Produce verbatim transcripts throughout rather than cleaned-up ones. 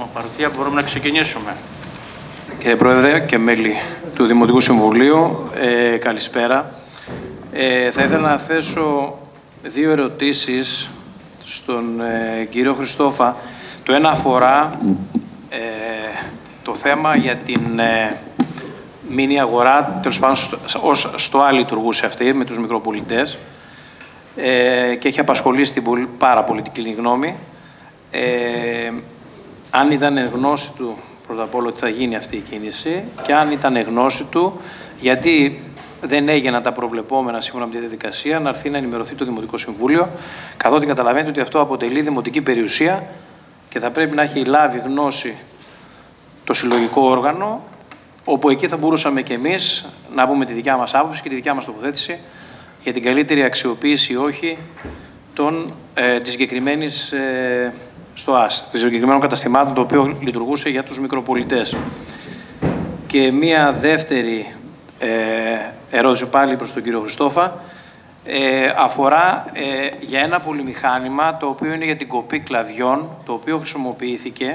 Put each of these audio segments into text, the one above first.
Παρουτία, μπορούμε να ξεκινήσουμε. Κύριε Πρόεδρε και μέλη του Δημοτικού Συμβουλίου, ε, καλησπέρα. Ε, θα ήθελα να θέσω δύο ερωτήσεις στον ε, κύριο Χριστόφα. Το ένα αφορά ε, το θέμα για την ε, μίνι αγορά, τέλος πάντων ως ΣΤΟΑ λειτουργούσε αυτή με τους μικροπολιτές ε, και έχει απασχολήσει την πολύ, πάρα πολύ την κοινή γνώμη. Ε, αν ήταν γνώση του πρώτα απ' όλα ότι θα γίνει αυτή η κίνηση και αν ήταν γνώση του γιατί δεν έγιναν τα προβλεπόμενα σύμφωνα με τη διαδικασία να έρθει να ενημερωθεί το Δημοτικό Συμβούλιο, καθότι καταλαβαίνετε ότι αυτό αποτελεί δημοτική περιουσία και θα πρέπει να έχει λάβει γνώση το συλλογικό όργανο, όπου εκεί θα μπορούσαμε και εμείς να πούμε τη δικιά μας άποψη και τη δικιά μας τοποθέτηση για την καλύτερη αξιοποίηση ή όχι των, ε, της συγκεκριμένης ε, ΣΤΟΑΣ, των συγκεκριμένων καταστημάτων το οποίο λειτουργούσε για τους μικροπολιτές. Και μία δεύτερη ε, ερώτηση πάλι προς τον κύριο Χριστόφα ε, αφορά ε, για ένα πολυμηχάνημα το οποίο είναι για την κοπή κλαδιών, το οποίο χρησιμοποιήθηκε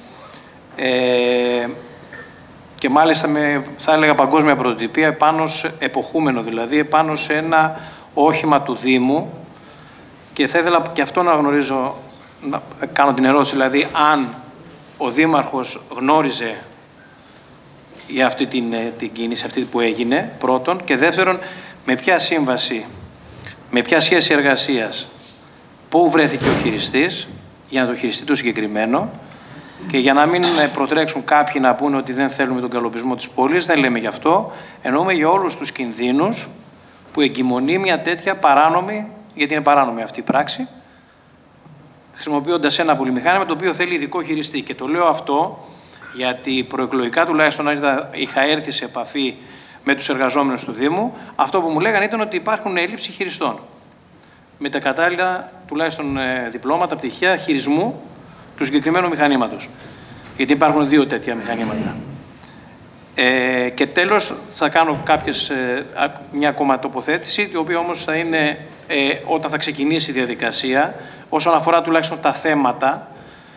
ε, και μάλιστα με, θα έλεγα, παγκόσμια πρωτοτυπία, επάνω σε, εποχούμενο δηλαδή, επάνω σε ένα όχημα του Δήμου και θα ήθελα και αυτό να γνωρίζω, να κάνω την ερώτηση, δηλαδή αν ο Δήμαρχος γνώριζε για αυτή την, την κίνηση αυτή που έγινε, πρώτον, και δεύτερον, με ποια σύμβαση, με ποια σχέση εργασίας, πού βρέθηκε ο χειριστής για να το χειριστεί το συγκεκριμένο και για να μην προτρέξουν κάποιοι να πούνε ότι δεν θέλουμε τον καλοπισμό της πόλης, δεν λέμε γι' αυτό, εννοούμε για όλους τους κινδύνους που εγκυμονεί μια τέτοια παράνομη, γιατί είναι παράνομη αυτή η πράξη, χρησιμοποιώντας ένα πολυμηχάνημα το οποίο θέλει ειδικό χειριστή. Και το λέω αυτό γιατί προεκλογικά τουλάχιστον είχα έρθει σε επαφή με τους εργαζόμενους του Δήμου, αυτό που μου λέγανε ήταν ότι υπάρχουν έλλειψη χειριστών. Με τα κατάλληλα τουλάχιστον διπλώματα, πτυχία χειρισμού του συγκεκριμένου μηχανήματος. Γιατί υπάρχουν δύο τέτοια μηχανήματα. Ε, και τέλος θα κάνω κάποιες, ε, μια ακόμα τοποθέτηση, η οποία όμως θα είναι ε, όταν θα ξεκινήσει η διαδικασία, όσον αφορά τουλάχιστον τα θέματα.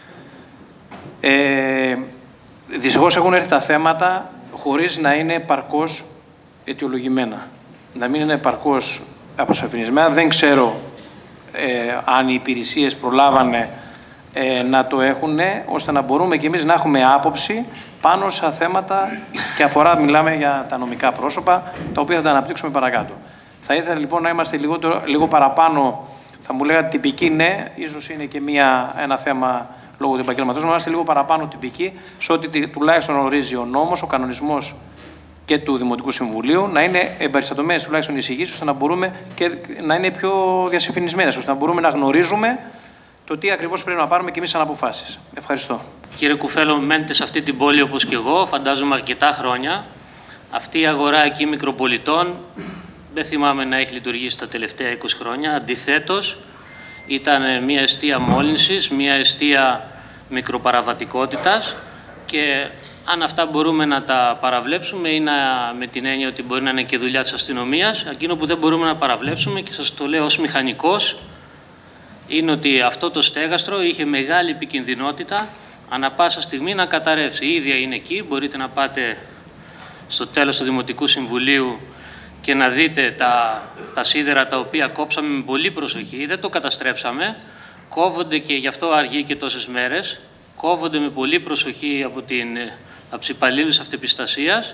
Ε, δυστυχώς έχουν έρθει τα θέματα χωρίς να είναι επαρκώς αιτιολογημένα. Να μην είναι επαρκώς αποσαφηνισμένα. Δεν ξέρω ε, αν οι υπηρεσίες προλάβανε ε, να το έχουν, ώστε να μπορούμε και εμείς να έχουμε άποψη πάνω σε θέματα και αφορά, μιλάμε για τα νομικά πρόσωπα, τα οποία θα τα αναπτύξουμε παρακάτω. Θα ήθελα λοιπόν να είμαστε λιγότερο, λίγο παραπάνω, θα μου λέγατε τυπικοί, ναι, ίσως είναι και μια, ένα θέμα λόγω του επαγγελματός, να είμαστε λίγο παραπάνω τυπικοί, σε ό,τι τουλάχιστον ορίζει ο νόμος, ο κανονισμός και του Δημοτικού Συμβουλίου, να είναι εμπεριστατωμένες τουλάχιστον εισηγήσεις, ώστε να μπορούμε και να είναι πιο διασαφηνισμένες, ώστε να μπορούμε να γνωρίζουμε το τι ακριβώς πρέπει να πάρουμε και εμείς σαν αποφάσεις. Ευχαριστώ. Κύριε Κουφέλο, μένετε σε αυτή την πόλη όπως και εγώ, φαντάζομαι αρκετά χρόνια. Αυτή η αγορά εκεί μικροπολιτών δεν θυμάμαι να έχει λειτουργήσει τα τελευταία είκοσι χρόνια. Αντιθέτως, ήταν μια εστία μόλυνσης, μια εστία μικροπαραβατικότητας και αν αυτά μπορούμε να τα παραβλέψουμε ή να, με την έννοια ότι μπορεί να είναι και δουλειά της αστυνομίας, εκείνο που δεν μπορούμε να παραβλέψουμε και σας το λέω ως μηχανικός, είναι ότι αυτό το στέγαστρο είχε μεγάλη επικινδυνότητα ανά πάσα στιγμή να καταρρεύσει. Η ίδια είναι εκεί, μπορείτε να πάτε στο τέλος του Δημοτικού Συμβουλίου και να δείτε τα, τα σίδερα τα οποία κόψαμε με πολύ προσοχή, δεν το καταστρέψαμε, κόβονται και γι' αυτό αργεί και τόσες μέρες, κόβονται με πολύ προσοχή από, την, από τους υπαλλήλους αυτεπιστασίας,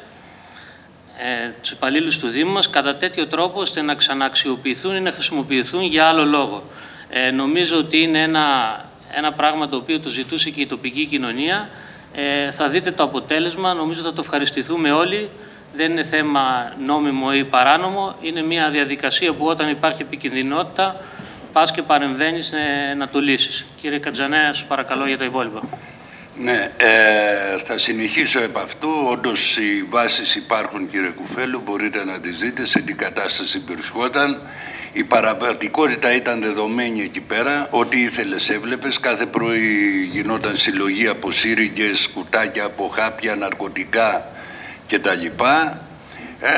ε, τους υπαλλήλους του Δήμου μας, κατά τέτοιο τρόπο ώστε να ξαναξιοποιηθούν ή να χρησιμοποιηθούν για άλλο λόγο. Ε, νομίζω ότι είναι ένα, ένα πράγμα το οποίο το ζητούσε και η τοπική κοινωνία. Ε, θα δείτε το αποτέλεσμα, νομίζω θα το ευχαριστηθούμε όλοι. Δεν είναι θέμα νόμιμο ή παράνομο, είναι μια διαδικασία που όταν υπάρχει επικινδυνότητα πας και παρεμβαίνεις ε, να το λύσεις. Κύριε Κατζανέα, σας παρακαλώ για τα υπόλοιπα. Ναι, ε, θα συνεχίσω επ' αυτού. Όντως οι βάσεις υπάρχουν, κύριε Κουφέλου, μπορείτε να τις δείτε σε τι κατάσταση βρισκόταν. Η παραβατικότητα ήταν δεδομένη εκεί πέρα. Ό,τι ήθελες έβλεπες. Κάθε πρωί γινόταν συλλογή από σύριγγες, κουτάκια από χάπια, ναρκωτικά κτλ. Ε,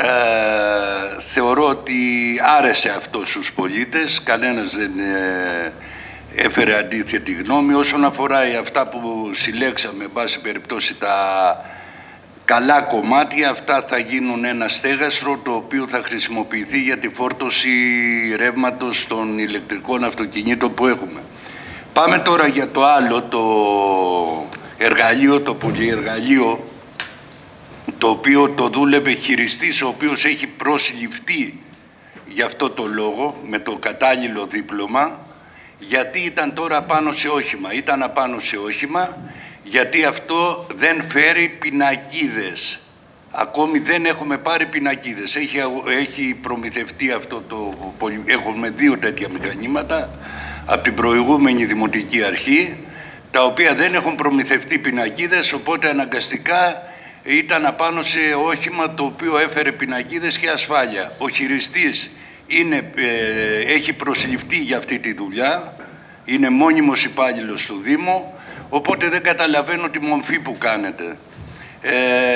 θεωρώ ότι άρεσε αυτό στους πολίτες. Κανένας δεν ε, έφερε αντίθετη γνώμη. Όσον αφορά αυτά που συλλέξαμε, εν πάση περιπτώσει τα καλά κομμάτια, αυτά θα γίνουν ένα στέγαστρο το οποίο θα χρησιμοποιηθεί για τη φόρτωση ρεύματος των ηλεκτρικών αυτοκινήτων που έχουμε. Πάμε τώρα για το άλλο, το εργαλείο, το πολυεργαλείο, το οποίο το δούλευε χειριστής, ο οποίος έχει προσληφθεί για αυτό το λόγο, με το κατάλληλο δίπλωμα, γιατί ήταν τώρα πάνω σε όχημα. Ήταν απάνω σε όχημα, γιατί αυτό δεν φέρει πινακίδες. Ακόμη δεν έχουμε πάρει πινακίδες. Έχει, έχει προμηθευτεί αυτό το... Έχουμε δύο τέτοια μηχανήματα από την προηγούμενη Δημοτική Αρχή, τα οποία δεν έχουν προμηθευτεί πινακίδες, οπότε αναγκαστικά ήταν απάνω σε όχημα το οποίο έφερε πινακίδες και ασφάλεια. Ο χειριστής είναι, ε, έχει προσληφθεί για αυτή τη δουλειά, είναι μόνιμος υπάλληλος του Δήμου, οπότε δεν καταλαβαίνω τη μορφή που κάνετε. Ε,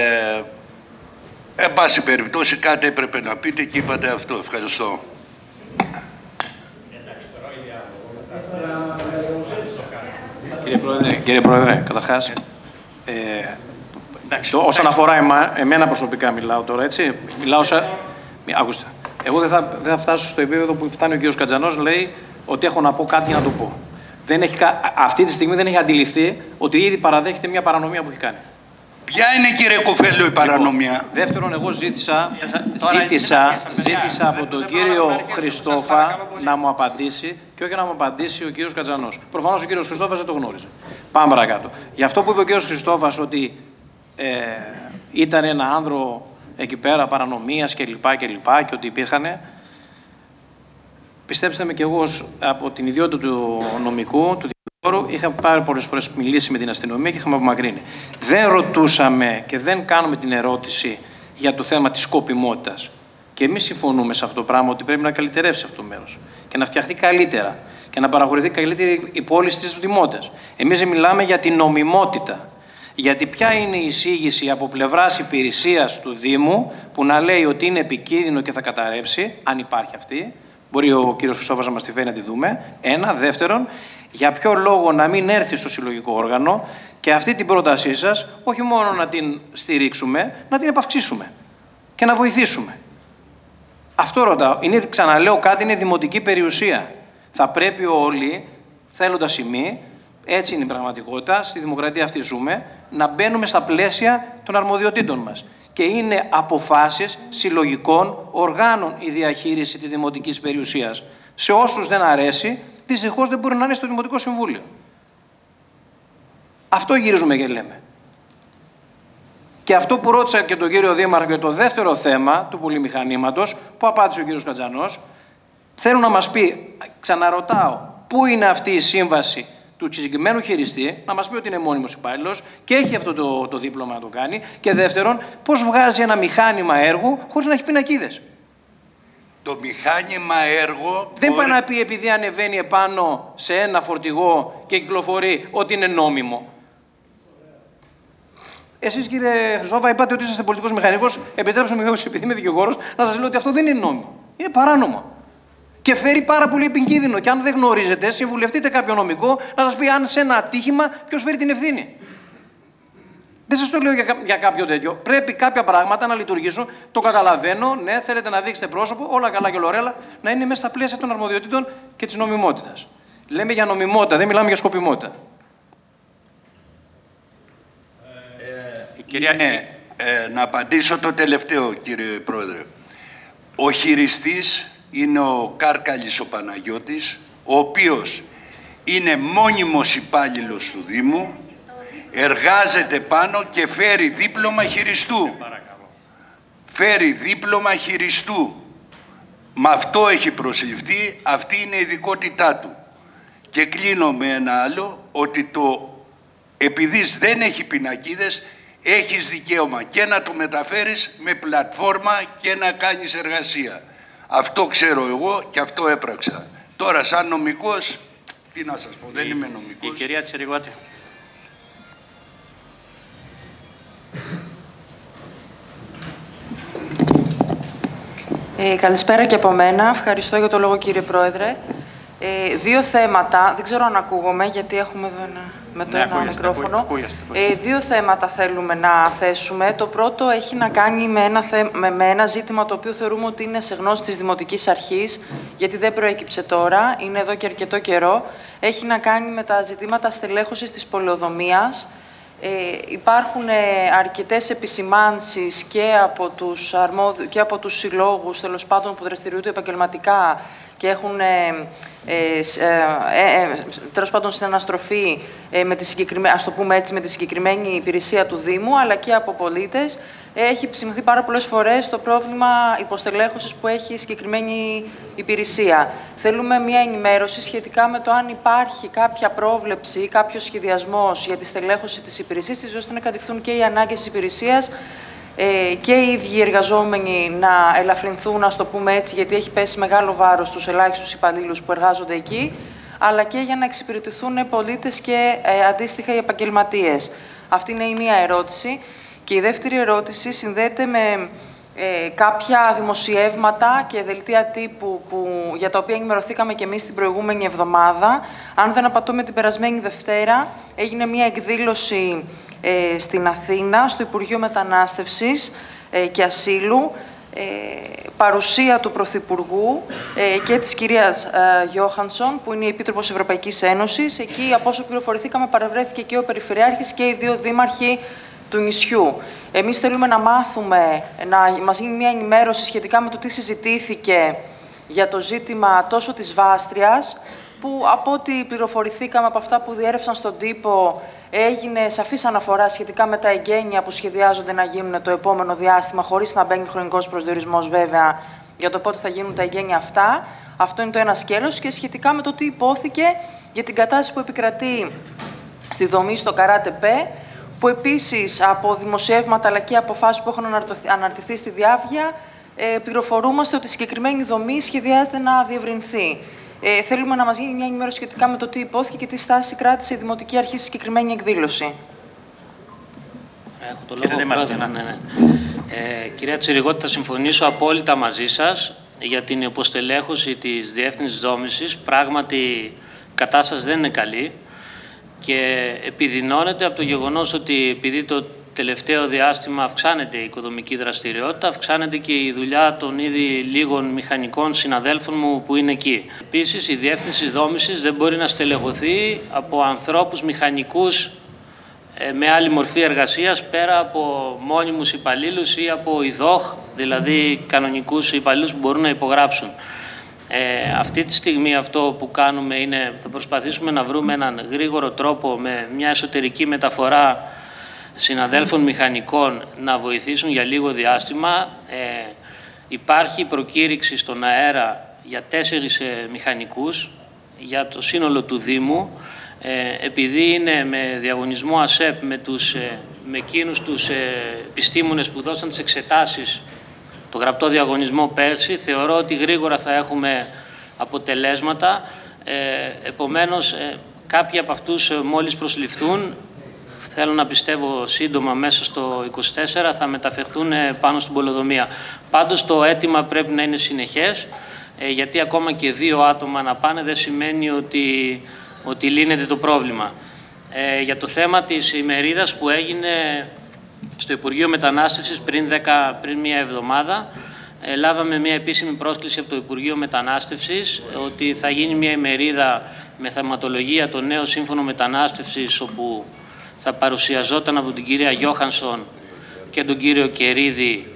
εν πάση περιπτώσει κάτι έπρεπε να πείτε και είπατε αυτό. Ευχαριστώ. Κύριε Πρόεδρε, κύριε Πρόεδρε, καταρχάς, ε, το, όσον αφορά εμά, εμένα προσωπικά μιλάω τώρα, έτσι, μιλάω σε... Άκουστε, εγώ δεν θα, δεν θα φτάσω στο επίπεδο που φτάνει ο κύριος Κατζανός, λέει ότι έχω να πω κάτι να το πω. Δεν έχει, αυτή τη στιγμή δεν έχει αντιληφθεί ότι ήδη παραδέχεται μια παρανομία που έχει κάνει. Ποια είναι, κύριε Κουφέλο, η παρανομία? Λοιπόν, δεύτερον, εγώ ζήτησα, ζήτησα, ζήτησα από τον κύριο Χριστόφα να μου απαντήσει και όχι να μου απαντήσει ο κύριος Κατζανός. Προφανώς ο κύριος Χριστόφας δεν το γνώριζε. Πάμε παρακάτω. Γι' αυτό που είπε ο κύριος Χριστόφας ότι ε, ήταν ένα άνδρο εκεί πέρα παρανομίας κλπ. Και, και, και ότι υπήρχαν. Πιστέψτε με, και εγώ από την ιδιότητα του νομικού, του δικηγόρου, είχα πάρα πολλές φορές μιλήσει με την αστυνομία και είχαμε απομακρύνει. Δεν ρωτούσαμε και δεν κάνουμε την ερώτηση για το θέμα της σκοπιμότητας. Και εμείς συμφωνούμε σε αυτό το πράγμα ότι πρέπει να καλυτερεύσει αυτό το μέρος και να φτιαχτεί καλύτερα και να παραχωρηθεί καλύτερη η πόλη στις δημότες. Εμείς μιλάμε για την νομιμότητα. Γιατί ποια είναι η εισήγηση από πλευράς υπηρεσίας του Δήμου που να λέει ότι είναι επικίνδυνο και θα καταρρεύσει, αν υπάρχει αυτή. Μπορεί ο κύριος Χριστόφας να μας τη φέρει να τη δούμε. Ένα. Δεύτερον, για ποιο λόγο να μην έρθει στο συλλογικό όργανο και αυτή την πρότασή σας όχι μόνο να την στηρίξουμε, να την επαυξήσουμε και να βοηθήσουμε. Αυτό ρωτάω. Είναι, ξαναλέω κάτι, είναι δημοτική περιουσία. Θα πρέπει όλοι, θέλοντας ημί, έτσι είναι η πραγματικότητα, στη δημοκρατία αυτή ζούμε, να μπαίνουμε στα πλαίσια των αρμοδιοτήτων μας. Και είναι αποφάσεις συλλογικών οργάνων η διαχείριση της δημοτικής περιουσίας. Σε όσους δεν αρέσει, δυστυχώς δεν μπορεί να είναι στο Δημοτικό Συμβούλιο. Αυτό γυρίζουμε και λέμε. Και αυτό που ρώτησα και τον κύριο Δήμαρχο για το δεύτερο θέμα του πολυμηχανήματος, που απάντησε ο κύριος Κατζανός, θέλω να μας πει, ξαναρωτάω, πού είναι αυτή η σύμβαση του συγκεκριμένου χειριστή, να μας πει ότι είναι μόνιμος υπάλληλος και έχει αυτό το, το δίπλωμα να το κάνει. Και δεύτερον, πώς βγάζει ένα μηχάνημα έργου χωρίς να έχει πινακίδες. Το μηχάνημα έργο... Δεν μπορεί... πάει να πει επειδή ανεβαίνει επάνω σε ένα φορτηγό και κυκλοφορεί ότι είναι νόμιμο. Εσείς, κύριε Χριστόφα, είπατε ότι είσαστε πολιτικός μηχανικός. Επιτρέψτε μου, επειδή είμαι δικηγόρος, να σας λέω ότι αυτό δεν είναι νόμιμο. Είναι παράνομο. Και φέρει πάρα πολύ επικίνδυνο. Και αν δεν γνωρίζετε, συμβουλευτείτε κάποιο νομικό να σας πει αν σε ένα ατύχημα ποιος φέρει την ευθύνη. Δεν σας το λέω για, για κάποιο τέτοιο. Πρέπει κάποια πράγματα να λειτουργήσουν. Το καταλαβαίνω. Ναι, θέλετε να δείξετε πρόσωπο, όλα καλά και ολορέλα, να είναι μέσα στα πλαίσια των αρμοδιοτήτων και της νομιμότητας. Λέμε για νομιμότητα, δεν μιλάμε για σκοπιμότητα. Ε, κυρία... Ναι, ε, να απαντήσω το τελευταίο, κύριε Πρόεδρε. Ο χειριστής είναι ο Κάρκαλης ο Παναγιώτης, ο οποίος είναι μόνιμος υπάλληλος του Δήμου, εργάζεται πάνω και φέρει δίπλωμα χειριστού. Φέρει δίπλωμα χειριστού. Με αυτό έχει προσληφθεί, αυτή είναι η ειδικότητά του. Και κλείνω με ένα άλλο, ότι το, επειδή δεν έχει πινακίδες, έχεις δικαίωμα και να το μεταφέρεις με πλατφόρμα και να κάνεις εργασία. Αυτό ξέρω εγώ και αυτό έπραξα. Τώρα σαν νομικός, τι να σας πω, η, δεν είμαι νομικός. Η κυρία Τσιριγουάτη. Ε, καλησπέρα και από μένα. Ευχαριστώ για το λόγο, κύριε Πρόεδρε. Ε, δύο θέματα, δεν ξέρω αν ακούγομαι, γιατί έχουμε εδώ ένα, με το ναι, ένα ακούγεστε, μικρόφωνο. Ακούγεστε, ακούγεστε. Ε, δύο θέματα θέλουμε να θέσουμε. Το πρώτο έχει να κάνει με ένα, θε, με, με ένα ζήτημα το οποίο θεωρούμε ότι είναι σε γνώση της Δημοτικής Αρχής, γιατί δεν προέκυψε τώρα, είναι εδώ και αρκετό καιρό. Έχει να κάνει με τα ζητήματα στελέχωσης της πολεοδομίας. Ε, υπάρχουν ε, αρκετές επισημάνσεις και από τους, αρμόδιου, και από τους συλλόγους, τέλος πάντων, που δραστηριούνται επαγγελματικά και έχουν ε, ε, ε, ε, τέλος πάντων συναναστροφή ε, με τη συγκεκριμένη, ας το πούμε έτσι, με τη συγκεκριμένη υπηρεσία του Δήμου, αλλά και από πολίτες. Έχει επισημανθεί πάρα πολλές φορές το πρόβλημα υποστελέχωσης που έχει η συγκεκριμένη υπηρεσία. Θέλουμε μια ενημέρωση σχετικά με το αν υπάρχει κάποια πρόβλεψη ή κάποιος σχεδιασμός για τη στελέχωση της υπηρεσίας, ώστε να καλυφθούν και οι ανάγκες της υπηρεσίας ε, και οι ίδιοι εργαζόμενοι να ελαφρυνθούν, ας το πούμε έτσι, γιατί έχει πέσει μεγάλο βάρος στους ελάχιστους υπαλλήλους που εργάζονται εκεί, αλλά και για να εξυπηρετηθούν πολίτες και ε, αντίστοιχα οι επαγγελματίες. Αυτή είναι η μία ερώτηση. Και η δεύτερη ερώτηση συνδέεται με ε, κάποια δημοσιεύματα και δελτία τύπου που, για τα οποία ενημερωθήκαμε και εμείς την προηγούμενη εβδομάδα. Αν δεν απατώμε, την περασμένη Δευτέρα έγινε μια εκδήλωση ε, στην Αθήνα, στο Υπουργείο Μετανάστευσης ε, και Ασύλου, ε, παρουσία του Πρωθυπουργού ε, και της κυρίας ε, Γιώχανσον, που είναι η Επίτροπος Ευρωπαϊκής Ένωσης. Εκεί, από όσο πληροφορηθήκαμε, παρευρέθηκε και ο Περιφερειάρχης και οι δύο δήμαρχοι του νησιού. Εμείς θέλουμε να μάθουμε, να μας γίνει μια ενημέρωση σχετικά με το τι συζητήθηκε για το ζήτημα τόσο της Βάστριας, που από ό,τι πληροφορηθήκαμε από αυτά που διέρευσαν στον τύπο, έγινε σαφής αναφορά σχετικά με τα εγγένεια που σχεδιάζονται να γίνουν το επόμενο διάστημα, χωρίς να μπαίνει χρονικός προσδιορισμός βέβαια για το πότε θα γίνουν τα εγγένεια αυτά. Αυτό είναι το ένα σκέλος. Και σχετικά με το τι υπόθηκε για την κατάσταση που επικρατεί στη δομή στο Καράτεπέ, που επίσης από δημοσιεύματα αλλά και αποφάσεις που έχουν αναρτηθεί στη διάβγεια, ε, πληροφορούμαστε ότι η συγκεκριμένη δομή σχεδιάζεται να διευρυνθεί. Ε, θέλουμε να μας γίνει μια ενημέρωση σχετικά με το τι υπόθηκε και τι στάση κράτησε η Δημοτική Αρχή στη συγκεκριμένη εκδήλωση. Έχω το λόγο, πρόεδρε. Ναι, ναι. Ε, κυρία Τσιριγώτη, θα συμφωνήσω απόλυτα μαζί σας για την υποστελέχωση της Διεύθυνσης Δόμησης. Πράγματι, η κατάσταση δεν είναι καλή. Και επιδεινώνεται από το γεγονός ότι επειδή το τελευταίο διάστημα αυξάνεται η οικοδομική δραστηριότητα, αυξάνεται και η δουλειά των ήδη λίγων μηχανικών συναδέλφων μου που είναι εκεί. Επίσης, η Διεύθυνση Δόμησης δεν μπορεί να στελεχωθεί από ανθρώπους μηχανικούς ε, με άλλη μορφή εργασίας, πέρα από μόνιμους υπαλλήλους ή από ιδόχ, δηλαδή κανονικούς υπαλλήλους που μπορούν να υπογράψουν. Ε, αυτή τη στιγμή αυτό που κάνουμε είναι, θα προσπαθήσουμε να βρούμε έναν γρήγορο τρόπο με μια εσωτερική μεταφορά συναδέλφων μηχανικών να βοηθήσουν για λίγο διάστημα. Ε, υπάρχει προκήρυξη στον αέρα για τέσσερις ε, μηχανικούς για το σύνολο του Δήμου. Ε, επειδή είναι με διαγωνισμό ΑΣΕΠ με, τους, ε, με εκείνους τους ε, επιστήμονες που δώσαν τις εξετάσεις το γραπτό διαγωνισμό πέρσι, θεωρώ ότι γρήγορα θα έχουμε αποτελέσματα. Ε, επομένως, ε, κάποιοι από αυτούς ε, μόλις προσληφθούν, θέλω να πιστεύω σύντομα μέσα στο είκοσι τέσσερα, θα μεταφερθούν ε, πάνω στην πολεοδομία. Πάντως το αίτημα πρέπει να είναι συνεχές, ε, γιατί ακόμα και δύο άτομα να πάνε δεν σημαίνει ότι, ότι λύνεται το πρόβλημα. Ε, για το θέμα της ημερίδας που έγινε στο Υπουργείο Μετανάστευσης πριν, δέκα, πριν μία εβδομάδα, ε, λάβαμε μία επίσημη πρόσκληση από το Υπουργείο Μετανάστευσης ότι θα γίνει μία ημερίδα με θεματολογία το νέο Σύμφωνο Μετανάστευσης, όπου θα παρουσιαζόταν από την κυρία Γιώχανσον και τον κύριο Κερίδη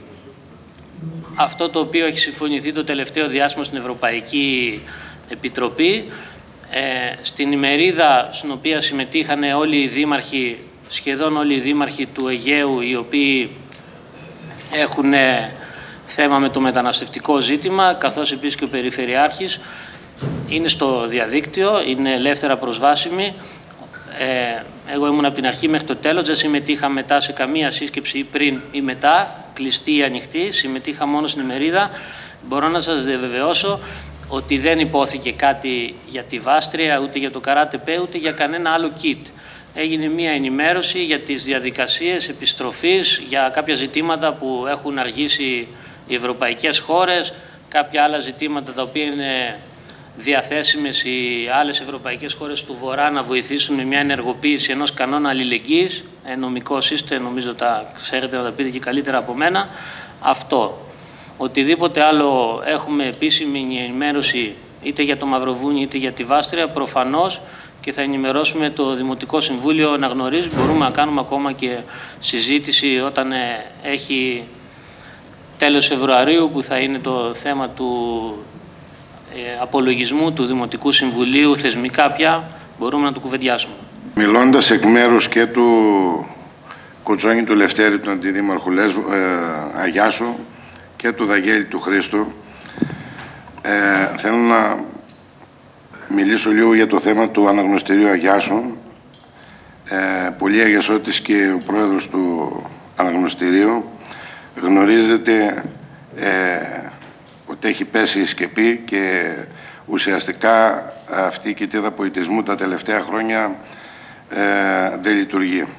αυτό το οποίο έχει συμφωνηθεί το τελευταίο διάστημα στην Ευρωπαϊκή Επιτροπή. Ε, στην ημερίδα στην οποία συμμετείχαν όλοι οι δήμαρχοι, σχεδόν όλοι οι δήμαρχοι του Αιγαίου, οι οποίοι έχουν θέμα με το μεταναστευτικό ζήτημα, καθώς επίσης και ο Περιφερειάρχης, είναι στο διαδίκτυο, είναι ελεύθερα προσβάσιμη. Ε, εγώ ήμουν από την αρχή μέχρι το τέλος, δεν συμμετείχα μετά σε καμία σύσκεψη πριν ή μετά, κλειστή ή ανοιχτή, συμμετείχα μόνο στην ημερίδα. Μπορώ να σας διαβεβαιώσω ότι δεν υπόθηκε κάτι για τη Βάστρια, ούτε για το Καράτεπέ, ούτε για κανένα άλλο kit. Έγινε μία ενημέρωση για τις διαδικασίες επιστροφής, για κάποια ζητήματα που έχουν αργήσει οι ευρωπαϊκές χώρες, κάποια άλλα ζητήματα τα οποία είναι διαθέσιμες οι άλλες ευρωπαϊκές χώρες του Βορρά να βοηθήσουν με μια ενεργοποίηση ενός κανόνα αλληλεγγύης. Ε, νομικός είστε, νομίζω τα ξέρετε να τα πείτε και καλύτερα από μένα. Αυτό. Οτιδήποτε άλλο έχουμε επίσημη ενημέρωση είτε για το Μαυροβούνι είτε για τη Βάστρια, προφανώς και θα ενημερώσουμε το Δημοτικό Συμβούλιο να γνωρίζει. Μπορούμε να κάνουμε ακόμα και συζήτηση όταν ε, έχει τέλος Φεβρουαρίου, που θα είναι το θέμα του ε, απολογισμού του Δημοτικού Συμβουλίου θεσμικά πια, μπορούμε να το κουβεντιάσουμε. Μιλώντας εκ μέρους και του Κοτσόνη του Λευτέρη, του Αντιδήμαρχου Λέσβου, ε, Αγιάσου, και του Δαγγέλη του Χρήστου, ε, θέλω να μιλήσω λίγο για το θέμα του Αναγνωστηρίου Αγιάσου. Ε, πολλοί Αγιασώτες και ο πρόεδρος του Αναγνωστηρίου γνωρίζετε ε, ότι έχει πέσει η σκεπή και ουσιαστικά αυτή η κοιτίδα πολιτισμού τα τελευταία χρόνια ε, δεν λειτουργεί.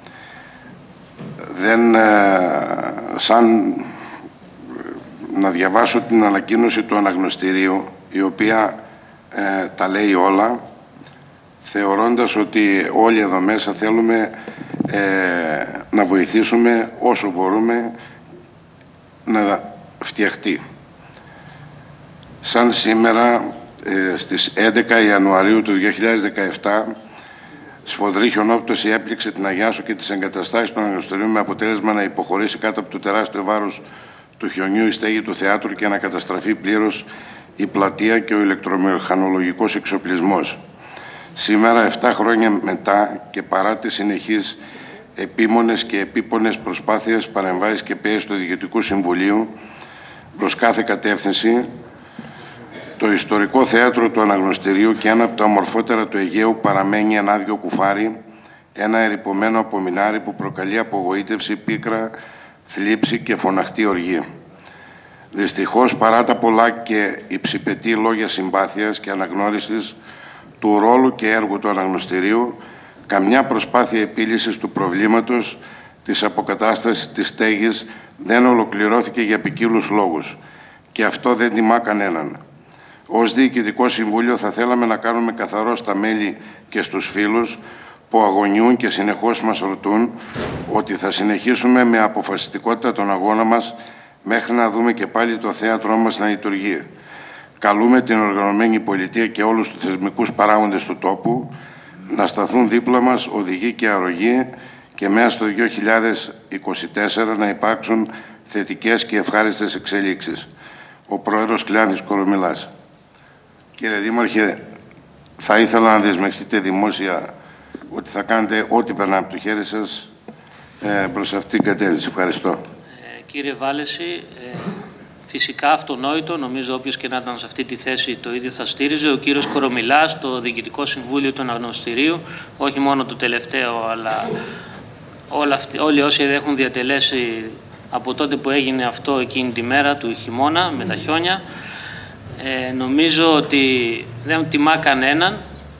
Δεν, ε, σαν να διαβάσω την ανακοίνωση του Αναγνωστηρίου, η οποία ε, τα λέει όλα, θεωρώντας ότι όλοι εδώ μέσα θέλουμε ε, να βοηθήσουμε όσο μπορούμε να φτιαχτεί. Σαν σήμερα, ε, στις έντεκα Ιανουαρίου του δύο χιλιάδες δεκαεπτά, σφοδρή χιονόπτωση έπληξε την Αγιάσου και τις εγκαταστάσεις του Αναγνωστηρίου, με αποτέλεσμα να υποχωρήσει κάτω από το τεράστιο βάρος του χιονιού η στέγη του θεάτρου και να καταστραφεί πλήρως η πλατεία και ο ηλεκτρομηχανολογικός εξοπλισμός. Σήμερα, επτά χρόνια μετά και παρά τις συνεχείς επίμονες και επίπονες προσπάθειες, παρεμβάσεις και πιέσεις του Διοικητικού Συμβουλίου προς κάθε κατεύθυνση, το ιστορικό θέατρο του Αναγνωστηρίου και ένα από τα ομορφότερα του Αιγαίου παραμένει ένα άδειο κουφάρι, ένα ερειπωμένο απομεινάρι που προκαλεί απογοήτευση, πίκρα, θλίψη και φωναχτή οργή. Δυστυχώς, παρά τα πολλά και υψηπετή λόγια συμπάθειας και αναγνώρισης του ρόλου και έργου του Αναγνωστηρίου, καμιά προσπάθεια επίλυσης του προβλήματος της αποκατάστασης της στέγης δεν ολοκληρώθηκε για ποικίλους λόγους. Και αυτό δεν τιμά κανέναν. Ως Διοικητικό Συμβούλιο θα θέλαμε να κάνουμε καθαρό στα μέλη και στους φίλους που αγωνιούν και συνεχώς μας ρωτούν ότι θα συνεχίσουμε με αποφασιστικότητα τον αγώνα μας μέχρι να δούμε και πάλι το θέατρό μας να λειτουργεί. Καλούμε την οργανωμένη πολιτεία και όλους τους θεσμικούς παράγοντες του τόπου να σταθούν δίπλα μας οδηγοί και αρρωγοί και μέσα στο δύο χιλιάδες είκοσι τέσσερα να υπάρξουν θετικές και ευχάριστες εξελίξεις. Ο Πρόεδρος Κλεάνθης Κορομιλάς. Κύριε Δήμαρχε, θα ήθελα να δεσμευτείτε δημόσια ότι θα κάνετε ό,τι περνά από το χέρι σας ε, προς αυτήν την κατεύθυνση. Ευχαριστώ. Ε, κύριε Βάλεση, ε, φυσικά αυτονόητο, νομίζω όποιος και να ήταν σε αυτή τη θέση το ίδιο θα στήριζε. Ο κύριος Κορομιλάς, το Διοικητικό Συμβούλιο του Αναγνωστηρίου, όχι μόνο το τελευταίο, αλλά όλα αυτοί, όλοι όσοι έχουν διατελέσει από τότε που έγινε αυτό εκείνη τη μέρα του χειμώνα με τα χιόνια, ε, νομίζω ότι δεν τιμά κανέναν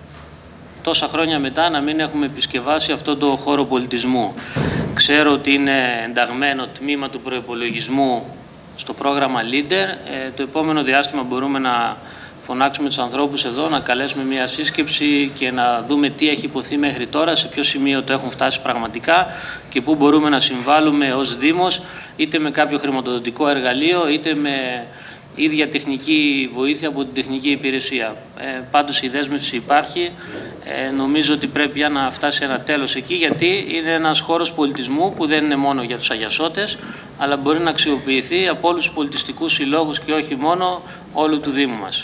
τόσα χρόνια μετά να μην έχουμε επισκευάσει αυτό το χώρο πολιτισμού. Ξέρω ότι είναι ενταγμένο τμήμα του προϋπολογισμού στο πρόγραμμα Leader. Ε, το επόμενο διάστημα μπορούμε να φωνάξουμε τους ανθρώπους εδώ, να καλέσουμε μια σύσκεψη και να δούμε τι έχει υποθεί μέχρι τώρα, σε ποιο σημείο το έχουν φτάσει πραγματικά και πού μπορούμε να συμβάλλουμε ως Δήμος, είτε με κάποιο χρηματοδοτικό εργαλείο, είτε με ίδια τεχνική βοήθεια από την τεχνική υπηρεσία. Ε, πάντως η δέσμευση υπάρχει. Ε, νομίζω ότι πρέπει να φτάσει ένα τέλος εκεί, γιατί είναι ένας χώρος πολιτισμού που δεν είναι μόνο για τους Αγιασώτες, αλλά μπορεί να αξιοποιηθεί από όλους τους πολιτιστικούς συλλόγους και όχι μόνο όλου του Δήμου μας.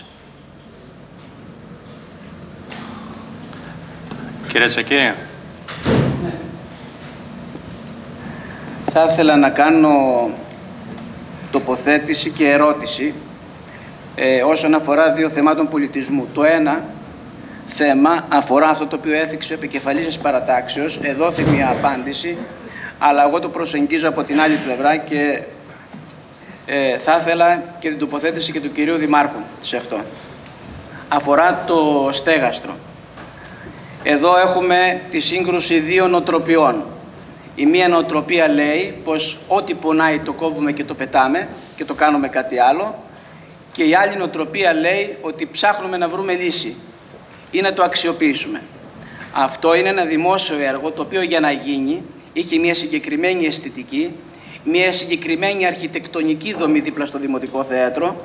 Κύριε Τσακύρη. Ναι. Θα ήθελα να κάνω τοποθέτηση και ερώτηση ε, όσον αφορά δύο θεμάτων πολιτισμού. Το ένα θέμα αφορά αυτό το οποίο έθιξε ο επικεφαλής της παρατάξεως. Εδόθη μια απάντηση, αλλά εγώ το προσεγγίζω από την άλλη πλευρά και ε, θα ήθελα και την τοποθέτηση και του κυρίου Δημάρχου σε αυτό. Αφορά το στέγαστρο. Εδώ έχουμε τη σύγκρουση δύο νοοτροπιών. Η μία νοοτροπία λέει πως ό,τι πονάει το κόβουμε και το πετάμε και το κάνουμε κάτι άλλο. και η άλλη νοοτροπία λέει ότι ψάχνουμε να βρούμε λύση ή να το αξιοποιήσουμε. Αυτό είναι ένα δημόσιο έργο το οποίο για να γίνει είχε μια συγκεκριμένη αισθητική, μια συγκεκριμένη αρχιτεκτονική δομή δίπλα στο Δημοτικό Θέατρο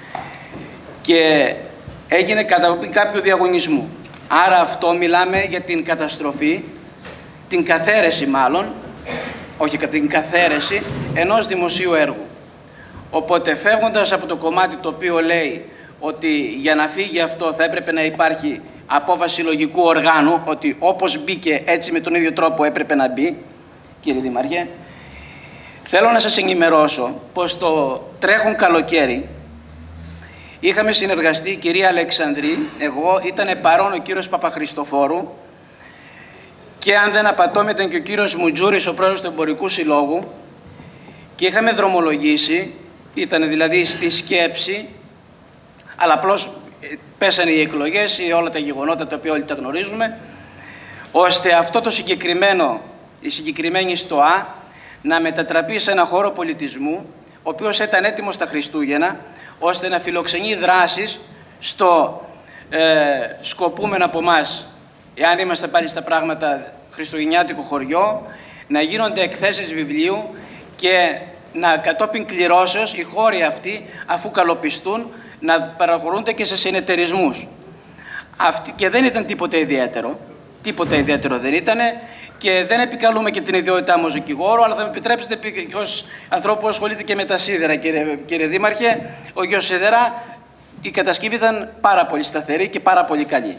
και έγινε κατά κάποιο διαγωνισμού. Άρα αυτό μιλάμε για την καταστροφή, την καθαίρεση μάλλον, όχι την καθαίρεση ενός δημοσίου έργου. Οπότε φεύγοντας από το κομμάτι το οποίο λέει ότι για να φύγει αυτό θα έπρεπε να υπάρχει απόφαση λογικού οργάνου, ότι όπως μπήκε έτσι με τον ίδιο τρόπο έπρεπε να μπει, κύριε Δήμαρχε, θέλω να σας ενημερώσω πως το τρέχον καλοκαίρι είχαμε συνεργαστεί η κυρία Αλεξανδρή, εγώ, ήταν παρόν ο κύριος Παπαχριστοφόρου και αν δεν απατώμε ήταν και ο κύριος Μουτζούρης, ο πρόεδρος του Εμπορικού Συλλόγου και είχαμε δρομολογήσει, ήταν δηλαδή στη σκέψη, αλλά απλώς πέσανε οι εκλογές ή όλα τα γεγονότα τα οποία όλοι τα γνωρίζουμε, ώστε αυτό το συγκεκριμένο, η συγκεκριμένη στοά να μετατραπεί σε ένα χώρο πολιτισμού, ο οποίος ήταν έτοιμος στα Χριστούγεννα, ώστε να φιλοξενεί δράσεις στο ε, σκοπούμενο από εμάς, εάν είμαστε πάλι στα πράγματα χριστουγεννιάτικο χωριό, να γίνονται εκθέσεις βιβλίου και να κατόπιν κληρώσεως οι χώροι αυτοί, αφού καλοπιστούν, να παραχωρούνται και σε συνεταιρισμούς. Αυτή, και δεν ήταν τίποτα ιδιαίτερο, τίποτα ιδιαίτερο δεν ήταν και δεν επικαλούμε και την ιδιότητά μου ως δικηγόρο, αλλά θα με επιτρέψετε ως ανθρώπου που ασχολείται και με τα σίδερα, κύριε, κύριε Δήμαρχε, ο γιος Σιδερά, η κατασκευή ήταν πάρα πολύ σταθερή και πάρα πολύ καλή.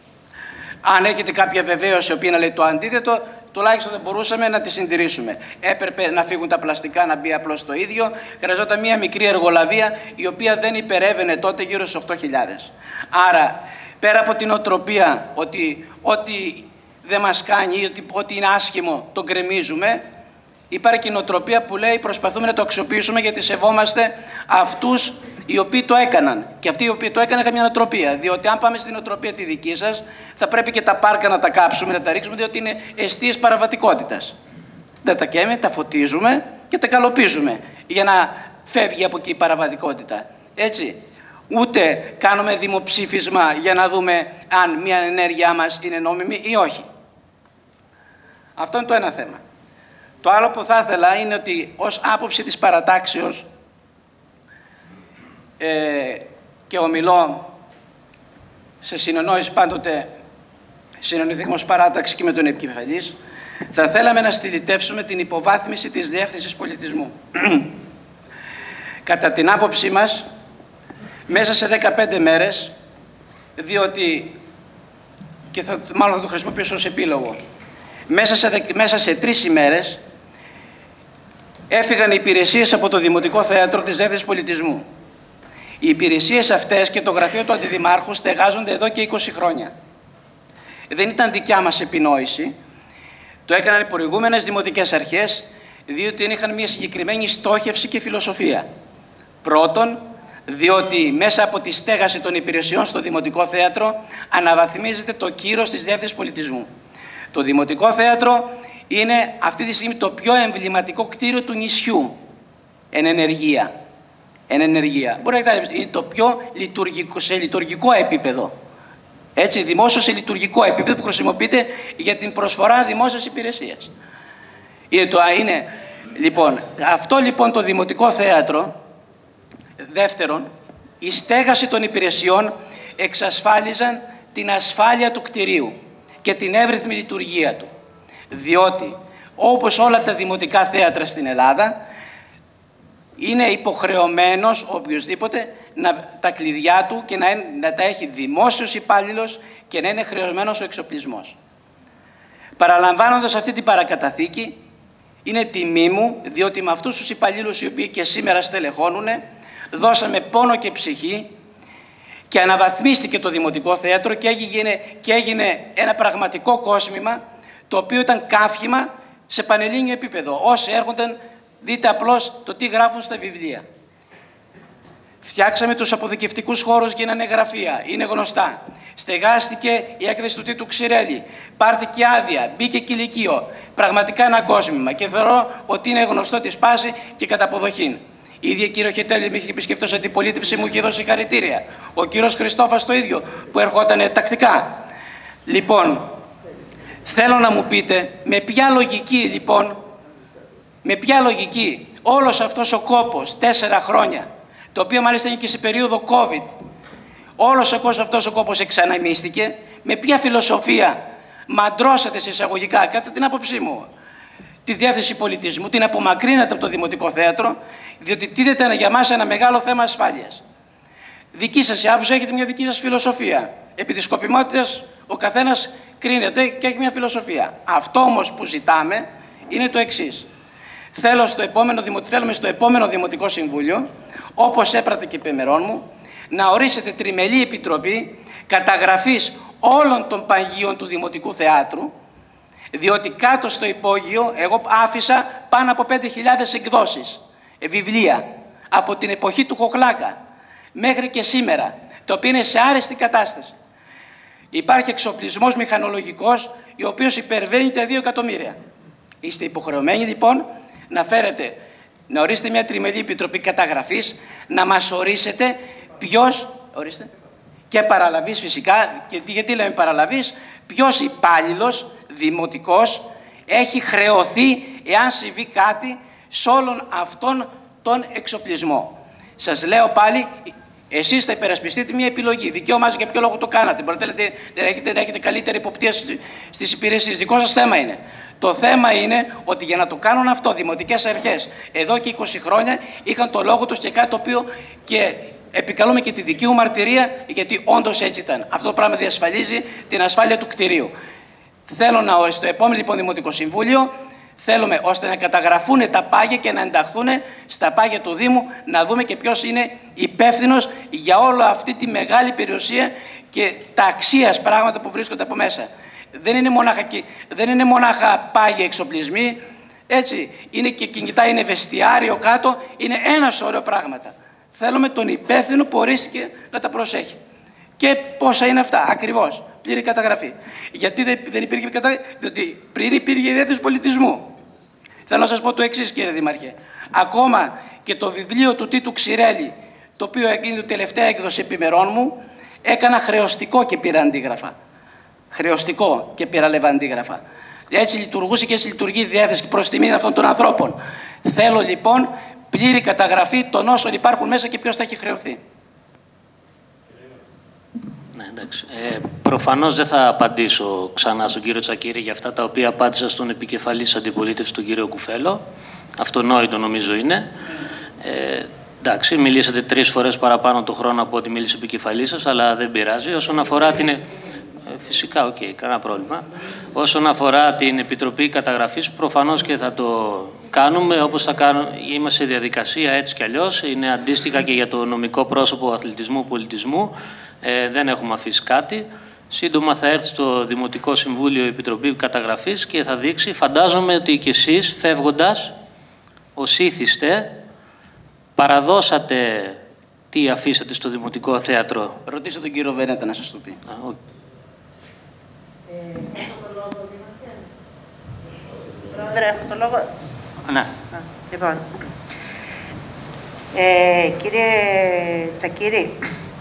Αν έχετε κάποια βεβαίωση, η οποία να λέει το αντίθετο, τουλάχιστον δεν μπορούσαμε να τη συντηρήσουμε. Έπρεπε να φύγουν τα πλαστικά, να μπει απλώς το ίδιο. Χρειαζόταν μία μικρή εργολαβία, η οποία δεν υπερεύαινε τότε γύρω στους οκτώ χιλιάδες. Άρα, πέρα από την οτροπία ότι ό,τι δεν μας κάνει ή ότι, ότι είναι άσχημο το γκρεμίζουμε, υπάρχει και η νοοτροπία που λέει προσπαθούμε να το αξιοποιήσουμε γιατί σεβόμαστε αυτούς οι οποίοι το έκαναν. Και αυτοί οι οποίοι το έκαναν είχαν μια νοοτροπία. Διότι αν πάμε στην νοοτροπία τη δική σας, θα πρέπει και τα πάρκα να τα κάψουμε, να τα ρίξουμε, διότι είναι εστίες παραβατικότητας. Δεν τα καίμε, τα φωτίζουμε και τα καλοπίζουμε για να φεύγει από εκεί η παραβατικότητα. Έτσι. Ούτε κάνουμε δημοψήφισμα για να δούμε αν μια ενέργειά μας είναι νόμιμη ή όχι. Αυτό είναι το ένα θέμα. Το άλλο που θα ήθελα είναι ότι ως άποψη της παρατάξεως ε, και ομιλώ σε συνεννόηση πάντοτε συνεννοηθήκαμε ως παράταξη και με τον επικεφαλής, θα θέλαμε να στυλιτεύσουμε την υποβάθμιση της Διεύθυνσης Πολιτισμού. Κατά την άποψή μας, μέσα σε δεκαπέντε μέρες, διότι, και θα, μάλλον θα το χρησιμοποιήσω ως επίλογο, μέσα σε, μέσα σε τρεις ημέρες έφυγαν οι υπηρεσίες από το Δημοτικό Θέατρο της Διεύθυνσης Πολιτισμού. Οι υπηρεσίες αυτές και το γραφείο του Αντιδημάρχου στεγάζονται εδώ και είκοσι χρόνια. Δεν ήταν δικιά μας επινόηση, το έκαναν οι προηγούμενες δημοτικές αρχές, διότι είχαν μια συγκεκριμένη στόχευση και φιλοσοφία. Πρώτον, διότι μέσα από τη στέγαση των υπηρεσιών στο Δημοτικό Θέατρο αναβαθμίζεται το κύρος της Διεύθυνσης Πολιτισμού. Το Δημοτικό Θέατρο είναι αυτή τη στιγμή το πιο εμβληματικό κτίριο του νησιού εν ενεργεία. Εν ενεργεία. Μπορεί να είναι το πιο λειτουργικό, σε λειτουργικό επίπεδο. Έτσι, δημόσιο σε λειτουργικό επίπεδο που χρησιμοποιείται για την προσφορά δημόσιας υπηρεσίας. Είναι το, είναι, λοιπόν, αυτό λοιπόν το Δημοτικό Θέατρο, δεύτερον, η στέγαση των υπηρεσιών εξασφάλιζαν την ασφάλεια του κτηρίου και την εύρυθμη λειτουργία του. Διότι, όπως όλα τα δημοτικά θέατρα στην Ελλάδα, είναι υποχρεωμένος οποιοσδήποτε να, τα κλειδιά του και να, να τα έχει δημόσιος υπάλληλος και να είναι χρεωμένος ο εξοπλισμός. Παραλαμβάνοντας αυτή την παρακαταθήκη, είναι τιμή μου, διότι με αυτούς τους υπαλλήλους οι οποίοι και σήμερα στελεχώνουν, δώσαμε πόνο και ψυχή και αναβαθμίστηκε το Δημοτικό Θέατρο και έγινε, και έγινε ένα πραγματικό κόσμημα, το οποίο ήταν καύχημα σε πανελλήνιο επίπεδο. Όσοι έρχονταν, δείτε απλώς το τι γράφουν στα βιβλία. Φτιάξαμε τους αποθηκευτικούς χώρους, γίνανε γραφεία, είναι γνωστά. Στεγάστηκε η έκθεση του Τίτου Ξηρέλη, πάρθηκε άδεια, μπήκε κηλικείο. Πραγματικά ένα κόσμημα και θεωρώ ότι είναι γνωστό τη σπάση και κατά αποδοχή. Η ίδια κύριο Χετέλη με είχε επισκεφτεί ως αντιπολίτευση, μου είχε δώσει συγχαρητήρια. Ο κύριος Χριστόφας το ίδιο, που ερχόταν τακτικά. Λοιπόν, θέλω να μου πείτε με ποια λογική, λοιπόν, με ποια λογική όλος αυτός ο κόπος, τέσσερα χρόνια, το οποίο μάλιστα είναι και σε περίοδο COVID, όλος αυτός ο κόπος εξαναμίστηκε, με ποια φιλοσοφία μαντρώσατε σε εισαγωγικά, κατά την άποψή μου, τη Διεύθυνση Πολιτισμού, την απομακρύνατε από το Δημοτικό Θέατρο, διότι τίθεται για μας ένα μεγάλο θέμα ασφάλειας. Δική σας άποψη, έχετε μια δική σας φιλοσοφία. Επί της σκοπιμότητας ο καθένας κρίνεται και έχει μια φιλοσοφία. Αυτό όμως που ζητάμε είναι το εξής. Θέλω στο επόμενο, θέλουμε στο επόμενο Δημοτικό Συμβούλιο, όπως έπρατε και επιμερών μου, να ορίσετε τριμελή επιτροπή καταγραφής όλων των παγίων του Δημοτικού Θεάτρου, διότι κάτω στο υπόγειο εγώ άφησα πάνω από πέντε χιλιάδες εκδόσεις, βιβλία, από την εποχή του Χοχλάκα μέχρι και σήμερα, το οποίο είναι σε άρεστη κατάσταση. Υπάρχει εξοπλισμός μηχανολογικός, ο οποίος υπερβαίνει τα δύο εκατομμύρια. Είστε υποχρεωμένοι λοιπόν να φέρετε, να ορίσετε μια τριμελή επιτροπή καταγραφής, να μας ορίσετε ποιος, ορίστε, και παραλαβής φυσικά, και γιατί λέμε παραλαβής, ποιος υπάλληλος δημοτικός έχει χρεωθεί εάν συμβεί κάτι σε όλον αυτόν τον εξοπλισμό. Σας λέω πάλι, εσείς θα υπερασπιστείτε μια επιλογή. Δικαίωμά για ποιο λόγο το κάνατε. Μπορείτε να έχετε, να έχετε καλύτερη υποπτία στις υπηρεσίες. Δικό σας θέμα είναι. Το θέμα είναι ότι για να το κάνουν αυτό δημοτικές αρχές εδώ και είκοσι χρόνια είχαν το λόγο τους και κάτι το οποίο και επικαλούμε και τη δική μου μαρτυρία, γιατί όντως έτσι ήταν. Αυτό το πράγμα διασφαλίζει την ασφάλεια του κτηρίου. Θέλω να ορίσει το επόμενο λοιπόν Δημοτικό Συμβούλιο, θέλουμε ώστε να καταγραφούν τα πάγια και να ενταχθούν στα πάγια του Δήμου, να δούμε και ποιος είναι υπεύθυνος για όλη αυτή τη μεγάλη περιουσία και τα αξίας πράγματα που βρίσκονται από μέσα. Δεν είναι μονάχα, δεν είναι μονάχα πάγια εξοπλισμοί, έτσι, είναι και κινητά, είναι βεστιάριο κάτω, είναι ένα σωρό πράγματα. Θέλουμε τον υπεύθυνο που ορίστηκε να τα προσέχει. Και πόσα είναι αυτά, ακριβώς, πλήρη καταγραφή. Γιατί δεν υπήρχε καταγραφή, διότι πριν υπήρχε η Διεύθυνση Πολιτισμού. Θέλω να σας πω το εξής, κύριε Δήμαρχε. Ακόμα και το βιβλίο του Τίτου Ξηρέλη, το οποίο έγινε η τελευταία έκδοση επιμερών μου, έκανα χρεωστικό και πήρα αντίγραφα. Χρεωστικό και πήρα λεβαντίγραφα. Έτσι λειτουργούσε και έτσι λειτουργεί η διεύθυνση προς τιμήν αυτών των ανθρώπων. Θέλω λοιπόν πλήρη καταγραφή των όσων υπάρχουν μέσα και ποιος θα έχει χρεωθεί. Ναι, εντάξει. Ε, προφανώς δεν θα απαντήσω ξανά στον κύριο Τσακίρη για αυτά τα οποία απάντησα στον επικεφαλής αντιπολίτευση, τον κύριο Κουφέλο. Αυτονόητο νομίζω είναι. Ε, εντάξει, μιλήσατε τρεις φορές παραπάνω το χρόνο από ό,τι μίλησε ο επικεφαλής σας, αλλά δεν πειράζει. Όσον αφορά την... Ε, φυσικά, οκ, okay, κανένα πρόβλημα. Όσον αφορά την Επιτροπή Καταγραφής, προφανώς και θα το κάνουμε, όπως θα κάνουμε, είμαστε σε διαδικασία έτσι κι αλλιώς. Είναι αντίστοιχα και για το νομικό πρόσωπο αθλητισμού, πολιτισμού. Ε, δεν έχουμε αφήσει κάτι. Σύντομα θα έρθει στο Δημοτικό Συμβούλιο η Επιτροπή Καταγραφής και θα δείξει, φαντάζομαι ότι κι εσείς φεύγοντας, ως ήθιστε, παραδώσατε τι αφήσατε στο Δημοτικό Θέατρο. Ρωτήστε τον κύριο Βένετα να σας το πει. Α, ο... ε, έχω το λόγο, Δήμαρχε. Πρόεδρε, έχω το λόγο. Ναι. Α, λοιπόν, ε, κύριε Τσακίρη,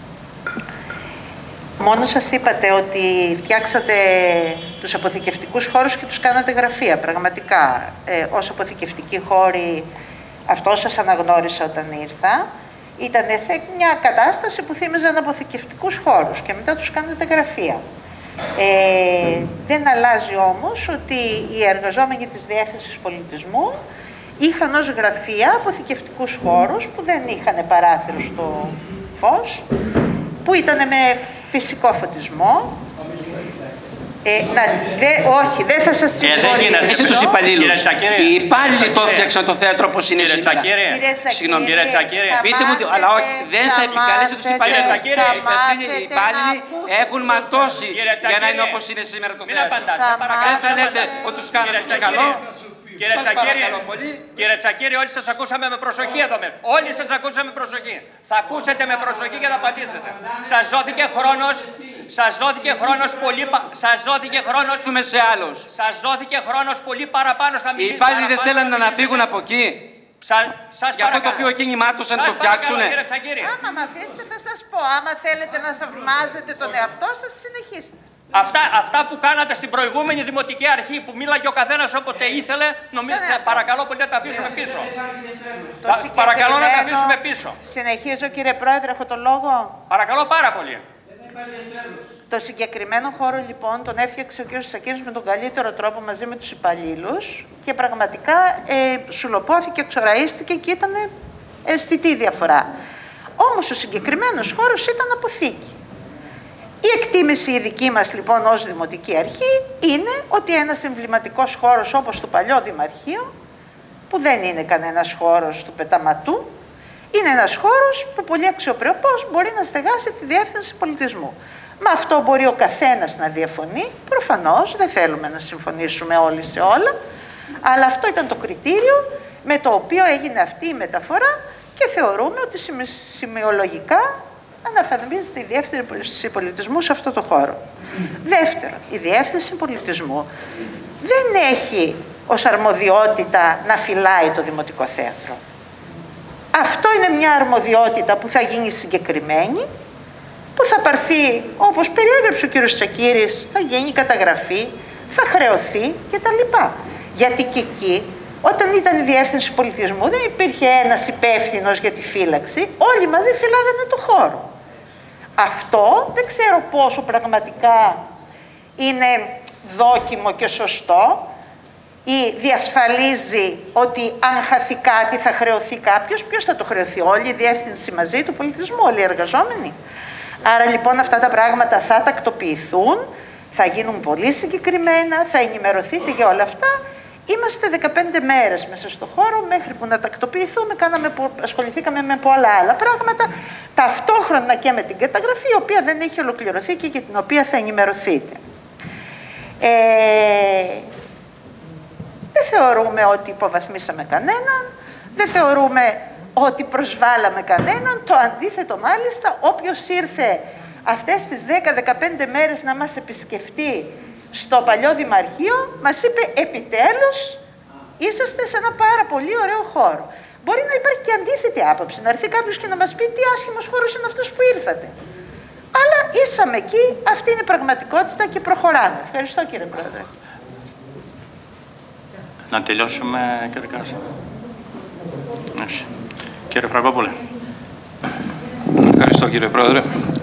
μόνο σας είπατε ότι φτιάξατε τους αποθηκευτικούς χώρους και τους κάνατε γραφεία. Πραγματικά, ε, ως αποθηκευτικοί χώροι, αυτό σας αναγνώρισα όταν ήρθα. Ήταν σε μια κατάσταση που θύμιζαν αποθηκευτικούς χώρους και μετά τους κάνατε γραφεία. Ε, δεν αλλάζει όμως ότι οι εργαζόμενοι της Διεύθυνσης Πολιτισμού είχαν ως γραφεία αποθηκευτικούς χώρους που δεν είχαν παράθυρο στο φως, που ήταν με φυσικό φωτισμό. Ε, να, δε, όχι, δεν θα σας συγχωρήσω. Ε, Είσαι τους υπαλλήλους. Οι υπάλληλοι το έφτιαξαν το θέατρο όπως είναι σήμερα. Συγγνώμη, κύριε Τσακίρη, πείτε μου, αλλά όχι, δεν θα επικαλέσετε τους υπαλλήλους. Οι υπάλληλοι έχουν ματώσει για να είναι όπως είναι σήμερα το θέατρο. Δεν θα λέτε ότι τους κάνετε καλό. Κύριε Τσακίρη, κύριε Τσακίρη, όλοι σας ακούσαμε με προσοχή εδώ. Όλοι σας ακούσαμε με προσοχή. Θα ακούσετε με προσοχή και θα απαντήσετε. Σας δόθηκε χρόνος, σας δόθηκε χρόνος πολύ, σας δόθηκε χρόνος, σε άλλους. Σας δόθηκε χρόνος πολύ παραπάνω στα μιλήσεις. Οι υπάλληλοι δεν θέλανε να φύγουν από εκεί. Σα, σας Για αυτό το οποίο εκεί νημάτωσαν το φτιάξουνε. Κύριε Τσακίρη. Άμα με αφήσετε θα σας πω. Άμα θέλετε να θαυμάζετε τον εαυτό σας, συνεχίστε. Αυτά, αυτά που κάνατε στην προηγούμενη δημοτική αρχή που μίλαγε ο καθένας όποτε ήθελε, νομίζω, Ναι, ναι. παρακαλώ πολύ να τα αφήσουμε πίσω. Το Θα, παρακαλώ να τα αφήσουμε πίσω. Συνεχίζω, κύριε Πρόεδρε, έχω το λόγο. Παρακαλώ πάρα πολύ. Το συγκεκριμένο χώρο λοιπόν τον έφτιαξε ο κ. Τσακίρης με τον καλύτερο τρόπο μαζί με τους υπαλλήλους και πραγματικά ε, σουλοπώθηκε, εξοραίστηκε και ήταν αισθητή διαφορά. Όμως ο συγκεκριμένος χώρος ήταν αποθήκη. Η εκτίμηση η δική μας λοιπόν ως Δημοτική Αρχή είναι ότι ένας εμβληματικός χώρος όπως το παλιό Δημαρχείο, που δεν είναι κανένας χώρος του πεταματού, είναι ένας χώρος που πολύ αξιοπρεπώς μπορεί να στεγάσει τη Διεύθυνση Πολιτισμού. Με αυτό μπορεί ο καθένας να διαφωνεί, προφανώς δεν θέλουμε να συμφωνήσουμε όλοι σε όλα, αλλά αυτό ήταν το κριτήριο με το οποίο έγινε αυτή η μεταφορά και θεωρούμε ότι σημειολογικά αναφανίζεται η Διεύθυνση Πολιτισμού σε αυτό το χώρο. Δεύτερον, η Διεύθυνση Πολιτισμού δεν έχει ως αρμοδιότητα να φυλάει το Δημοτικό Θέατρο. Αυτό είναι μια αρμοδιότητα που θα γίνει συγκεκριμένη, που θα πάρθει, όπως περιέγραψε ο κύριος Τσακίρης, θα γίνει καταγραφή, θα χρεωθεί κτλ. Γιατί και εκεί, όταν ήταν η Διεύθυνση Πολιτισμού, δεν υπήρχε ένας υπεύθυνος για τη φύλαξη, όλοι μαζί φυλάγανε το χώρο. Αυτό δεν ξέρω πόσο πραγματικά είναι δόκιμο και σωστό ή διασφαλίζει ότι αν χαθεί κάτι θα χρεωθεί κάποιος. Ποιος θα το χρεωθεί? Όλη η Διεύθυνση μαζί του Πολιτισμού, όλοι οι εργαζόμενοι. Άρα λοιπόν αυτά τα πράγματα θα τακτοποιηθούν, θα γίνουν πολύ συγκεκριμένα, θα ενημερωθείτε για όλα αυτά. Είμαστε δεκαπέντε μέρες μέσα στο χώρο μέχρι που να τακτοποιηθούμε, κάναμε, ασχοληθήκαμε με πολλά άλλα πράγματα, ταυτόχρονα και με την καταγραφή, η οποία δεν έχει ολοκληρωθεί και για την οποία θα ενημερωθείτε. Ε, δεν θεωρούμε ότι υποβαθμίσαμε κανέναν, δεν θεωρούμε ότι προσβάλαμε κανέναν, το αντίθετο μάλιστα, όποιος ήρθε αυτές τις δέκα με δεκαπέντε μέρες να μας επισκεφτεί στο παλιό Δημαρχείο, μας είπε επιτέλους είσαστε σε ένα πάρα πολύ ωραίο χώρο. Μπορεί να υπάρχει και αντίθετη άποψη, να έρθει κάποιος και να μας πει τι άσχημος χώρος είναι αυτός που ήρθατε. Αλλά ήσαμε εκεί, αυτή είναι η πραγματικότητα και προχωράμε. Ευχαριστώ κύριε Πρόεδρε. Να τελειώσουμε κύριε Κάσα. Κύριε Φραγκόπουλε. Ευχαριστώ κύριε Πρόεδρε.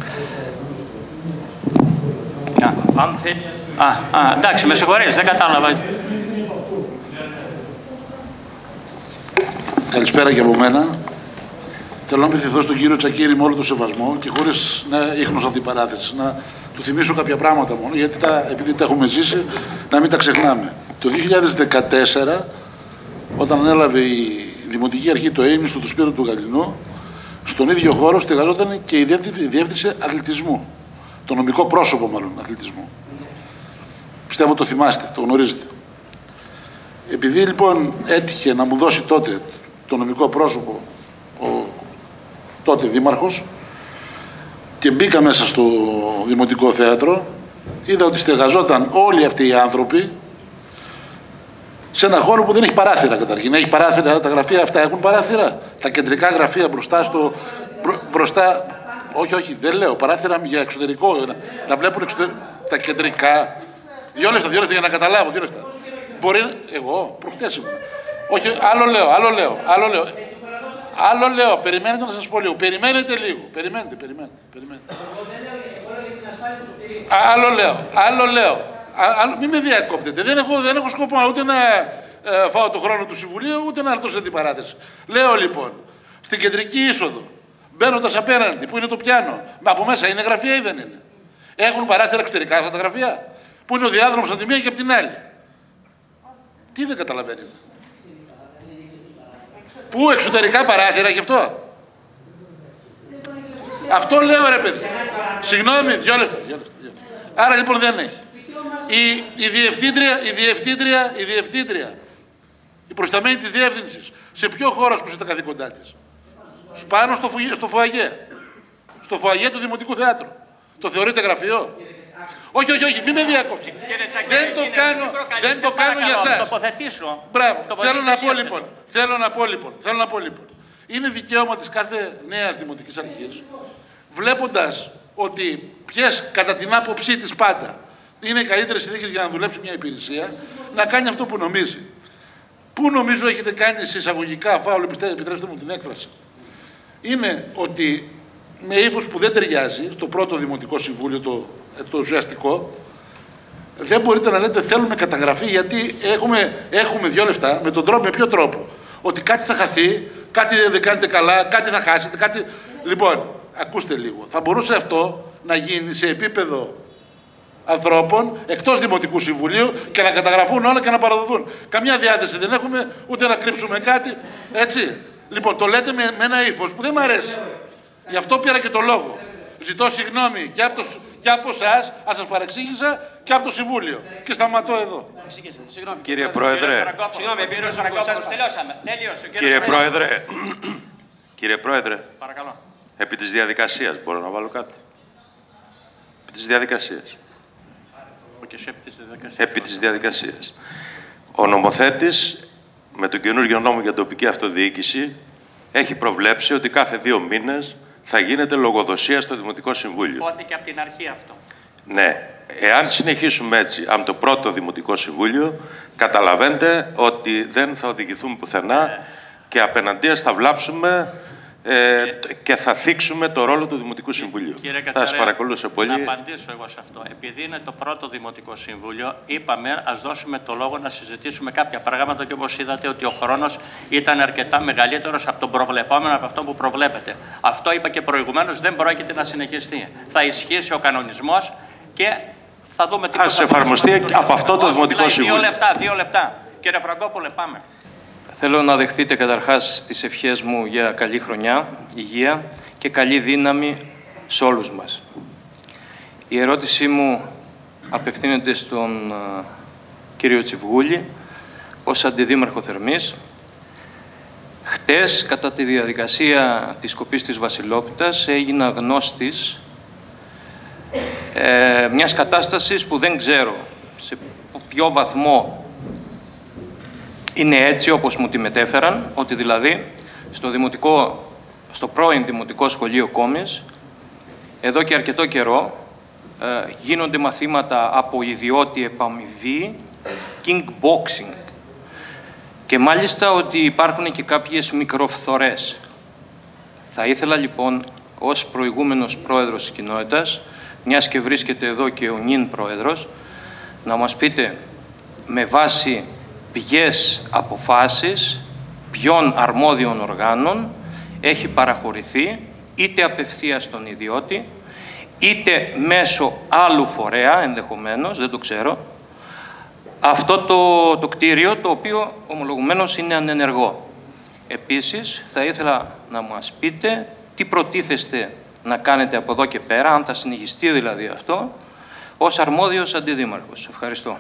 Α, αν θέλει... Α, α, εντάξει, με συγχωρείς, δεν κατάλαβα. Καλησπέρα και από μένα. Θέλω να απευθυνθώ στον κύριο Τσακίρη με όλο το σεβασμό και χωρίς να ίχνος αντιπαράθεση. Να του θυμίσω κάποια πράγματα μόνο, γιατί τα, επειδή τα έχουμε ζήσει, να μην τα ξεχνάμε. Το δύο χιλιάδες δεκατέσσερα, όταν ανέλαβε η Δημοτική Αρχή το ΕΙΜΙΣ του Σπύρου του Γαλινού, στον ίδιο χώρο στεγαζόταν και η Διεύθυνση Αθλητισμού. Το νομικό πρόσωπο, μάλλον, αθλητισμού. Πιστεύω το θυμάστε, το γνωρίζετε. Επειδή λοιπόν έτυχε να μου δώσει τότε το νομικό πρόσωπο ο τότε δήμαρχος και μπήκα μέσα στο Δημοτικό Θέατρο, είδα ότι στεγαζόταν όλοι αυτοί οι άνθρωποι σε ένα χώρο που δεν έχει παράθυρα καταρχήν. Έχει παράθυρα, τα γραφεία αυτά έχουν παράθυρα. Τα κεντρικά γραφεία μπροστά στο... Μπρο, μπροστά... Όχι, όχι, δεν λέω. Παράθυρα για εξωτερικό. Να, να βλέπουν εξωτερικό. Τα κεντρικά. Δύο λεπτά, δύο λεπτά για να καταλάβω. Δύο λεπτά. Μπορεί... Εγώ, προχτές ήμουν. Όχι, άλλο λέω, άλλο λέω, άλλο λέω. Άλλο λέω, περιμένετε να σας πω λίγο. Περιμένετε λίγο. Περιμένετε, περιμένετε. περιμένετε. Άλλο λέω, άλλο λέω. Α, μην με διακόπτετε. Δεν έχω, δεν έχω σκοπό ούτε να ε, φάω το χρόνο του Συμβουλίου, ούτε να έρθω σε αντιπαράθεση. Λέω λοιπόν, στην κεντρική είσοδο, μπαίνοντας απέναντι, που είναι το πιάνο, μα από μέσα είναι γραφεία ή δεν είναι? Έχουν παράθυρα εξωτερικά αυτά τα γραφεία, που είναι ο διάδρομος από τη μία και από την άλλη. Τι δεν καταλαβαίνετε? Πού εξωτερικά παράθυρα γι' αυτό? Αυτό λέω ρε παιδί. Συγγνώμη, δυο λεπτά. Άρα λοιπόν δεν έχει. Η, η, διευθύντρια, η, διευθύντρια, η διευθύντρια, η προσταμένη της διεύθυνσης, σε ποιο χώρο ασκούσε τα καθήκοντά της? Πάνω στο, φου, στο φουαγέ. Στο φουαγέ του Δημοτικού Θεάτρου. Το θεωρείτε γραφείο? Όχι, όχι, όχι, μην με διακόψει. Δεν το κάνω, δεν το κάνω για σας. Τοποθετήσω. Μπράβο. Θέλω να πω λοιπόν, θέλω να πω λοιπόν, θέλω να πω λοιπόν. Είναι δικαίωμα της κάθε νέας δημοτικής αρχής, βλέποντας ότι ποιες κατά την άποψή της πάντα είναι οι καλύτερες συνθήκες για να δουλέψει μια υπηρεσία, να κάνει αυτό που νομίζει. Πού νομίζω έχετε κάνει σε εισαγωγικά φάουλ, επιτρέψτε μου την έκφραση. Είναι ότι με ύφος που δεν ταιριάζει στο πρώτο Δημοτικό Συμβούλιο, το, το ουσιαστικό, δεν μπορείτε να λέτε θέλουμε καταγραφή γιατί έχουμε, έχουμε δύο λεφτά, με τον τρόπο, με ποιο τρόπο. Ότι κάτι θα χαθεί, κάτι δεν κάνετε καλά, κάτι θα χάσετε, κάτι... Λοιπόν, ακούστε λίγο. Θα μπορούσε αυτό να γίνει σε επίπεδο ανθρώπων εκτός Δημοτικού Συμβουλίου και να καταγραφούν όλα και να παραδοθούν. Καμιά διάθεση δεν έχουμε, ούτε να κρύψουμε κάτι, έτσι. Λοιπόν, το λέτε με, με ένα ύφος που δεν μου αρέσει. Γι' αυτό πήρα και το λόγο. Ζητώ συγγνώμη και από, το, και από εσάς, αν σας παρεξήγησα, και από το Συμβούλιο. Και σταματώ εδώ. Κύριε Πρόεδρε, κύριε Πρόεδρε, κύριε Πρόεδρε, παρακαλώ. Επί της διαδικασίας μπορώ να βάλω κάτι. Επί της διαδικασίας. Επί της διαδικασίας. Ο νομοθέτης, με τον καινούργιο νόμο για τοπική αυτοδιοίκηση, έχει προβλέψει ότι κάθε δύο μήνες θα γίνεται λογοδοσία στο Δημοτικό Συμβούλιο. Υπόθηκε από την αρχή αυτό. Ναι. Εάν συνεχίσουμε έτσι από το πρώτο Δημοτικό Συμβούλιο, καταλαβαίνετε ότι δεν θα οδηγηθούμε πουθενά ναι. και απέναντίας θα βλάψουμε ε, και θα θίξουμε το ρόλο του Δημοτικού Συμβουλίου. Κύριε θα σας παρακολούσα πολύ. Να απαντήσω εγώ σε αυτό. Επειδή είναι το πρώτο Δημοτικό Συμβούλιο, είπαμε ας δώσουμε το λόγο να συζητήσουμε κάποια πράγματα και όπως είδατε ότι ο χρόνος ήταν αρκετά μεγαλύτερος από τον προβλεπόμενο, από αυτό που προβλέπετε. Αυτό είπα και προηγουμένως, δεν πρόκειται να συνεχιστεί. Θα ισχύσει ο κανονισμός και θα δούμε τι θα εφαρμοστεί από αυτό το Δημοτικό Συμβούλιο. Δύο λεπτά, δύο λεπτά. Κύριε Φραγκόπουλε, πάμε. Θέλω να δεχτείτε καταρχάς τις ευχές μου για καλή χρονιά, υγεία και καλή δύναμη σε όλους μας. Η ερώτησή μου απευθύνεται στον uh, κύριο Τσιβγούλη ως Αντιδήμαρχο Θερμής. Χτες, κατά τη διαδικασία της κοπής της Βασιλόπιτας, έγινα γνώστης ε, μιας κατάστασης που δεν ξέρω σε ποιο βαθμό είναι έτσι όπως μου τη μετέφεραν, ότι δηλαδή στο, δημοτικό, στο πρώην Δημοτικό Σχολείο Κόμης, εδώ και αρκετό καιρό, ε, γίνονται μαθήματα από ιδιώτη επαμοιβή, kickboxing. Και μάλιστα ότι υπάρχουν και κάποιες μικροφθορές. Θα ήθελα λοιπόν, ως προηγούμενος πρόεδρος της κοινότητας, μιας και βρίσκεται εδώ και ο νυν πρόεδρος, να μας πείτε με βάση ποιες αποφάσεις, ποιων αρμόδιων οργάνων έχει παραχωρηθεί είτε απευθείας στον ιδιώτη, είτε μέσω άλλου φορέα, ενδεχομένως, δεν το ξέρω, αυτό το, το κτίριο, το οποίο ομολογουμένως είναι ανενεργό. Επίσης, θα ήθελα να μας πείτε τι προτίθεστε να κάνετε από εδώ και πέρα, αν θα συνεχιστεί δηλαδή αυτό, ως αρμόδιος αντιδήμαρχος. Ευχαριστώ.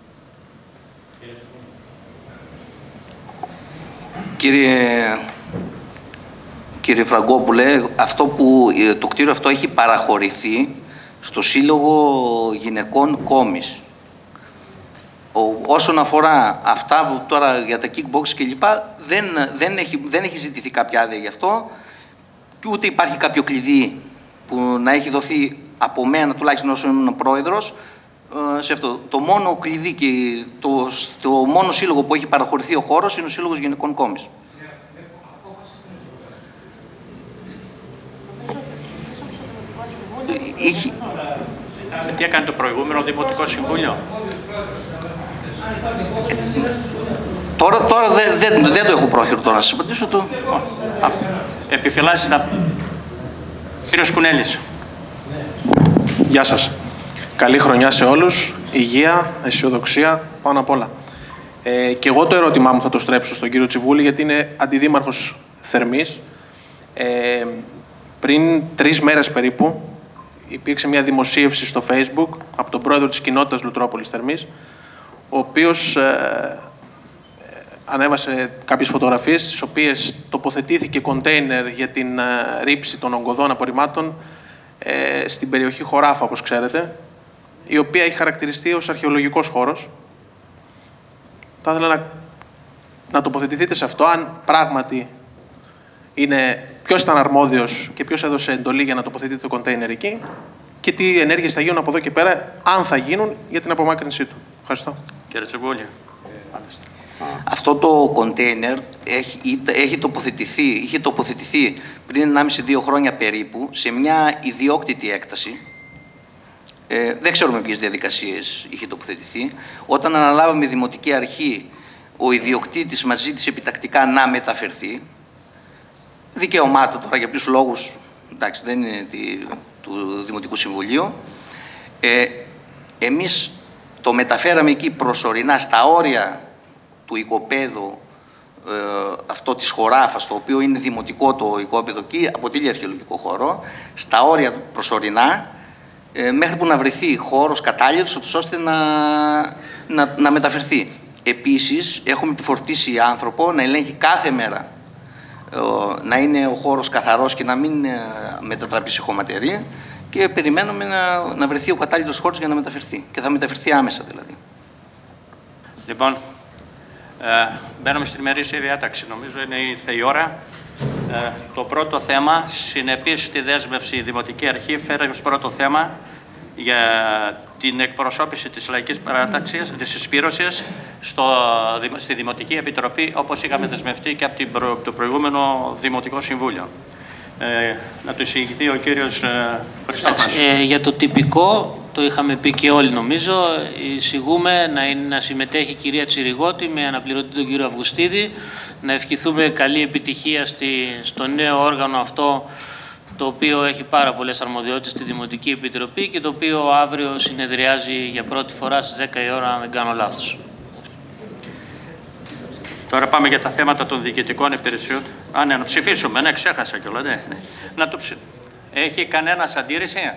Κύριε, κύριε Φραγκόπουλε, αυτό που, το κτίριο αυτό έχει παραχωρηθεί στο Σύλλογο Γυναικών Κόμης. Ο, όσον αφορά αυτά που τώρα για τα kickbox και λοιπά, δεν, δεν, έχει, δεν έχει ζητηθεί κάποια άδεια γι' αυτό και ούτε υπάρχει κάποιο κλειδί που να έχει δοθεί από μένα, τουλάχιστον όσο ήμουν πρόεδρος, σε αυτό. Το μόνο κλειδί και το, το μόνο σύλλογο που έχει παραχωρηθεί ο χώρος είναι ο Σύλλογος Γυναικών Κόμης. Είχε... Τι έκανε το προηγούμενο Δημοτικό Συμβούλιο? Ε, τώρα τώρα δεν δε, δε το έχω πρόχειρο τώρα να σας απαντήσω το... Επιφυλάσσει να... Κύριος Κουνέλης. Γεια σας. Καλή χρονιά σε όλους. Υγεία, αισιοδοξία, πάνω απ' όλα. Ε, και εγώ το ερώτημά μου θα το στρέψω στον κύριο Τσιβούλη, γιατί είναι αντιδήμαρχος Θερμής. Ε, πριν τρεις μέρες περίπου, υπήρξε μια δημοσίευση στο Facebook από τον πρόεδρο της κοινότητας Λουτρόπολης Θερμής, ο οποίος ε, ανέβασε κάποιες φωτογραφίες, στις οποίες τοποθετήθηκε κοντέινερ για την ε, ρήψη των ογκωδών απορριμμάτων ε, στην περιοχή Χωράφα, όπως ξέρετε. η οποία έχει χαρακτηριστεί ως αρχαιολογικός χώρος. Θα ήθελα να, να τοποθετηθείτε σε αυτό, αν πράγματι είναι ποιος ήταν αρμόδιος και ποιος έδωσε εντολή για να τοποθετείτε το κοντέινερ εκεί και τι ενέργειες θα γίνουν από εδώ και πέρα, αν θα γίνουν, για την απομάκρυνσή του. Ευχαριστώ. Κύριε Τσιβούλη. Αυτό το κοντέινερ έχει, έχει τοποθετηθεί, είχε τοποθετηθεί πριν ενάμιση με δύο χρόνια περίπου σε μια ιδιόκτητη έκταση. Ε, δεν ξέρουμε ποιες διαδικασίες είχε τοποθετηθεί. Όταν αναλάβαμε η Δημοτική Αρχή, ο ιδιοκτήτης μας ζήτησε επιτακτικά να μεταφερθεί. Δικαίωμά του τώρα για ποιους λόγους, εντάξει, δεν είναι τη, του Δημοτικού Συμβουλίου. Ε, εμείς το μεταφέραμε εκεί προσωρινά στα όρια του οικοπαίδου ε, αυτό της χωράφας, το οποίο είναι δημοτικό το οικόπεδο και αποτελεί αρχαιολογικό χώρο, στα όρια του προσωρινά, ε, μέχρι που να βρεθεί χώρος κατάλληλος, ώστε να, να, να μεταφερθεί. Επίσης, έχουμε επιφορτήσει άνθρωπο να ελέγχει κάθε μέρα, ε, να είναι ο χώρος καθαρός και να μην ε, μετατραπεί σε χωματερή, και περιμένουμε να, να βρεθεί ο κατάλληλος χώρος για να μεταφερθεί. Και θα μεταφερθεί άμεσα δηλαδή. Λοιπόν, ε, μπαίνουμε στην ημερήσια διάταξη. Νομίζω είναι ήρθε η ώρα. Ε, το πρώτο θέμα, συνεπής στη δέσμευση η Δημοτική Αρχή, φέρει ως πρώτο θέμα για την εκπροσώπηση της Λαϊκής Παράταξης, της Συσπήρωσης, στο, στη Δημοτική Επιτροπή, όπως είχαμε δεσμευτεί και από την προ, το προηγούμενο Δημοτικό Συμβούλιο. Ε, να του εισηγηθεί ο κύριος ε, Χριστόφας. Ε, για το τυπικό, το είχαμε πει και όλοι νομίζω, εισηγούμε να, είναι, να συμμετέχει η κυρία Τσιριγώτη με αναπληρωτή τον κύριο Αυγουστίδη, να ευχηθούμε καλή επιτυχία στη, στο νέο όργανο αυτό, το οποίο έχει πάρα πολλές αρμοδιότητες στη Δημοτική Επιτροπή και το οποίο αύριο συνεδριάζει για πρώτη φορά στις δέκα η ώρα, αν δεν κάνω λάθος. Τώρα πάμε για τα θέματα των διοικητικών υπηρεσιών. Α, ναι, να ψηφίσουμε. Ναι, ξέχασα κιόλα. Ναι, ναι. Να το ψη... Έχει κανένας αντίρρηση?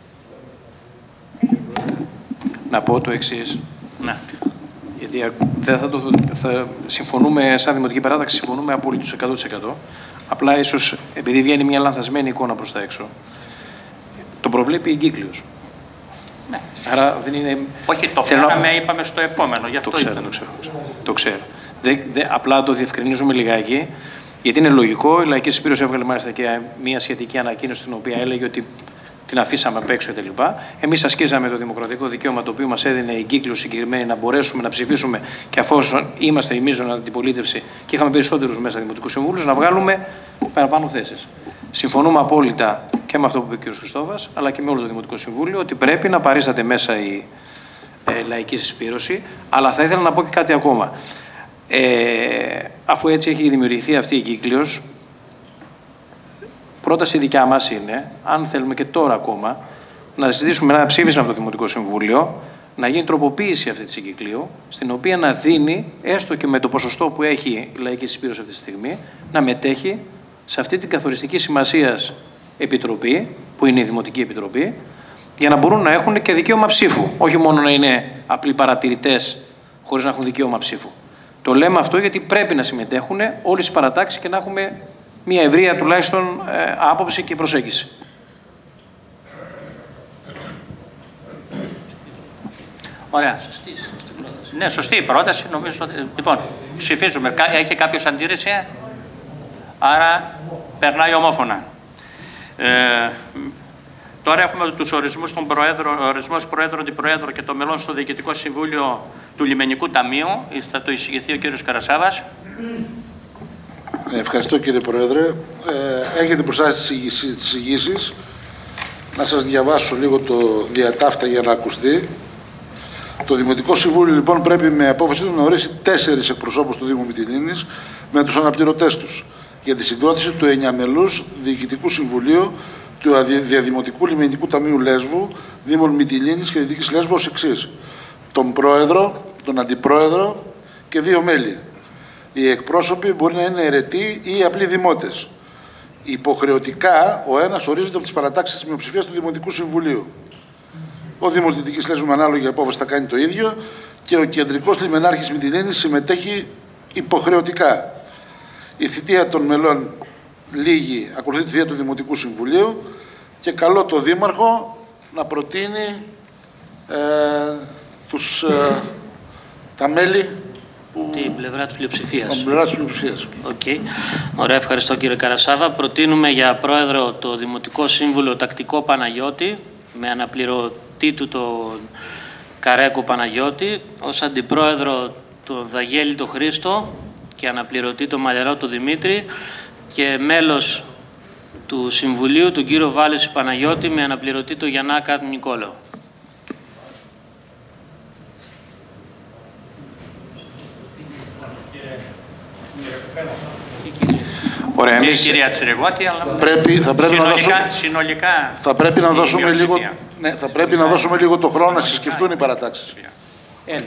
Να πω το εξής. Ναι. Γιατί δεν θα το, θα συμφωνούμε, σαν Δημοτική Παράταξη, συμφωνούμε απόλυτος εκατό τοις εκατό. Απλά ίσως, επειδή βγαίνει μια λανθασμένη εικόνα προς τα έξω, το προβλέπει η εγκύκλειος. Ναι. Άρα δεν είναι... Όχι, το φέραμε, να... είπαμε στο επόμενο. Γι' αυτό το ξέρω, το ξέρω. Το ξέρω. Δε, δε, απλά το διευκρινίζουμε λιγάκι, γιατί είναι λογικό. Η Λαϊκή Συσπήρωση έβγαλε μάλιστα και μια σχετική ανακοίνωση, την οποία έλεγε ότι την αφήσαμε απ' έξω κτλ. Εμείς ασκήσαμε το δημοκρατικό δικαίωμα, το οποίο μας έδινε η εγκύκλωση συγκεκριμένη, να μπορέσουμε να ψηφίσουμε, και αφόσον είμαστε η μείζωνα αντιπολίτευση και είχαμε περισσότερους μέσα δημοτικού συμβούλους, να βγάλουμε παραπάνω θέσεις. Συμφωνούμε απόλυτα και με αυτό που είπε ο κ. Χριστόφας, αλλά και με όλο το Δημοτικό Συμβούλιο, ότι πρέπει να παρίσταται μέσα η ε, Λαϊκή Συσπήρωση. Αλλά θα ήθελα να πω και κάτι ακόμα. Ε, αφού έτσι έχει δημιουργηθεί αυτή η εγκύκλειος, πρόταση δικιά μας είναι, αν θέλουμε και τώρα ακόμα, να ζητήσουμε ένα ψήφισμα από το Δημοτικό Συμβούλιο, να γίνει τροποποίηση αυτή της εγκυκλίου, στην οποία να δίνει, έστω και με το ποσοστό που έχει η Λαϊκή Συσπήρωση αυτή τη στιγμή, να μετέχει σε αυτή την καθοριστική σημασίας επιτροπή, που είναι η Δημοτική Επιτροπή, για να μπορούν να έχουν και δικαίωμα ψήφου. Όχι μόνο να είναι απλοί παρατηρητές χωρίς να έχουν δικαίωμα ψήφου. Το λέμε αυτό γιατί πρέπει να συμμετέχουν όλες οι παρατάξεις και να έχουμε μια ευρεία τουλάχιστον ε, άποψη και προσέγγιση. Ωραία. Σωστή. Ναι, σωστή η πρόταση. Νομίζω ότι... Λοιπόν, ψηφίζουμε. Έχει κάποιος αντίρρηση? Άρα περνάει ομόφωνα. Ε, τώρα έχουμε τους ορισμούς των Προέδρων, ορισμός Προέδρου, Αντιπροέδρου και των μελών στο Διοικητικό Συμβούλιο του Λιμενικού Ταμείου. Θα το εισηγηθεί ο κύριος Καρασάβας. Ευχαριστώ κύριε Πρόεδρε. Ε, έχετε μπροστά σας τις εισηγήσεις. Να σας διαβάσω λίγο το διατάφτα για να ακουστεί. Το Δημοτικό Συμβούλιο λοιπόν πρέπει με απόφαση του να ορίσει τέσσερις εκπροσώπους του Δήμου Μυτιλήνης με τους αναπληρωτές τους για τη συγκρότηση του εννιαμελούς Διοικητικού Συμβουλίου του Διαδημοτικού Λιμενικού Ταμείου Λέσβου, Δήμων Μυτιλήνης και Δυτικής Λέσβου ως εξής. Τον Πρόεδρο, τον Αντιπρόεδρο και δύο μέλη. Οι εκπρόσωποι μπορεί να είναι αιρετοί ή απλοί δημότες. Υποχρεωτικά ο ένας ορίζεται από τις παρατάξεις της μειοψηφίας του Δημοτικού Συμβουλίου. Ο Δήμος Δυτικής Λέσβου με ανάλογη απόφαση θα κάνει το ίδιο και ο κεντρικός λιμενάρχης Μυτιλήνης συμμετέχει υποχρεωτικά. Η θητεία των μελών λύγει, ακολουθεί τη θητεία του Δημοτικού Συμβουλίου και καλώ το Δήμαρχο να προτείνει ε, τους, ε, τα μέλη που... Την πλευρά της πλειοψηφίας. Την πλευρά της πλειοψηφίας. Okay. Ωραία, ευχαριστώ κύριε Καρασάβα. Προτείνουμε για πρόεδρο το Δημοτικό Σύμβουλο Τακτικό Παναγιώτη, με αναπληρωτή του τον Καρέκο Παναγιώτη, ως αντιπρόεδρο τον Δαγέλη τον Χρήστο και αναπληρωτή τον Μαλερό τον Δημήτρη και μέλος του Συμβουλίου τον κύριο Βάλεση Παναγιώτη με αναπληρωτή τον Γιαννάκα τον Νικόλαο. Ωραία, και η εμείς... κυρία Τσιρεγότη, αλλά πρέπει, θα πρέπει συνολικά, να δώσουμε, συνολικά θα πρέπει να δώσουμε λίγο, ναι, θα πρέπει να δώσουμε λίγο το χρόνο να συσκεφτούν οι παρατάξεις. Ένα.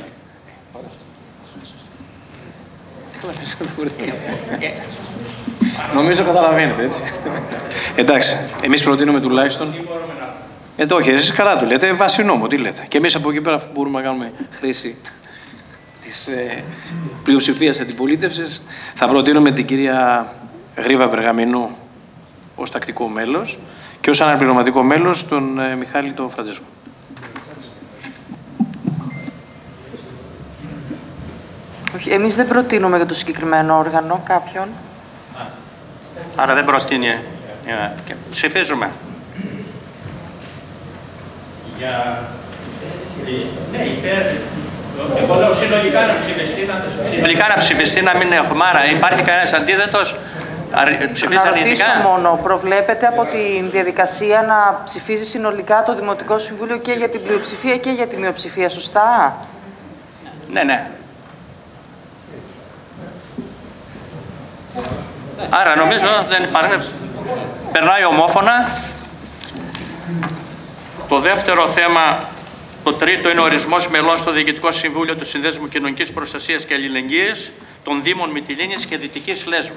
Νομίζω καταλαβαίνετε, έτσι. Εντάξει, εμείς προτείνουμε τουλάχιστον... Ε, το όχι, εσείς καλά το λέτε, βάσει νόμου, τι λέτε. Και εμείς από εκεί πέρα μπορούμε να κάνουμε χρήση της ε, πλειοψηφίας αντιπολίτευσης. Θα προτείνουμε την κυρία Γρίβα Περγαμηνού ως τακτικό μέλος και ως αναπληρωματικό μέλος τον ε, Μιχάλη τον Φραντζέσκο. Όχι, εμείς δεν προτείνουμε για το συγκεκριμένο όργανο κάποιον. Άρα δεν προτείνει. Και ψηφίζουμε. Για... Ναι, υπέρ. Εγώ λέω συνολικά να ψηφιστεί. Συνολικά να ψηφιστεί, να μην έχουμε. Άρα υπάρχει κανένας αντίθετος. Ψηφίζει να αρνητικά. ρωτήσω μόνο, προβλέπετε από τη διαδικασία να ψηφίζει συνολικά το Δημοτικό Συμβούλιο και για την πλειοψηφία και για τη μειοψηφία, σωστά? Ναι, ναι. Άρα νομίζω δεν υπάρχει. Περνάει ομόφωνα. Το δεύτερο θέμα, το τρίτο, είναι ο ορισμός μελών στο Διοικητικό Συμβούλιο του Συνδέσμου Κοινωνικής Προστασίας και Αλληλεγγύης των Δήμων Μυτιλήνης και Δυτικής Λέσβου.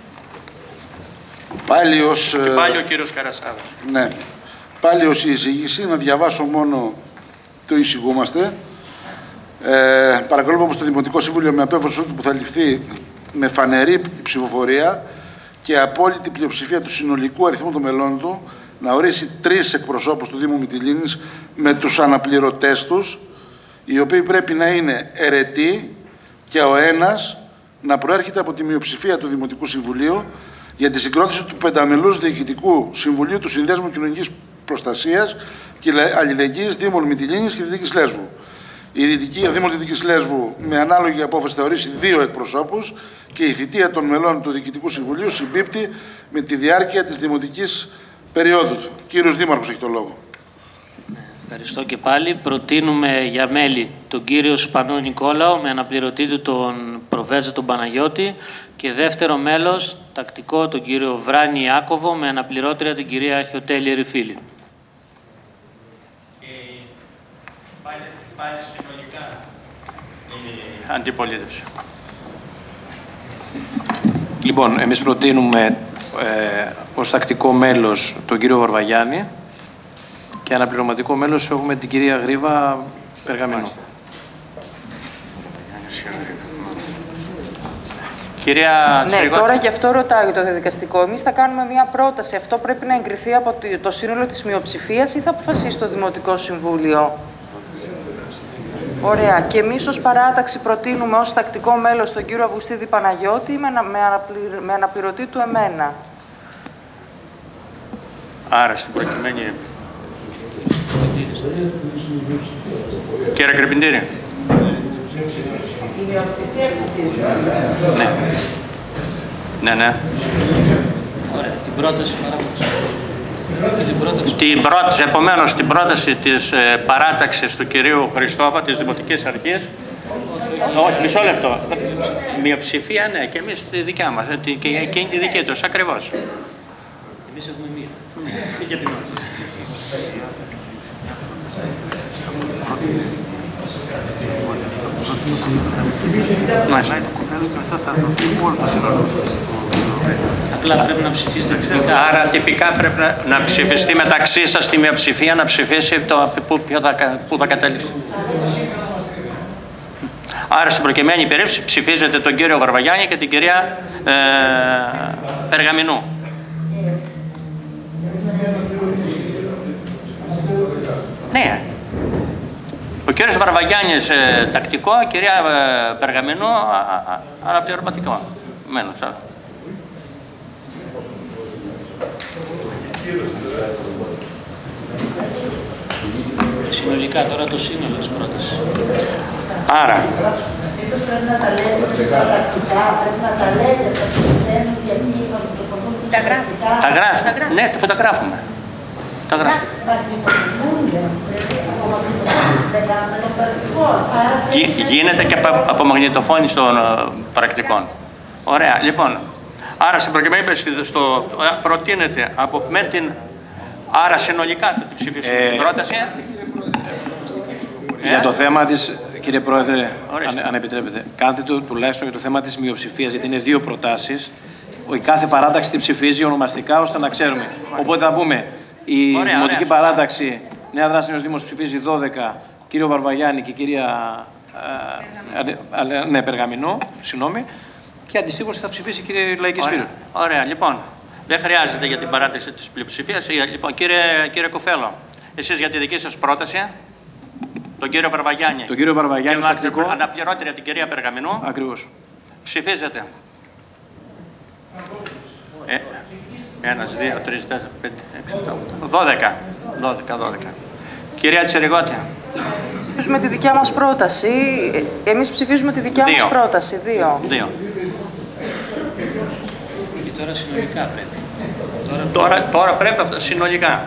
Πάλι ως... Και πάλι ο κύριος Καρασάβας. Ναι. Πάλι ως εισηγήση, να διαβάσω μόνο το εισηγούμαστε. Ε, παρακαλούμε όμως το Δημοτικό Συμβούλιο με απέφαση του που θα ληφθεί με φανερή ψηφοφορία και απόλυτη πλειοψηφία του συνολικού αριθμού των μελών του να ορίσει τρεις εκπροσώπους του Δήμου Μυτιλήνης με τους αναπληρωτές τους, οι οποίοι πρέπει να είναι αιρετοί και ο ένας να προέρχεται από τη μειοψηφία του Δημοτικού Συμβουλίου για τη συγκρότηση του πενταμελούς Διοικητικού Συμβουλίου του Συνδέσμου Κοινωνικής Προστασίας και Αλληλεγγύης Δήμων Μυτιλήνης και Δυτικής Λέσβου. Η Δυτική, ο Δήμος Δυτικής Λέσβου με ανάλογη απόφαση θα ορίσει δύο εκπροσώπους και η θητεία των μελών του Διοικητικού Συμβουλίου συμπίπτει με τη διάρκεια της δημοτικής περίοδου του. Κύριος Δήμαρχος έχει το λόγο. Ευχαριστώ και πάλι. Προτείνουμε για μέλη τον κύριο Σπανό Νικόλαο με αναπληρωτή του τον Προβέτζα τον Παναγιώτη και δεύτερο μέλος τακτικό τον κύριο Βράνη Ιάκωβο με αναπληρώτρια την κυρία Χιωτέλη Ερυφίλη. Πάλι συνολικά η αντιπολίτευση. Λοιπόν, εμείς προτείνουμε ε, ως τακτικό μέλος τον κύριο Βαρβαγιάννη και αναπληρωματικό μέλος έχουμε την κυρία Γρίβα Περγαμηνού. Κυρία Ναι, Τσιρικότη. τώρα γι' αυτό ρωτάω για το διαδικαστικό. Εμείς θα κάνουμε μια πρόταση. Αυτό πρέπει να εγκριθεί από το σύνολο της μειοψηφίας ή θα αποφασίσει το Δημοτικό Συμβούλιο? Ωραία. Και εμείς ως παράταξη προτείνουμε ως τακτικό μέλος τον κύριο Αυγουστίδη Παναγιώτη με, ανα, με, αναπληρ, με αναπληρωτή του εμένα. Άρα στην προκειμένη... Κύριε Κρεπιντήρη. Ναι. Ναι, ναι. Ωραία. Την πρόταση Την πρόταση, επομένως, την πρόταση της ε, παράταξης του κυρίου Χριστόφα, της Δημοτικής Αρχής. Όχι, μισό λεπτό. Μειοψηφία, ναι, και εμείς τη δικιά μας. Ε, και εκείνη τη δική τους, ακριβώς. Εμείς έχουμε μία. Για την ώρα. Απλά πρέπει να ψηφίσετε τυπικά. Άρα τυπικά πρέπει να, να ψηφιστεί μεταξύ σας τη μειοψηφία, να ψηφίσει το που, θα, που θα καταλήξει. Άρα στην προκειμένη περίπτωση ψηφίζετε τον κύριο Βαρβαγιάννη και την κυρία ε, Περγαμηνού. Ναι. Ο κύριος Βαρβαγιάννης ε, τακτικό, κυρία ε, Περγαμηνού αναπληρωματικό. Μένω, Συνολικά τώρα το σύνολο της πρότασης. Άρα. Πρέπει να τα λέτε πρακτικά, πρέπει να τα λέτε, θα ψηφίσουν γιατί τα γράφει. Τα γράφει. Ναι, το φωτογράφουμε. Τα γράφει. Γίνεται και από μαγνητοφώνηση των πρακτικών. Ωραία. Λοιπόν, άρα στην προκειμένη στο, προτείνεται από με την. Άρα συνολικά θα την ψηφίσουμε ε, την πρόταση. Για ε? το θέμα της, κύριε Πρόεδρε, αν, αν επιτρέπετε, κάντε το τουλάχιστον για το θέμα της μειοψηφίας, γιατί είναι δύο προτάσεις. Η κάθε παράταξη την ψηφίζει ονομαστικά, ώστε να ξέρουμε. Οπότε θα πούμε, η ωραία, Δημοτική ωραία, Παράταξη Νέα Δράση Νέος Δήμος ψηφίζει δώδεκα, κύριο Βαρβαγιάννη και κυρία ε, ε, ναι, Περγαμηνό, συγγνώμη, και αντιστοίχως θα ψηφίσει κύριε Λαϊκή Σπύρου. Ωραία, λοιπόν. Δεν χρειάζεται για την παράταση της πλειοψηφίας. Λοιπόν, κύριε, κύριε Κουφέλο, εσείς για τη δική σας πρόταση, τον κύριο Βαρβαγιάννη. Τον κύριο Βαρβαγιάννη, και τακτικό. Αναπληρώτρια την κυρία Περγαμηνού. Ακριβώς. Ψηφίζετε. Ε, ένας, δύο, τρεις, τέσσερα, πέντε, έξι, επτά, οκτώ, δώδεκα. Δώδεκα, δώδεκα. Κυρία Τσεριγώτη. Ψηφίζουμε τη δικιά μας πρόταση. Εμείς ψηφίζουμε τη δικιά δύο. μας πρόταση. Δύο. Δύο. Και τώρα συνολικά πρέπει. Τώρα, τώρα, τώρα πρέπει αυτά, συνολικά.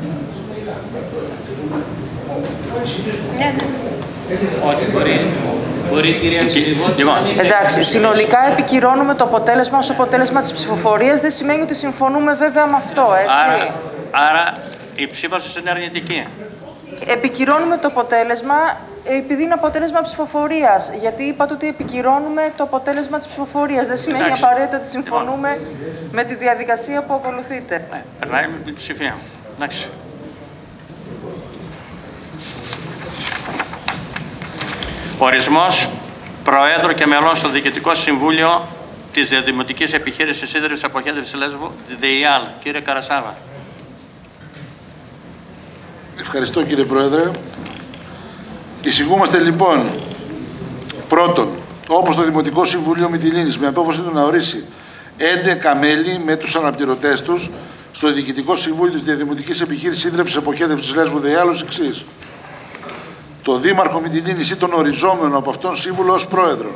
Ναι, ναι. Όχι, μπορεί. Μπορεί, κυρία Τσιριγώτη. Εντάξει, συνολικά επικυρώνουμε το αποτέλεσμα ως αποτέλεσμα της ψηφοφορίας. Δεν σημαίνει ότι συμφωνούμε βέβαια με αυτό, έτσι. Άρα, άρα η ψήφος σας είναι αρνητική. Επικυρώνουμε το αποτέλεσμα επειδή είναι αποτέλεσμα ψηφοφορίας. Γιατί είπατε ότι επικυρώνουμε το αποτέλεσμα της ψηφοφορίας. Δεν σημαίνει Εντάξει. απαραίτητα ότι συμφωνούμε λοιπόν. με τη διαδικασία που ακολουθείτε. Ναι, περνάει με την ψηφία. Εντάξει. Ορισμός Προέδρου και μελών στο Διοικητικό Συμβούλιο της Διαδημοτικής Επιχείρησης Ίδρυυσης Αποχέτευσης Λέσβου, ΔΕΙΑΛ. Κύριε Καρασάβα. Ευχαριστώ κύριε Πρόεδρε. Εισηγούμαστε λοιπόν πρώτον, όπως το Δημοτικό Συμβούλιο Μυτιλήνης με απόφαση του να ορίσει έντεκα μέλη με τους αναπληρωτές τους στο Διοικητικό Συμβούλιο της Διαδημοτικής Επιχείρησης Ίδρυυσης Αποχέτευσης Λέσβου ΔΕΙΑΛ ως εξής. Το Δήμαρχο Μυτιλήνης ή τον οριζόμενο από αυτόν σύμβουλο ως πρόεδρο.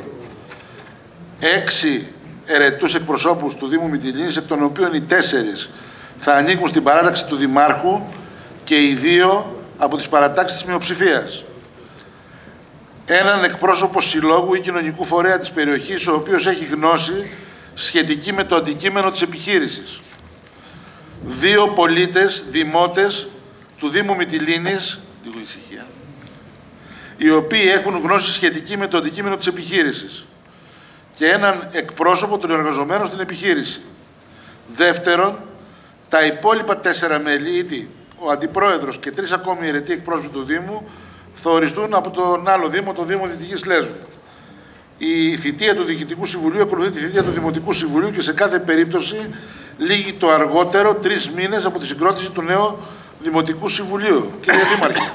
Έξι ερετούς εκπροσώπους του Δήμου Μυτιλήνης, εκ των οποίων οι τέσσερις θα ανήκουν στην παράταξη του Δημάρχου και οι δύο από τις παρατάξεις της μειοψηφίας. Έναν εκπρόσωπο συλλόγου ή κοινωνικού φορέα της περιοχής, ο οποίος έχει γνώση σχετική με το αντικείμενο της επιχείρησης. Δύο πολίτες, δημότες του Δήμου Μυτιλήνης, λίγο ησυχία, οι οποίοι έχουν γνώση σχετική με το αντικείμενο της επιχείρησης και έναν εκπρόσωπο των εργαζομένων στην επιχείρηση. Δεύτερον, τα υπόλοιπα τέσσερα μέλη, ήδη ο Αντιπρόεδρος και τρεις ακόμη αιρετοί εκπρόσωποι του Δήμου, θα οριστούν από τον άλλο Δήμο, το Δήμο Δυτικής Λέσβου. Η θητεία του Διοικητικού Συμβουλίου ακολουθεί τη θητεία του Δημοτικού Συμβουλίου και σε κάθε περίπτωση λήγει το αργότερο τρεις μήνες από τη συγκρότηση του νέου Δημοτικού Συμβουλίου. Κύριε Δήμαρχε.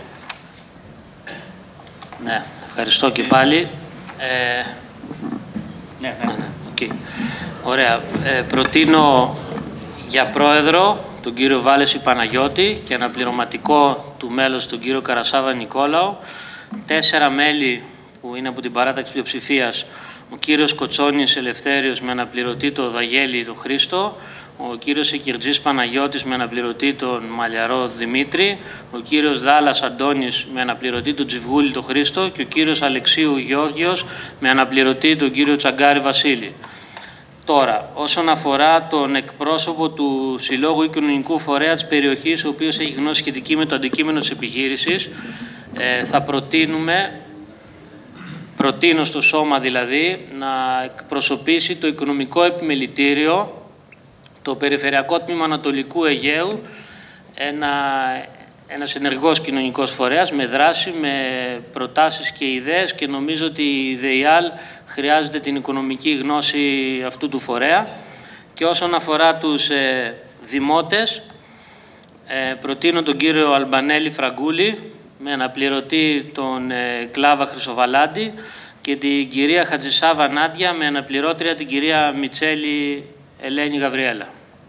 Ναι, ευχαριστώ και πάλι. Ε, ναι, ναι. ναι, okay. Ωραία. Ε, προτείνω για πρόεδρο τον κύριο Βάλεση Παναγιώτη και αναπληρωματικό του μέλος τον κύριο Καρασάβα Νικόλαο. Τέσσερα μέλη που είναι από την παράταξη πλειοψηφίας. Ο κύριος Κοτσόνης Ελευθέριος με αναπληρωτή τον Δαγέλη τον Χρήστο. Ο κύριος Εκυρτζής Παναγιώτης με αναπληρωτή τον Μαλιαρό Δημήτρη, ο κύριος Δάλας Αντώνης με αναπληρωτή τον Τζιβγούλη τον Χρήστο και ο κύριος Αλεξίου Γιώργιος με αναπληρωτή τον κύριο Τσαγκάρη Βασίλη. Τώρα, όσον αφορά τον εκπρόσωπο του Συλλόγου ή Κοινωνικού Φορέα της περιοχής, ο οποίος έχει γνώση σχετική με το αντικείμενο της επιχείρησης, ε, θα προτείνουμε, προτείνω στο σώμα δηλαδή, να εκπροσωπήσει το Οικονομικό Επιμελητήριο, το Περιφερειακό Τμήμα Ανατολικού Αιγαίου, ένα, ένας ενεργός κοινωνικός φορέας με δράση, με προτάσεις και ιδέες και νομίζω ότι η ΔΕΙΑΛ χρειάζεται την οικονομική γνώση αυτού του φορέα. Και όσον αφορά τους ε, δημότες, ε, προτείνω τον κύριο Αλμπανέλη Φραγκούλη με αναπληρωτή τον ε, Κλάβα Χρυσοβαλάντη και την κυρία Χατζησάβα Νάντια με αναπληρώτρια την κυρία Μιτσέλη Ελένη Γαβριέλα.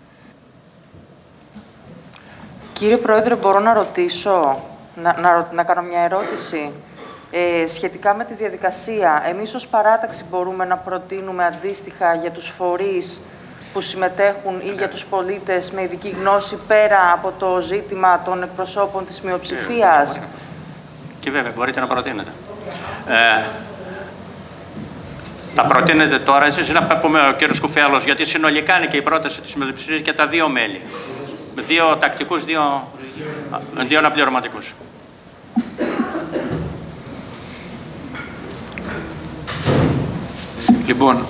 Κύριε Πρόεδρε, μπορώ να ρωτήσω, να, να, να κάνω μια ερώτηση ε, σχετικά με τη διαδικασία. Εμείς ως παράταξη μπορούμε να προτείνουμε αντίστοιχα για τους φορείς που συμμετέχουν ή για τους πολίτες με ειδική γνώση πέρα από το ζήτημα των εκπροσώπων της μειοψηφίας. Και βέβαια, μπορείτε να προτείνετε. Ε, θα προτείνετε τώρα εσείς να πούμε ο κύριος Κουφέαλος, γιατί συνολικά είναι και η πρόταση της μειοψηφίας και τα δύο μέλη. Με δύο τακτικούς, δύο, δύο αναπληρωματικούς. Λοιπόν,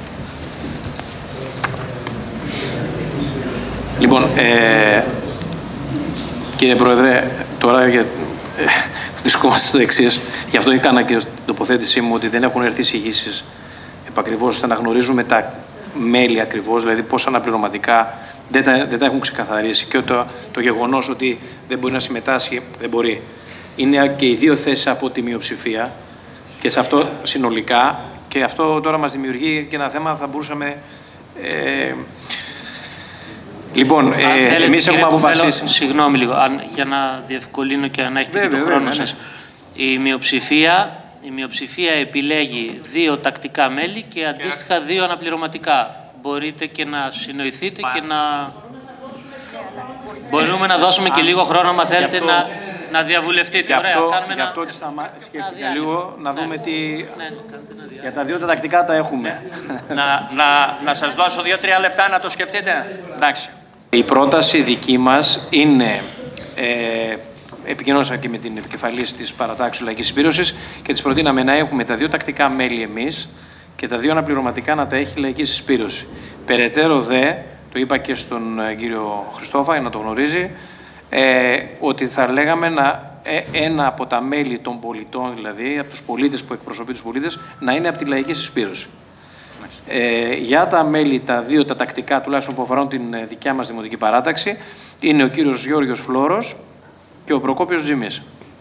λοιπόν ε, κύριε Πρόεδρε, τώρα για, ε, βρισκόμαστε στο εξής. Γι' αυτό έκανα και στην τοποθέτησή μου ότι δεν έχουν έρθει εισηγήσεις επακριβώς, ώστε να γνωρίζουμε τα μέλη ακριβώς, δηλαδή πόσα αναπληρωματικά δεν τα, δεν τα έχουν ξεκαθαρίσει και το, το γεγονός ότι δεν μπορεί να συμμετάσχει, δεν μπορεί. Είναι και οι δύο θέσεις από τη μειοψηφία και σε αυτό συνολικά, και αυτό τώρα μας δημιουργεί και ένα θέμα, θα μπορούσαμε... Ε, λοιπόν, ε, εμείς έχουμε αποφασίσει... Συγγνώμη λίγο, αν, για να διευκολύνω και να έχετε και το χρόνο σας. Η μειοψηφία, η μειοψηφία επιλέγει δύο τακτικά μέλη και αντίστοιχα δύο αναπληρωματικά. Μπορείτε και να συνοηθείτε και να... Μπορούμε να δώσουμε και λίγο χρόνο, αν θέλετε, αυτό... να, να διαβουλευτείτε. Γι' Ωραία, αυτό, κάνουμε γι' ένα... αυτό να... σκέφτηκα λίγο, να δούμε ναι. τι... Ναι, για τα δύο τα τακτικά τα έχουμε. να, να, να σας δώσω δύο-τρία λεπτά να το σκεφτείτε. Εντάξει. Η πρόταση δική μας είναι... Ε, επικοινωνήσα και με την επικεφαλής της παρατάξεως Λαϊκής Συσπήρωσης και της προτείναμε να έχουμε τα δύο τακτικά μέλη εμείς και τα δύο αναπληρωματικά να τα έχει η Λαϊκή Συσπήρωση. Περαιτέρω δε, το είπα και στον κύριο Χριστόφα, για να το γνωρίζει, ε, ότι θα λέγαμε να, ε, ένα από τα μέλη των πολιτών, δηλαδή από τους πολίτες που εκπροσωπεί τους πολίτες, να είναι από τη Λαϊκή Συσπήρωση. Ε, για τα μέλη, τα δύο τα τακτικά, τουλάχιστον που αφορούν την δικιά μας δημοτική παράταξη, είναι ο κύριος Γιώργος Φλόρος και ο Προκόπιος Τζιμής.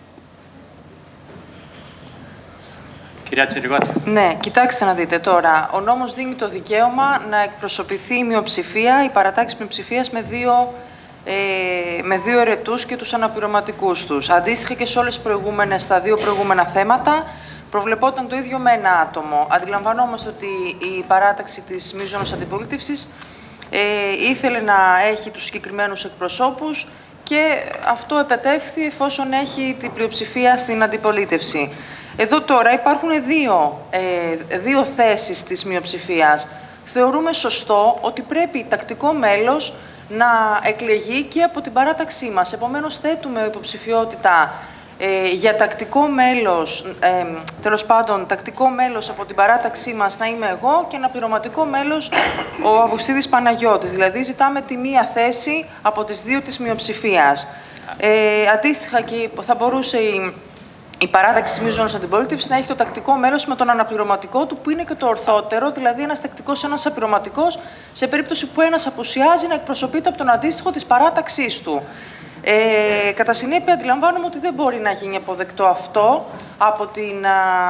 Κυρία Τσιριγώτη. Ναι, κοιτάξτε να δείτε τώρα. Ο νόμος δίνει το δικαίωμα να εκπροσωπηθεί η μειοψηφία, η παρατάξη μειοψηφίας με δύο, ε, με δύο ερετούς και τους αναπληρωματικούς τους. Αντίστοιχα και σε όλες τις προηγούμενες, τα δύο προηγούμενα θέματα, προβλεπόταν το ίδιο με ένα άτομο. Αντιλαμβανόμαστε ότι η παράταξη της μείζωνος αντιπολίτευσης ε, ήθελε να έχει τους συγκεκριμένους εκπροσώπους και αυτό επετεύχθη εφόσον έχει την πλειοψηφία στην αντιπολίτευση. Εδώ τώρα υπάρχουν δύο, ε, δύο θέσεις της μειοψηφίας. Θεωρούμε σωστό ότι πρέπει τακτικό μέλος να εκλεγεί και από την παράταξή μας. Επομένως, θέτουμε υποψηφιότητα ε, για τακτικό μέλος, ε, τέλος πάντων, τακτικό μέλος από την παράταξή μας να είμαι εγώ και αναπληρωματικό μέλος ο Αυγουστίδης Παναγιώτης. Δηλαδή, ζητάμε τη μία θέση από τις δύο της μειοψηφίας. Ε, αντίστοιχα, και θα μπορούσε η η παράταξη της μείζωνος αντιπολίτευσης να έχει το τακτικό μέλος με τον αναπληρωματικό του, που είναι και το ορθότερο, δηλαδή ένας τακτικός, ένας αναπληρωματικός, σε περίπτωση που ένας απουσιάζει, να εκπροσωπείται από τον αντίστοιχο της παράταξής του. Ε, κατά συνέπεια, αντιλαμβάνομαι ότι δεν μπορεί να γίνει αποδεκτό αυτό από την,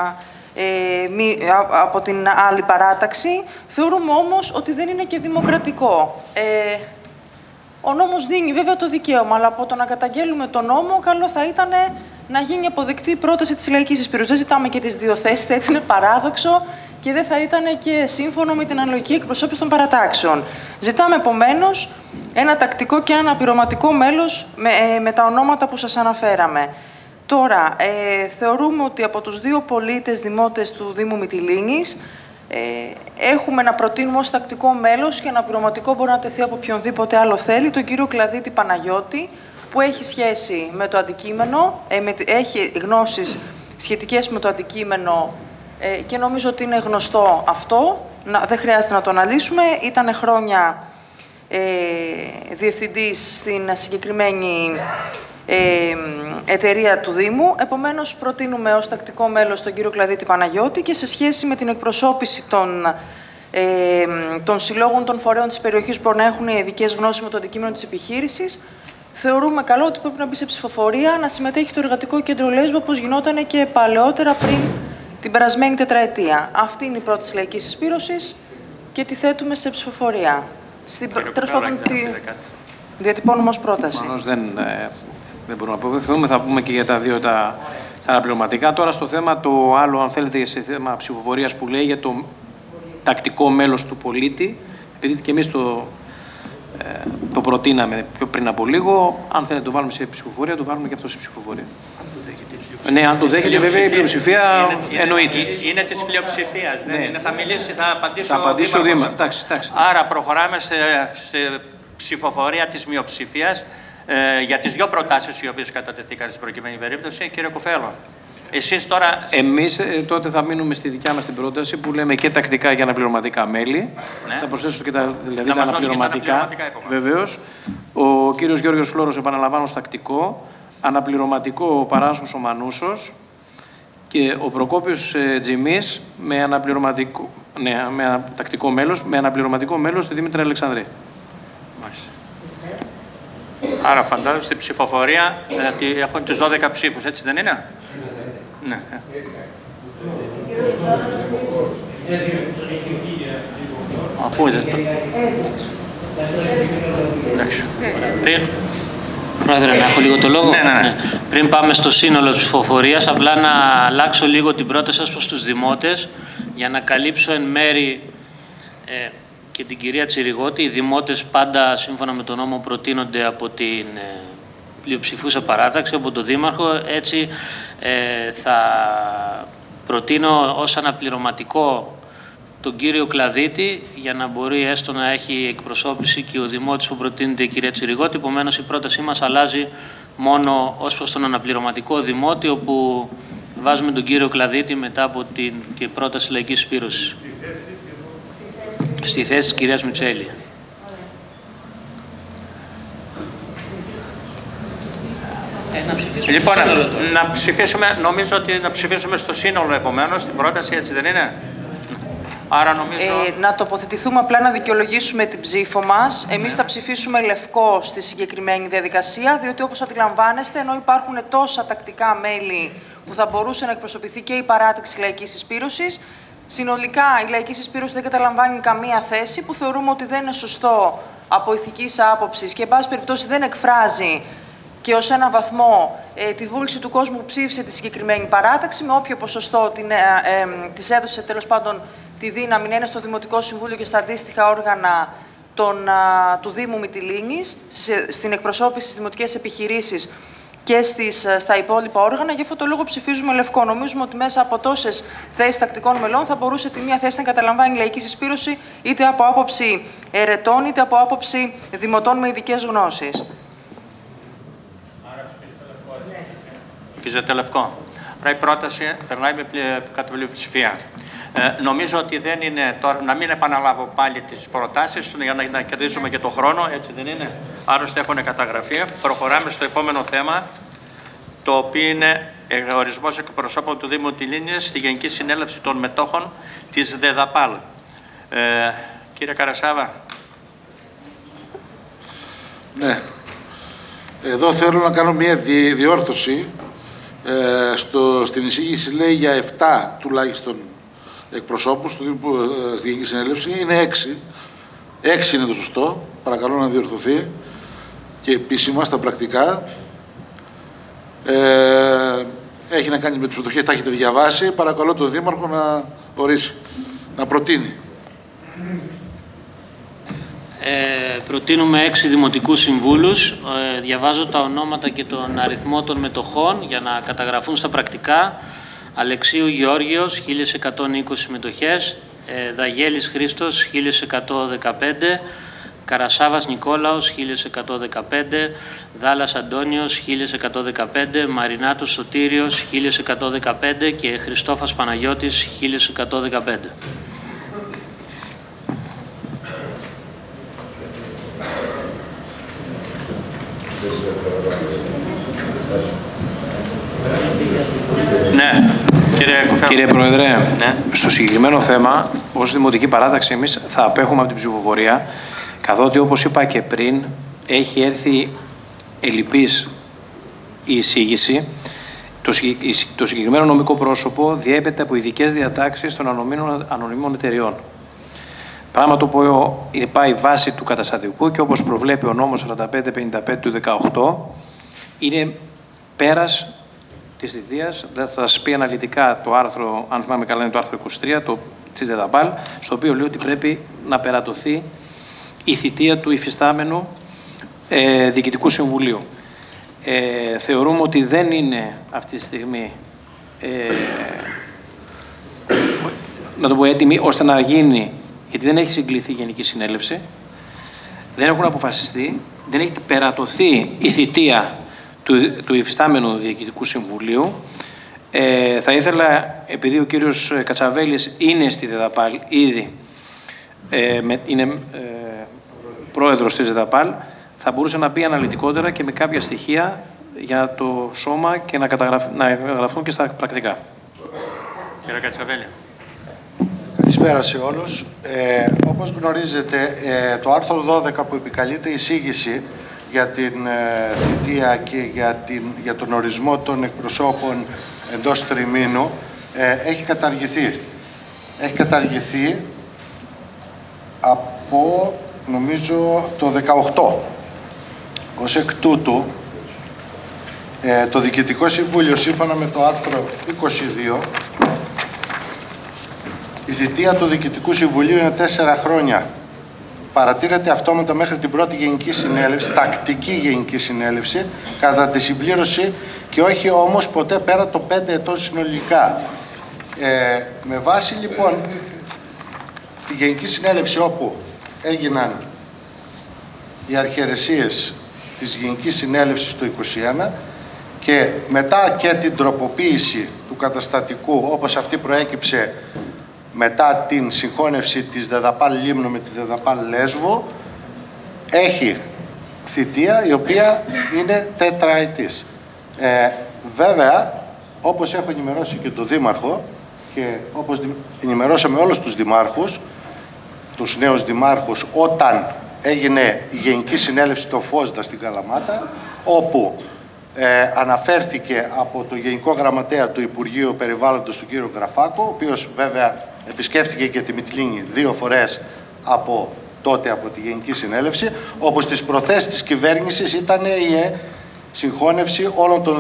ε, μη, από την άλλη παράταξη. Θεωρούμε όμως ότι δεν είναι και δημοκρατικό. Ε, ο νόμος δίνει βέβαια το δικαίωμα, αλλά από το να καταγγέλουμε τον νόμο, καλό θα ήταν να γίνει αποδεκτή η πρόταση της Λαϊκής Συσπήρωσης. Δεν ζητάμε και τις δύο θέσεις, θα ήταν παράδοξο και δεν θα ήταν και σύμφωνο με την αναλογική εκπροσώπηση των παρατάξεων. Ζητάμε επομένως ένα τακτικό και ένα αναπληρωματικό μέλος με, ε, με τα ονόματα που σας αναφέραμε. Τώρα, ε, θεωρούμε ότι από τους δύο πολίτες δημότες του Δήμου Μυτιλήνης ε, έχουμε να προτείνουμε ως τακτικό μέλος και αναπληρωματικό μπορεί να τεθεί από οποιονδήποτε άλλο θέλει, τον κύριο Κλαδίτη Παναγιώτη, που έχει σχέση με το αντικείμενο, ε, με, έχει γνώσεις σχετικές με το αντικείμενο ε, και νομίζω ότι είναι γνωστό αυτό, να, δεν χρειάζεται να το αναλύσουμε. Ήταν χρόνια ε, διευθυντής στην συγκεκριμένη ε, εταιρεία του Δήμου, επομένως προτείνουμε ως τακτικό μέλος τον κύριο Κλαδίτη Παναγιώτη και σε σχέση με την εκπροσώπηση των, ε, των συλλόγων των φορέων της περιοχής που να έχουν ειδικές γνώσεις με το αντικείμενο της επιχείρησης, θεωρούμε καλό ότι πρέπει να μπει σε ψηφοφορία, να συμμετέχει το Εργατικό Κέντρο Λέσβου, όπως γινόταν και παλαιότερα πριν την περασμένη τετραετία. Αυτή είναι η πρώτη της λαϊκής συσπήρωσης και τη θέτουμε σε ψηφοφορία. Στην τέλος πάντων, τη διατυπώνουμε ως πρόταση. Προφανώς δεν, ε, δεν μπορούμε να αποφευθούμε. Θα πούμε και για τα δύο τα, τα αναπληρωματικά. Τώρα στο θέμα το άλλο, αν θέλετε, σε θέμα ψηφοφορίας που λέει για το τακτικό μέλος του πολίτη, επειδή και εμείς το, ε, το προτείναμε πιο πριν από λίγο, αν θέλετε το βάλουμε σε ψηφοφορία, το βάλουμε και αυτό σε ψηφοφορία. Ναι, αν το δέχεται, βέβαια η πλειοψηφία είναι, εννοείται. Είναι, είναι της πλειοψηφίας. Δεν Ναι. είναι, θα μιλήσει, θα απαντήσει Θα ο απαντήσει ο Δήμαρχος. Δήμαρχος. Εντάξει, εντάξει. Άρα προχωράμε σε, σε ψηφοφορία της μειοψηφίας ε, για τις δύο προτάσεις οι οποίες κατατεθήκαν στην προκειμένη περίπτωση. Κύριε Κουφέλο, εσείς τώρα... Εμείς ε, τότε θα μείνουμε στη δικιά μας την πρόταση που λέμε και τακτικά και αναπληρωματικά μέλη. Ναι. Θα προσθέσω και τα, δηλαδή Να τα μας δώσει και τα αναπληρωματικά. αναπληρωματικά, Βεβαίως. Ο κύριος Γιώργος Φλόρος, επαναλαμβάνω, τακτικό. Αναπληρωματικό ο Παράσχος ο Μανούσος. Και ο Προκόπιος ε, Τζιμής με αναπληρωματικό, ναι, με ανα, τακτικό μέλος, με αναπληρωματικό μέλος τη Δήμητρα Αλεξανδρή. Μάλιστα. Άρα φαντάζομαι στην ψηφοφορία ότι έχουν τις δώδεκα ψήφους, έτσι δεν είναι? Ναι. Αφού είδε το... Εντάξει. Πριν, Πρόεδρε, να έχω λίγο το λόγο. Ναι, ναι, ναι. Πριν πάμε στο σύνολο της ψηφοφορίας, απλά να αλλάξω λίγο την πρόταση σας προς τους δημότες για να καλύψω εν μέρη ε, και την κυρία Τσιριγώτη. Οι δημότες πάντα, σύμφωνα με τον νόμο, προτείνονται από την ε, πλειοψηφούσα παράταξη, από τον Δήμαρχο. Έτσι ε, θα προτείνω ως αναπληρωματικό τον κύριο Κλαδίτη, για να μπορεί έστω να έχει εκπροσώπηση και ο δημότης που προτείνεται η κυρία Τσιριγώτη. Επομένως, η πρότασή μας αλλάζει μόνο ως προς τον αναπληρωματικό δημότη, όπου βάζουμε τον κύριο Κλαδίτη μετά από την και πρόταση λαϊκής συσπήρωσης. Στη θέση της κυρίας Μητσέλη. Ε, να ψηφίσουμε Λοιπόν, στο σύνολο να, να ψηφίσουμε, νομίζω ότι να ψηφίσουμε στο σύνολο επομένως την πρόταση, έτσι δεν είναι? Άρα νομίζω... Ε, να τοποθετηθούμε απλά να δικαιολογήσουμε την ψήφο μας. Εμείς θα ψηφίσουμε λευκό στη συγκεκριμένη διαδικασία, διότι όπως αντιλαμβάνεστε, ενώ υπάρχουν τόσα τακτικά μέλη που θα μπορούσε να εκπροσωπηθεί και η παράταξη λαϊκής συσπήρωσης, συνολικά η λαϊκή συσπήρωση δεν καταλαμβάνει καμία θέση, που θεωρούμε ότι δεν είναι σωστό από ηθικής άποψης και, εν πάση περιπτώσει, δεν εκφράζει και ως έναν βαθμό ε, τη βούληση του κόσμου που ψήφισε τη συγκεκριμένη παράταξη, με όποιο ποσοστό την, ε, ε, της έδωσε τέλος πάντων τη δύναμη να είναι στο Δημοτικό Συμβούλιο και στα αντίστοιχα όργανα των, α, του Δήμου Μυτιλήνης, στην εκπροσώπηση στις δημοτικές επιχειρήσεις και στις, στα υπόλοιπα όργανα. Γι' αυτό το λόγο ψηφίζουμε λευκό. Νομίζουμε ότι μέσα από τόσες θέσεις τακτικών μελών θα μπορούσε τη μία θέση να καταλαμβάνει λαϊκή συσπήρωση, είτε από άποψη ερετών, είτε από άποψη δημοτών με ειδικές γνώσεις. Ψηφίζεται λευκό. Άρα η πρόταση περνάει με κατά πλειοψηφία. Ε, νομίζω ότι δεν είναι τώρα, να μην επαναλάβω πάλι τις προτάσεις για να, να κερδίσουμε και το χρόνο, έτσι δεν είναι? Άρρωστοι έχουν καταγραφεί. Προχωράμε στο επόμενο θέμα, το οποίο είναι ορισμός εκπροσώπων του Δήμου Μυτιλήνης στη Γενική Συνέλευση των Μετόχων της ΔΕΔΑΠΑΛ. Ε, κύριε Καρασάβα. Ναι. Εδώ θέλω να κάνω μια δι, διόρθωση. Ε, στο, στην εισήγηση λέει για επτά τουλάχιστον εκπροσώπους του Δήμου ε, στη Γενική Συνέλευση. Είναι έξι. Έξι είναι το σωστό. Παρακαλώ να διορθωθεί και επίσημα στα πρακτικά. Ε, έχει να κάνει με τις προτοχές, τα έχετε διαβάσει. Παρακαλώ τον Δήμαρχο να ορίσει, να προτείνει. Ε, προτείνουμε έξι δημοτικούς συμβούλους. Ε, διαβάζω τα ονόματα και τον αριθμό των μετοχών για να καταγραφούν στα πρακτικά. Αλεξίου Γεώργιος, χίλια εκατόν είκοσι μετοχές. Ε, Δαγέλης Χρήστος, χίλια εκατόν δεκαπέντε. Καρασάβας Νικόλαος, χίλια εκατόν δεκαπέντε. Δάλας Αντώνιος, χίλια εκατόν δεκαπέντε. Μαρινάτος Σωτήριος, χίλια εκατόν δεκαπέντε. Και Χριστόφας Παναγιώτης, χίλια εκατόν δεκαπέντε. Ναι, κύριε Κουφέλο. Κύριε Πρόεδρε, ναι. Στο συγκεκριμένο θέμα, ως Δημοτική Παράταξη, εμείς θα απέχουμε από την ψηφοφορία, καθότι, όπως είπα και πριν, έχει έρθει ελλειπής η εισήγηση, το, το συγκεκριμένο νομικό πρόσωπο διέπεται από ειδικές διατάξεις των ανωνυμών εταιριών. Πράγμα το οποίο πάει βάση του καταστατικού και όπως προβλέπει ο νόμος σαράντα πέντε πενήντα πέντε του δεκαοκτώ, είναι πέρας της θητείας. Δεν θα σας πει αναλυτικά το άρθρο, αν θυμάμαι καλά είναι το άρθρο είκοσι τρία το, της ΔΕΔΑΠΑΛ, στο οποίο λέει ότι πρέπει να περατωθεί η θητεία του υφιστάμενου ε, Διοικητικού Συμβουλίου. Ε, θεωρούμε ότι δεν είναι αυτή τη στιγμή ε, να το πω έτοιμη ώστε να γίνει, γιατί δεν έχει συγκληθεί η Γενική Συνέλευση, δεν έχουν αποφασιστεί, δεν έχει περατωθεί η θητεία του, του υφιστάμενου Διοικητικού Συμβουλίου. Ε, θα ήθελα, επειδή ο κύριος Κατσαβέλης είναι στη ΔΕΔΑΠΑΛ ήδη, ε, με, είναι ε, πρόεδρος της ΔΕΔΑΠΑΛ, θα μπορούσε να μπει αναλυτικότερα και με κάποια στοιχεία για το σώμα και να, καταγραφ... να γραφτούν και στα πρακτικά. Κύριε Κατσαβέλη. Καλησπέρα σε όλους. Ε, όπως γνωρίζετε, ε, το άρθρο δώδεκα που επικαλείται εισήγηση για την ε, θητεία και για, την, για τον ορισμό των εκπροσώπων εντός τριμήνου ε, έχει καταργηθεί. Έχει καταργηθεί από, νομίζω, το δεκαοκτώ. Ως εκ τούτου, ε, το Διοικητικό Συμβούλιο, σύμφωνα με το άρθρο είκοσι δύο, η θητεία του Διοικητικού Συμβουλίου είναι τέσσερα χρόνια. Παρατείνεται αυτόματα μέχρι την πρώτη Γενική Συνέλευση, τακτική Γενική Συνέλευση, κατά τη συμπλήρωση και όχι όμως ποτέ πέρα των πέντε ετών συνολικά. Ε, με βάση λοιπόν τη Γενική Συνέλευση όπου έγιναν οι αρχιερεσίες της Γενικής Συνέλευσης του είκοσι ένα και μετά και την τροποποίηση του καταστατικού όπως αυτή προέκυψε μετά την συγχώνευση της ΔΕΔΑΠΑΛ Λίμνου με τη ΔΕΔΑΠΑΛ Λέσβου, έχει θητεία η οποία είναι τετραετής. Ε, βέβαια, όπως έχω ενημερώσει και τον Δήμαρχο και όπως ενημερώσαμε όλους τους δημάρχους, τους νέους δημάρχους, όταν έγινε η Γενική Συνέλευση στο Φόσδα στην Καλαμάτα, όπου ε, αναφέρθηκε από το Γενικό Γραμματέα του Υπουργείου Περιβάλλοντος του κύριο Γραφάκο, ο οποίος βέβαια επισκέφθηκε και τη Μυτιλήνη δύο φορές από τότε από τη Γενική Συνέλευση, όπου στις προθέσεις της κυβέρνησης ήταν η συγχώνευση όλων των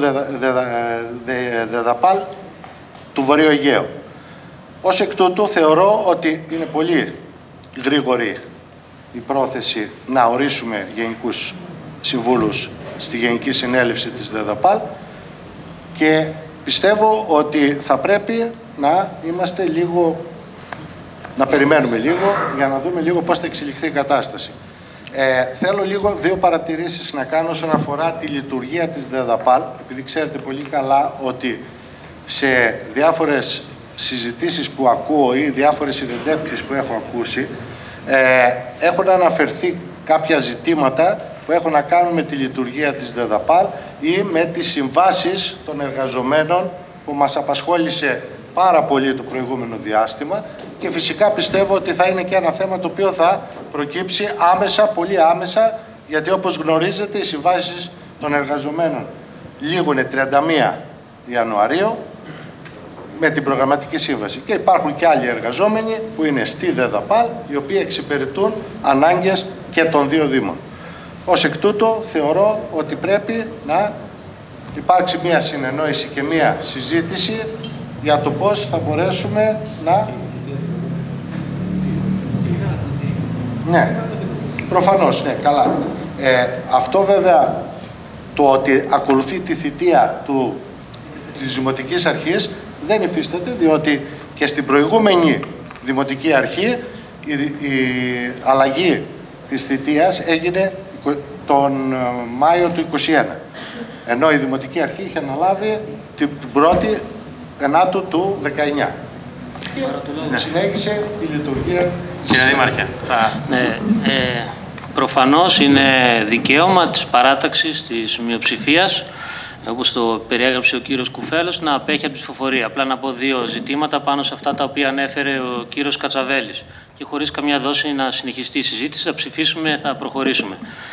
ΔΕΔΑΠΑΛ του Βορείου Αιγαίου. Ως εκ τούτου θεωρώ ότι είναι πολύ γρήγορη η πρόθεση να ορίσουμε γενικούς συμβούλους στη Γενική Συνέλευση της ΔΕΔΑΠΑΛ και πιστεύω ότι θα πρέπει να είμαστε λίγο, να περιμένουμε λίγο για να δούμε λίγο πώς θα εξελιχθεί η κατάσταση. Ε, θέλω λίγο δύο παρατηρήσεις να κάνω όσον αφορά τη λειτουργία της ΔΕΔΑΠΑΛ, επειδή ξέρετε πολύ καλά ότι σε διάφορες συζητήσεις που ακούω ή διάφορες συνεντεύξεις που έχω ακούσει, ε, έχουν αναφερθεί κάποια ζητήματα που έχουν να κάνουν με τη λειτουργία της ΔΕΔΑΠΑΛ ή με τις συμβάσεις των εργαζομένων που μας απασχόλησε πάρα πολύ το προηγούμενο διάστημα και φυσικά πιστεύω ότι θα είναι και ένα θέμα το οποίο θα προκύψει άμεσα, πολύ άμεσα, γιατί όπως γνωρίζετε οι συμβάσεις των εργαζομένων λήγουν τριάντα μία Ιανουαρίου με την προγραμματική σύμβαση και υπάρχουν και άλλοι εργαζόμενοι που είναι στη ΔΕΔΑΠΑΛ οι οποίοι εξυπηρετούν ανάγκες και των δύο Δήμων. Ως εκ τούτου θεωρώ ότι πρέπει να υπάρξει μία συνεννόηση και μία συζήτηση για το πώς θα μπορέσουμε να... Ναι, προφανώς, ναι, καλά. Ε, αυτό βέβαια, το ότι ακολουθεί τη θητεία του, της Δημοτικής Αρχής δεν υφίσταται, διότι και στην προηγούμενη Δημοτική Αρχή η, η αλλαγή της θητείας έγινε τον Μάιο του είκοσι ένα. Ενώ η Δημοτική Αρχή είχε αναλάβει την πρώτη ενάτου του δεκαεννιά. Και συνέχισε η λειτουργία. Κύριε Δήμαρχε. Ναι, ε, προφανώς είναι δικαίωμα της παράταξης της μειοψηφίας, όπως το περιέγραψε ο κύριος Κουφέλος, να απέχει από τη ψηφοφορία. Απλά να πω δύο ζητήματα πάνω σε αυτά τα οποία ανέφερε ο κύριος Κατσαβέλης. Και χωρίς καμιά δόση να συνεχιστεί η συζήτηση, θα ψηφίσουμε, θα προχωρήσουμε.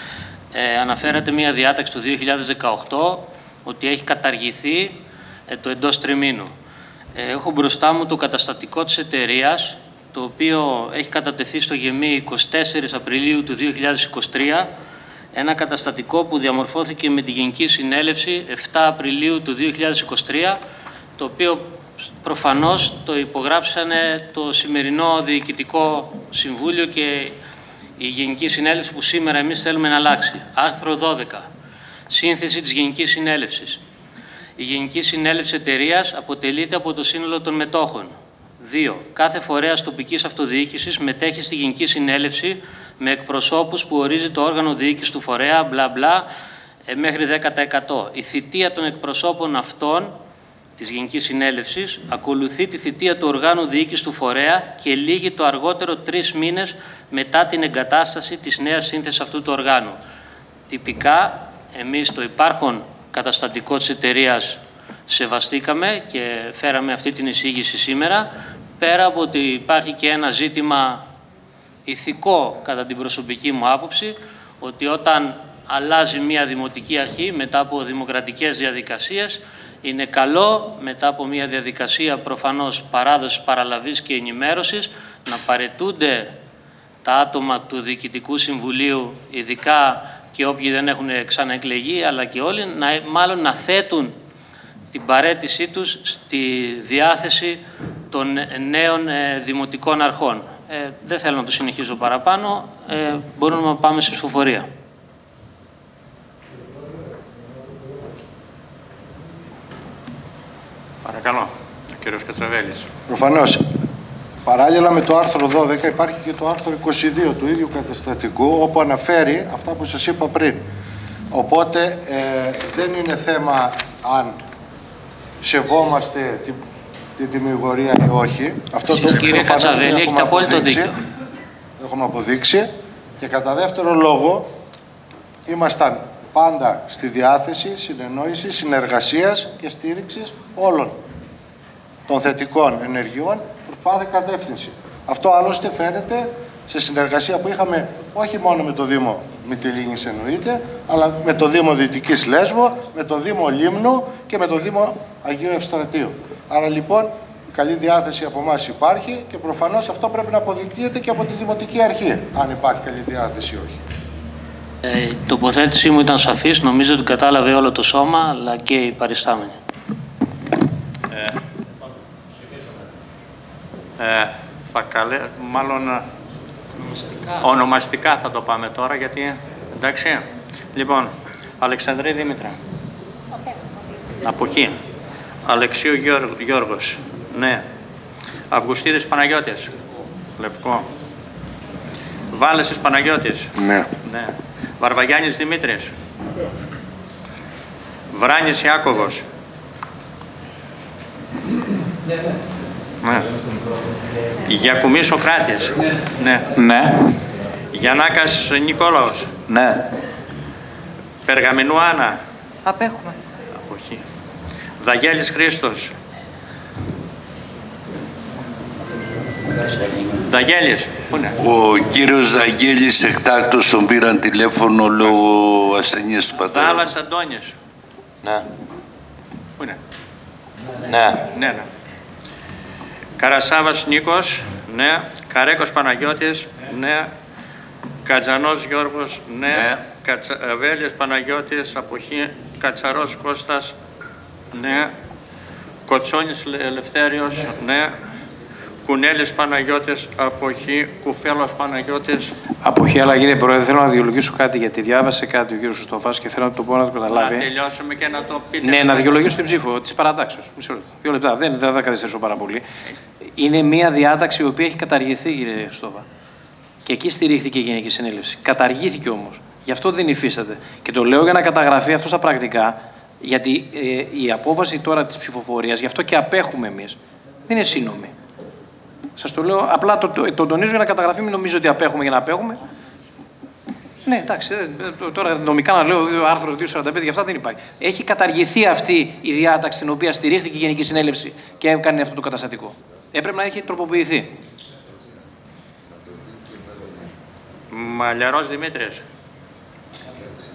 Ε, αναφέρατε μία διάταξη του δύο χιλιάδες δεκαοκτώ ότι έχει καταργηθεί ε, το εντός τριμήνου. Ε, έχω μπροστά μου το καταστατικό της εταιρείας, το οποίο έχει κατατεθεί στο ΓΕΜΗ εικοστή τέταρτη Απριλίου του δύο χιλιάδες είκοσι τρία, ένα καταστατικό που διαμορφώθηκε με τη Γενική Συνέλευση επτά Απριλίου του δύο χιλιάδες είκοσι τρία, το οποίο προφανώς το υπογράψανε το σημερινό Διοικητικό Συμβούλιο και η Γενική Συνέλευση που σήμερα εμείς θέλουμε να αλλάξει. Άρθρο δώδεκα. Σύνθεση της Γενικής Συνέλευσης. Η Γενική Συνέλευση εταιρείας αποτελείται από το σύνολο των μετόχων. δύο. Κάθε φορέας τοπικής αυτοδιοίκησης μετέχει στη Γενική Συνέλευση με εκπροσώπους που ορίζει το όργανο διοίκησης του φορέα, μπλα μπλα, μέχρι δέκα τοις εκατό. Η θητεία των εκπροσώπων αυτών της Γενικής Συνέλευσης ακολουθεί τη θητεία του οργάνου διοίκησης του φορέα και λήγει το αργότερο τρεις μήνες μετά την εγκατάσταση της νέας σύνθεσης αυτού του οργάνου. Τυπικά, εμείς το υπάρχον καταστατικό της εταιρείας σεβαστήκαμε και φέραμε αυτή την εισήγηση σήμερα, πέρα από ότι υπάρχει και ένα ζήτημα ηθικό, κατά την προσωπική μου άποψη, ότι όταν αλλάζει μια δημοτική αρχή μετά από δημοκρατικές διαδικασίες, είναι καλό μετά από μια διαδικασία προφανώς παράδοσης, παραλαβής και ενημέρωσης να παραιτούνται τα άτομα του Διοικητικού Συμβουλίου, ειδικά και όποιοι δεν έχουν ξαναεκλεγεί, αλλά και όλοι, να, μάλλον να θέτουν την παραίτησή τους στη διάθεση των νέων ε, δημοτικών αρχών. Ε, δεν θέλω να το συνεχίσω παραπάνω. Ε, μπορούμε να πάμε σε ψηφοφορία. Παρακαλώ, ο κύριος Κατσαβέλης. Προφανώς. Παράλληλα με το άρθρο δώδεκα υπάρχει και το άρθρο είκοσι δύο του ίδιου καταστατικού, όπου αναφέρει αυτά που σας είπα πριν. Οπότε ε, δεν είναι θέμα αν σεβόμαστε την, την τιμιγορία ή όχι. Αυτό Εσείς, το κύριε Κατσαβέλη, έχετε απόλυτο δίκιο. Έχουμε αποδείξει. Και κατά δεύτερο λόγο, ήμασταν πάντα στη διάθεση συνεννόησης, συνεργασίας και στήριξης όλων των θετικών ενεργειών προς κάθε κατεύθυνση. Αυτό άλλωστε φαίνεται σε συνεργασία που είχαμε όχι μόνο με το Δήμο Μυτιλήνης εννοείται, αλλά με το Δήμο Δυτικής Λέσβο, με το Δήμο Λίμνου και με το Δήμο Αγίου Ευστρατείου. Άρα λοιπόν η καλή διάθεση από εμάς υπάρχει και προφανώς αυτό πρέπει να αποδεικνύεται και από τη Δημοτική Αρχή, αν υπάρχει καλή διάθεση ή όχι. Ε, η τοποθέτησή μου ήταν σαφής, νομίζω ότι κατάλαβε όλο το σώμα, αλλά και οι παριστάμενοι. Ε, ε, θα καλέ, μάλλον ονομαστικά. ονομαστικά θα το πάμε τώρα, γιατί, εντάξει. Λοιπόν, Αλεξανδρή Δήμητρα. Αποχή. Αλεξίου Γιώργ, Γιώργος. Ναι. Αυγουστίδης Παναγιώτης. Λευκό. Βάλεσης Παναγιώτης. Ναι. Ναι. Βαρβαγιάννης Δημήτρης. Βράνης Ιάκωβος. Ναι. Γιακουμής Σοκράτης. Ναι. Ναι. Γιαννάκας Νικόλαος. Ναι. Περγαμηνού Άννα. Απέχουμε. Αποχή. Δαγέλης Χρήστος. Δαγέλης, πού είναι? Ο κύριος Δαγέλης εκτάκτως τον πήραν τηλέφωνο λόγω ασθενείας του πατέρα. Δάλλας Αντώνης. Ναι. Πού είναι? Ναι. Ναι, ναι. Καρασάβας Νίκος. Ναι. Καρέκος Παναγιώτης. Ναι. Κατζανός Γιώργος. Ναι. ναι. Κατσαβέλης Παναγιώτης. Αποχή. Κατσαρός Κώστας. Ναι. Κοτσόνης Ελευθέριος. Ναι. Κουνέλης Παναγιώτης, αποχή. Κουφέλος Παναγιώτης. Αποχή, αλλά κύριε Πρόεδρε, θέλω να δικαιολογήσω κάτι, γιατί διάβασε κάτι ο κύριος Σωστοφάς και θέλω να το πω να το καταλάβει. Να τελειώσουμε και να το πείτε. Ναι, να δικαιολογήσω την ψήφο τη παρατάξεως. Μισό λεπτό. Δύο λεπτά. Δεν, δεν θα καθυστερήσω πάρα πολύ. Είναι μια διάταξη η οποία έχει καταργηθεί, κύριε Χριστόβα. Και εκεί στηρίχθηκε η Γενική Συνέλευση. Καταργήθηκε όμως. Γι' αυτό δεν υφίσταται. Και το λέω για να καταγραφεί αυτό στα πρακτικά, γιατί ε, η απόφαση τώρα της ψηφοφορίας, γι' αυτό και απέχουμε εμείς, δεν είναι σύνομη. Σας το λέω, απλά το, το, το τονίζω για να καταγραφεί, μην νομίζω ότι απέχουμε για να απέχουμε. Ναι, εντάξει, τώρα νομικά να λέω άρθρο διακόσια σαράντα πέντε, για αυτά δεν υπάρχει. Έχει καταργηθεί αυτή η διάταξη στην οποία στηρίχθηκε η Γενική Συνέλευση και έκανε αυτό το καταστατικό. Έπρεπε να έχει τροποποιηθεί. Μαλλιαρός Δημήτρης.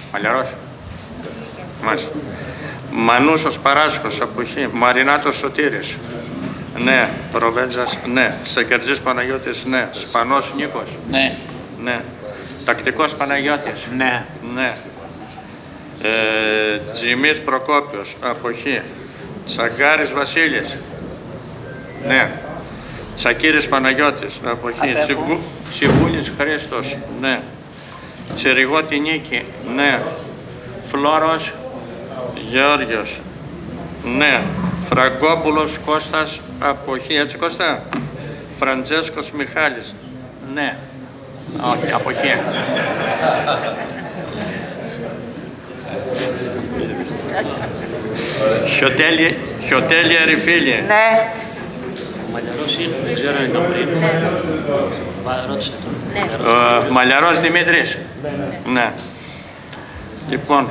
Μαλιαρός. Μάλιστα. Μανούσος Παράσχος, αποχή. Μαρινάτος Σωτήρης. Ναι. Προβέτζας, ναι. Σεκερτζής Παναγιώτης, ναι. Σπανός Νίκος. Ναι. Ναι. Τακτικός Παναγιώτης. Ναι. Ναι. Ε, Τζιμής Προκόπιος, αποχή. Τσαγκάρης Βασίλης. Ναι. Τσακύρης Παναγιώτης, αποχή. Τσιμπου, Τσιμπούλης Χρήστος, ναι. Τσιριγώτη Νίκη, ναι. Φλόρος Γεώργιος, ναι. Φραγκόπουλος Κώστας, αποχή. Έτσι Κώστα. Φραντζέσκος Μιχάλης, ναι. Όχι, αποχή. Χιωτέλη, Χιωτέλη Ερυφίλη. Ναι. Ο Μαλιαρός ήρθε, δεν ξέρω αν ήταν πριν. Ρώτησε τον. Ο Μαλιαρός Δημήτρης. Ναι. Λοιπόν,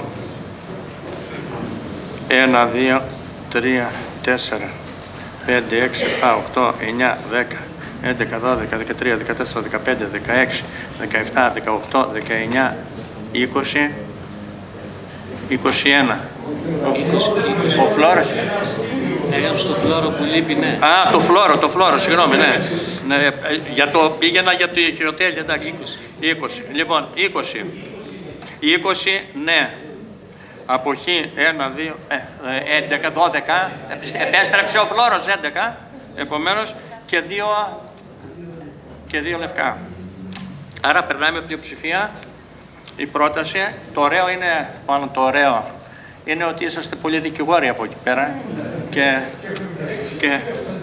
ένα, δύο, τρία, τέσσερα, πέντε, έξι, επτά, οκτώ, εννιά, δέκα, έντεκα, δώδεκα, δεκατρία, δεκατέσσερα, δεκαπέντε, δεκαέξι, δεκαεπτά, δεκαοκτώ, δεκαεννιά, είκοσι, είκοσι ένα. Ο Φλόρος. Έγραψε το Φλόρο που λείπει, ναι. Α, το Φλόρο, το Φλόρο, συγγνώμη, ναι. ναι για το, πήγαινα για το Χιωτέλη, εντάξει. είκοσι. Λοιπόν, είκοσι. είκοσι, ναι. Αποχή, ένα, δύο, ε, έντεκα, δώδεκα. Επέστρεψε ο Φλόρος, έντεκα. Επομένως, και δύο, και δύο λευκά. Άρα περνάμε από πλειοψηφία. Η πρόταση, το ωραίο είναι, πάνω το ωραίο, είναι ότι είσαστε πολύ δικηγόροι από εκεί πέρα και, και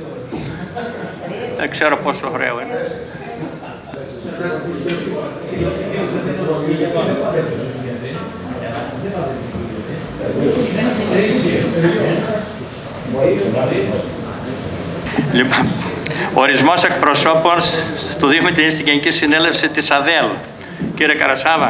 δεν ξέρω πόσο ωραίο είναι. Λοιπόν, ορισμός εκπροσώπων του Δήμου Μυτιλήνης στην Γενική Συνέλευση της ΑΔΕΛ. Κύριε Καρασάβα.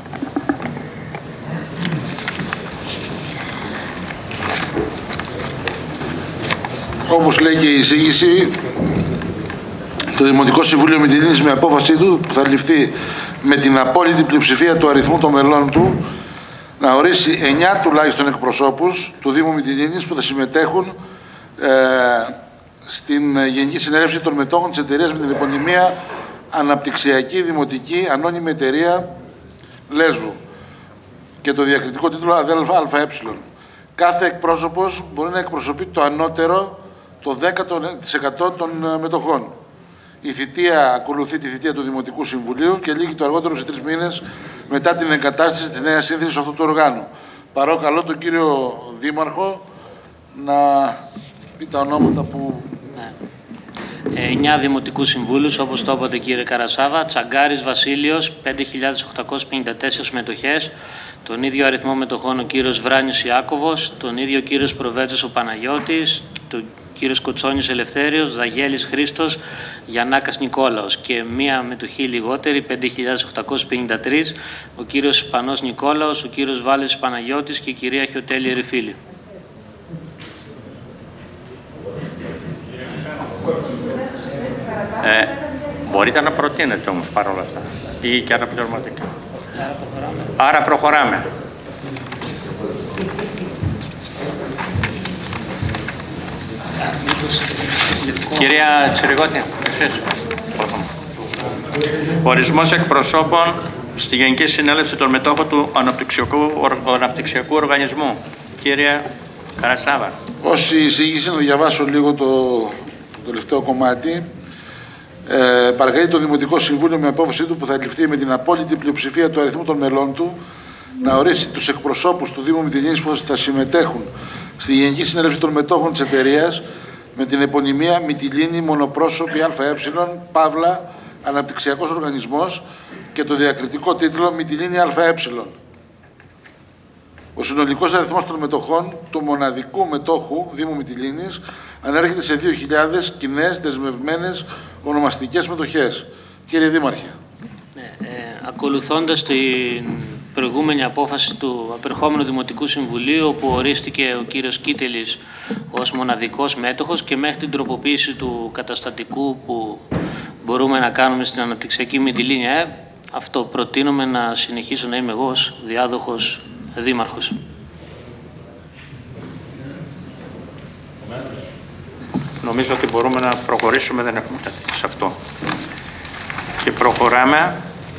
Όπως λέει και η εισήγηση, το Δημοτικό Συμβούλιο Μυτιλήνης με απόφασή του που θα ληφθεί με την απόλυτη πλειοψηφία του αριθμού των μελών του να ορίσει εννιά τουλάχιστον εκπροσώπους του Δήμου Μυτιλήνης που θα συμμετέχουν ε, στην Γενική Συνέλευση των Μετόχων της εταιρείας με την επωνυμία Αναπτυξιακή Δημοτική Ανώνυμη Εταιρεία Λέσβου και το διακριτικό τίτλο ΑΔΕΛΑΕ. Κάθε εκπρόσωπος μπορεί να εκπροσωπεί το ανώτερο, το δέκα τοις εκατό των μετοχών. Η θητεία ακολουθεί τη θητεία του Δημοτικού Συμβουλίου και λήγει το αργότερο σε τρεις μήνες μετά την εγκατάσταση της νέας σύνθεσης αυτού του οργάνου. Παρακαλώ τον κύριο Δήμαρχο να πει τα ονόματα που... Ναι. εννιά Δημοτικούς Συμβούλους, όπως το είπατε κύριε Καρασάβα, Τσαγκάρης Βασίλειος, πέντε χιλιάδες οκτακόσιες πενήντα τέσσερις συμμετοχές, τον ίδιο αριθμό μετοχών ο κύριος Βράνιος Ιάκωβος, τον ίδιο κύριος Προβέτζος ο Παναγιώτης, τον κύριος Κοτσόνης Ελευθέριος, Δαγέλης Χρήστος, Γιαννάκας Νικόλαος και μία μετοχή λιγότερη, πέντε χιλιάδες οκτακόσιες πενήντα τρία, ο κύριος Σπανός Νικόλαος, ο κύριος Βάλης Παναγιώτης και η κυρία Χιωτέλη Ερυφίλη. Ε, μπορείτε να προτείνετε όμως παρόλα αυτά ή και αναπληρωματικά. Άρα προχωράμε. Άρα προχωράμε. Κυρία Τσιριγώτη, εσείς. Ορισμός εκπροσώπων στη Γενική Συνέλευση των Μετόχων του Αναπτυξιακού, Αναπτυξιακού Οργανισμού. Κύριε Καρασάβα. Ως εισήγηση να διαβάσω λίγο το, το τελευταίο κομμάτι. Ε, παρακαλεί το Δημοτικό Συμβούλιο με απόφαση του που θα ληφθεί με την απόλυτη πλειοψηφία του αριθμού των μελών του να ορίσει τους εκπροσώπους του Δήμου Μυτιλήνης που θα συμμετέχουν στη Γενική Συνέλευση των Μετόχων της εταιρείας με την επωνυμία Μυτιλήνη Μονοπρόσωπη ΑΕ, Παύλα, Αναπτυξιακός Οργανισμός και το διακριτικό τίτλο Μυτιλήνη ΑΕ. Ο συνολικός αριθμός των μετοχών του μοναδικού μετόχου Δήμου Μυτιλήνης ανέρχεται σε δύο χιλιάδες κοινές δεσμευμένες ονομαστικές μετοχές. Κύριε Δήμαρχε. Ε, ε, ακολουθώντας την προηγούμενη απόφαση του απερχόμενου Δημοτικού Συμβουλίου, όπου ορίστηκε ο κύριος Κίτελης ως μοναδικός μέτοχος και μέχρι την τροποποίηση του καταστατικού που μπορούμε να κάνουμε στην Αναπτυξιακή Μυτιλήνη ΑΕ, Αυτό προτείνουμε να συνεχίσω να είμαι εγώ ως διάδοχος δήμαρχος. Νομίζω ότι μπορούμε να προχωρήσουμε, δεν έχουμε κάτι σε αυτό. Και προχωράμε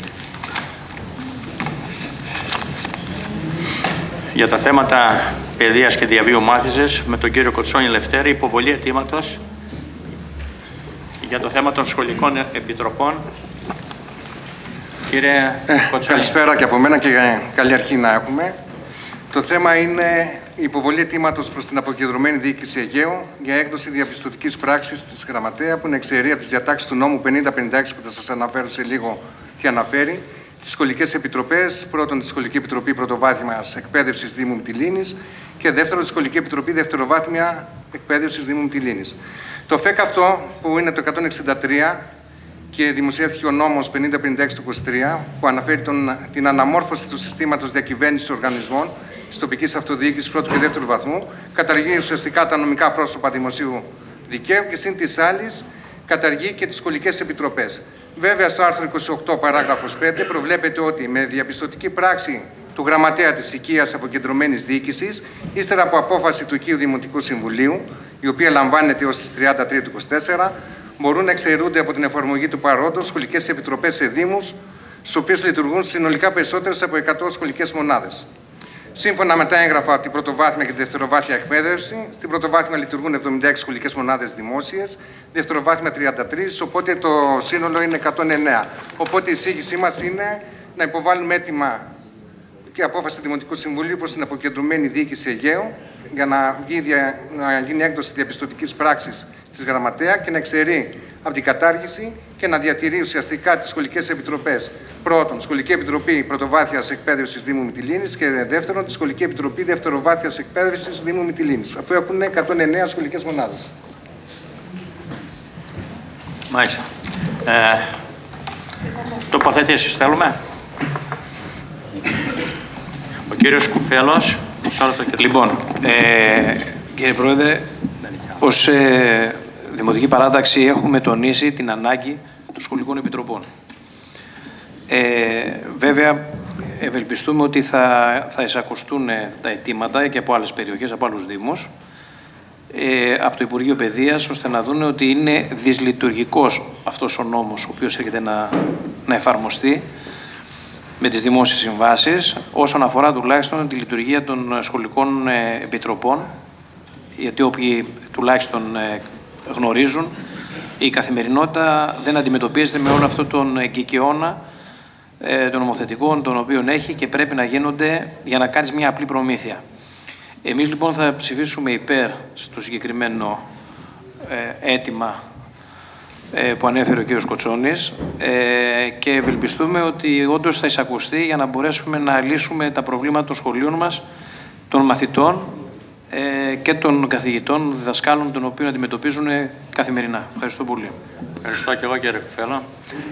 για τα θέματα παιδείας και διαβίου μάθησης με τον κύριο Κοτσόνη Λευτέρη, υποβολή αιτήματος για το θέμα των σχολικών επιτροπών. Κύριε ε, Κοτσόνη. Καλησπέρα και από μένα και καλή αρχή να έχουμε. Το θέμα είναι η υποβολή αιτήματος προς την αποκεντρωμένη διοίκηση Αιγαίου για έκδοση διαπιστωτικής πράξης της Γραμματέα που είναι εξαιρεί από τις διατάξεις του νόμου πενήντα πενήντα έξι που θα σας αναφέρω σε λίγο τι αναφέρει. Τις σχολικές επιτροπές, πρώτον τη Σχολική Επιτροπή Πρωτοβάθμιας Εκπαίδευσης Δήμου Μυτιλήνης και δεύτερον τη Σχολική Επιτροπή Δευτεροβάθμια Εκπαίδευσης Δήμου Μυτιλήνης. Το ΦΕΚ αυτό που είναι το εκατόν εξήντα τρία και δημοσιεύθηκε ο νόμος πενήντα πενήντα έξι του είκοσι τρία που αναφέρει τον, την αναμόρφωση του συστήματος διακυβέρνησης οργανισμών της τοπικής αυτοδιοίκησης πρώτου και δεύτερου βαθμού, καταργεί ουσιαστικά τα νομικά πρόσωπα δημοσίου δικαίου και συν της άλλης καταργεί και τις σχολικές επιτροπές. Βέβαια, στο άρθρο είκοσι οκτώ, παράγραφος πέντε, προβλέπεται ότι με διαπιστωτική πράξη του Γραμματέα της Οικείας Αποκεντρωμένης Διοίκησης, ύστερα από απόφαση του Οικείου Δημοτικού Συμβουλίου, η οποία λαμβάνεται ως τις τριάντα τρία του είκοσι τέσσερα, μπορούν να εξαιρούνται από την εφαρμογή του παρόντος σχολικές επιτροπές σε δήμους, στους οποίους λειτουργούν συνολικά περισσότερες από εκατό σχολικές μονάδες. Σύμφωνα με τα έγγραφα από την πρωτοβάθμια και τη δευτεροβάθμια εκπαίδευση, στην πρωτοβάθμια λειτουργούν εβδομήντα έξι σχολικές μονάδες δημόσιες, δευτεροβάθμια τριάντα τρία, οπότε το σύνολο είναι εκατόν εννέα. Οπότε η εισήγησή μας είναι να υποβάλουμε αίτημα και απόφαση Δημοτικού Συμβουλίου προς την αποκεντρωμένη διοίκηση Αιγαίου για να, δια, να γίνει έκδοση διαπιστωτικής πράξης της Γραμματέα και να εξαιρεί από την κατάργηση και να διατηρεί ουσιαστικά τις σχολικές επιτροπές. Πρώτον, Σχολική Επιτροπή Πρωτοβάθμιας Εκπαίδευσης Δήμου Μυτιλήνης και δεύτερον, τη Σχολική Επιτροπή Δευτεροβάθμιας Εκπαίδευσης Δήμου Μυτιλήνης, αφού έχουν εκατόν εννέα σχολικές μονάδες. Μάλιστα. Ε, τοποθετήσεις θέλουμε. Ο κύριος Κουφέλος. Λοιπόν, ε, κύριε Πρόεδρε, ως ε, Δημοτική Παράταξη έχουμε τονίσει την ανάγκη των σχολικών επιτροπών. Ε, βέβαια, ευελπιστούμε ότι θα, θα εισακουστούν τα αιτήματα και από άλλες περιοχές, από άλλους δήμους, ε, από το Υπουργείο Παιδείας, ώστε να δουν ότι είναι δυσλειτουργικός αυτός ο νόμος, ο οποίος έρχεται να, να εφαρμοστεί με τις δημόσιες συμβάσεις, όσον αφορά τουλάχιστον τη λειτουργία των σχολικών ε, επιτροπών, γιατί όποιοι τουλάχιστον ε, γνωρίζουν, η καθημερινότητα δεν αντιμετωπίζεται με όλο αυτό τον εγκικαιώνα ε, των νομοθετικών, των οποίων έχει και πρέπει να γίνονται για να κάνεις μια απλή προμήθεια. Εμείς λοιπόν θα ψηφίσουμε υπέρ στο συγκεκριμένο ε, αίτημα ε, που ανέφερε ο κύριος Κοτσόνης ε, και ευελπιστούμε ότι όντως θα εισακουστεί για να μπορέσουμε να λύσουμε τα προβλήματα των σχολείων μας, των μαθητών ε, και των καθηγητών, διδασκάλων, των οποίων αντιμετωπίζουν καθημερινά. Ευχαριστώ πολύ. Ευχαριστώ και εγώ, κύριε Κουφέλο.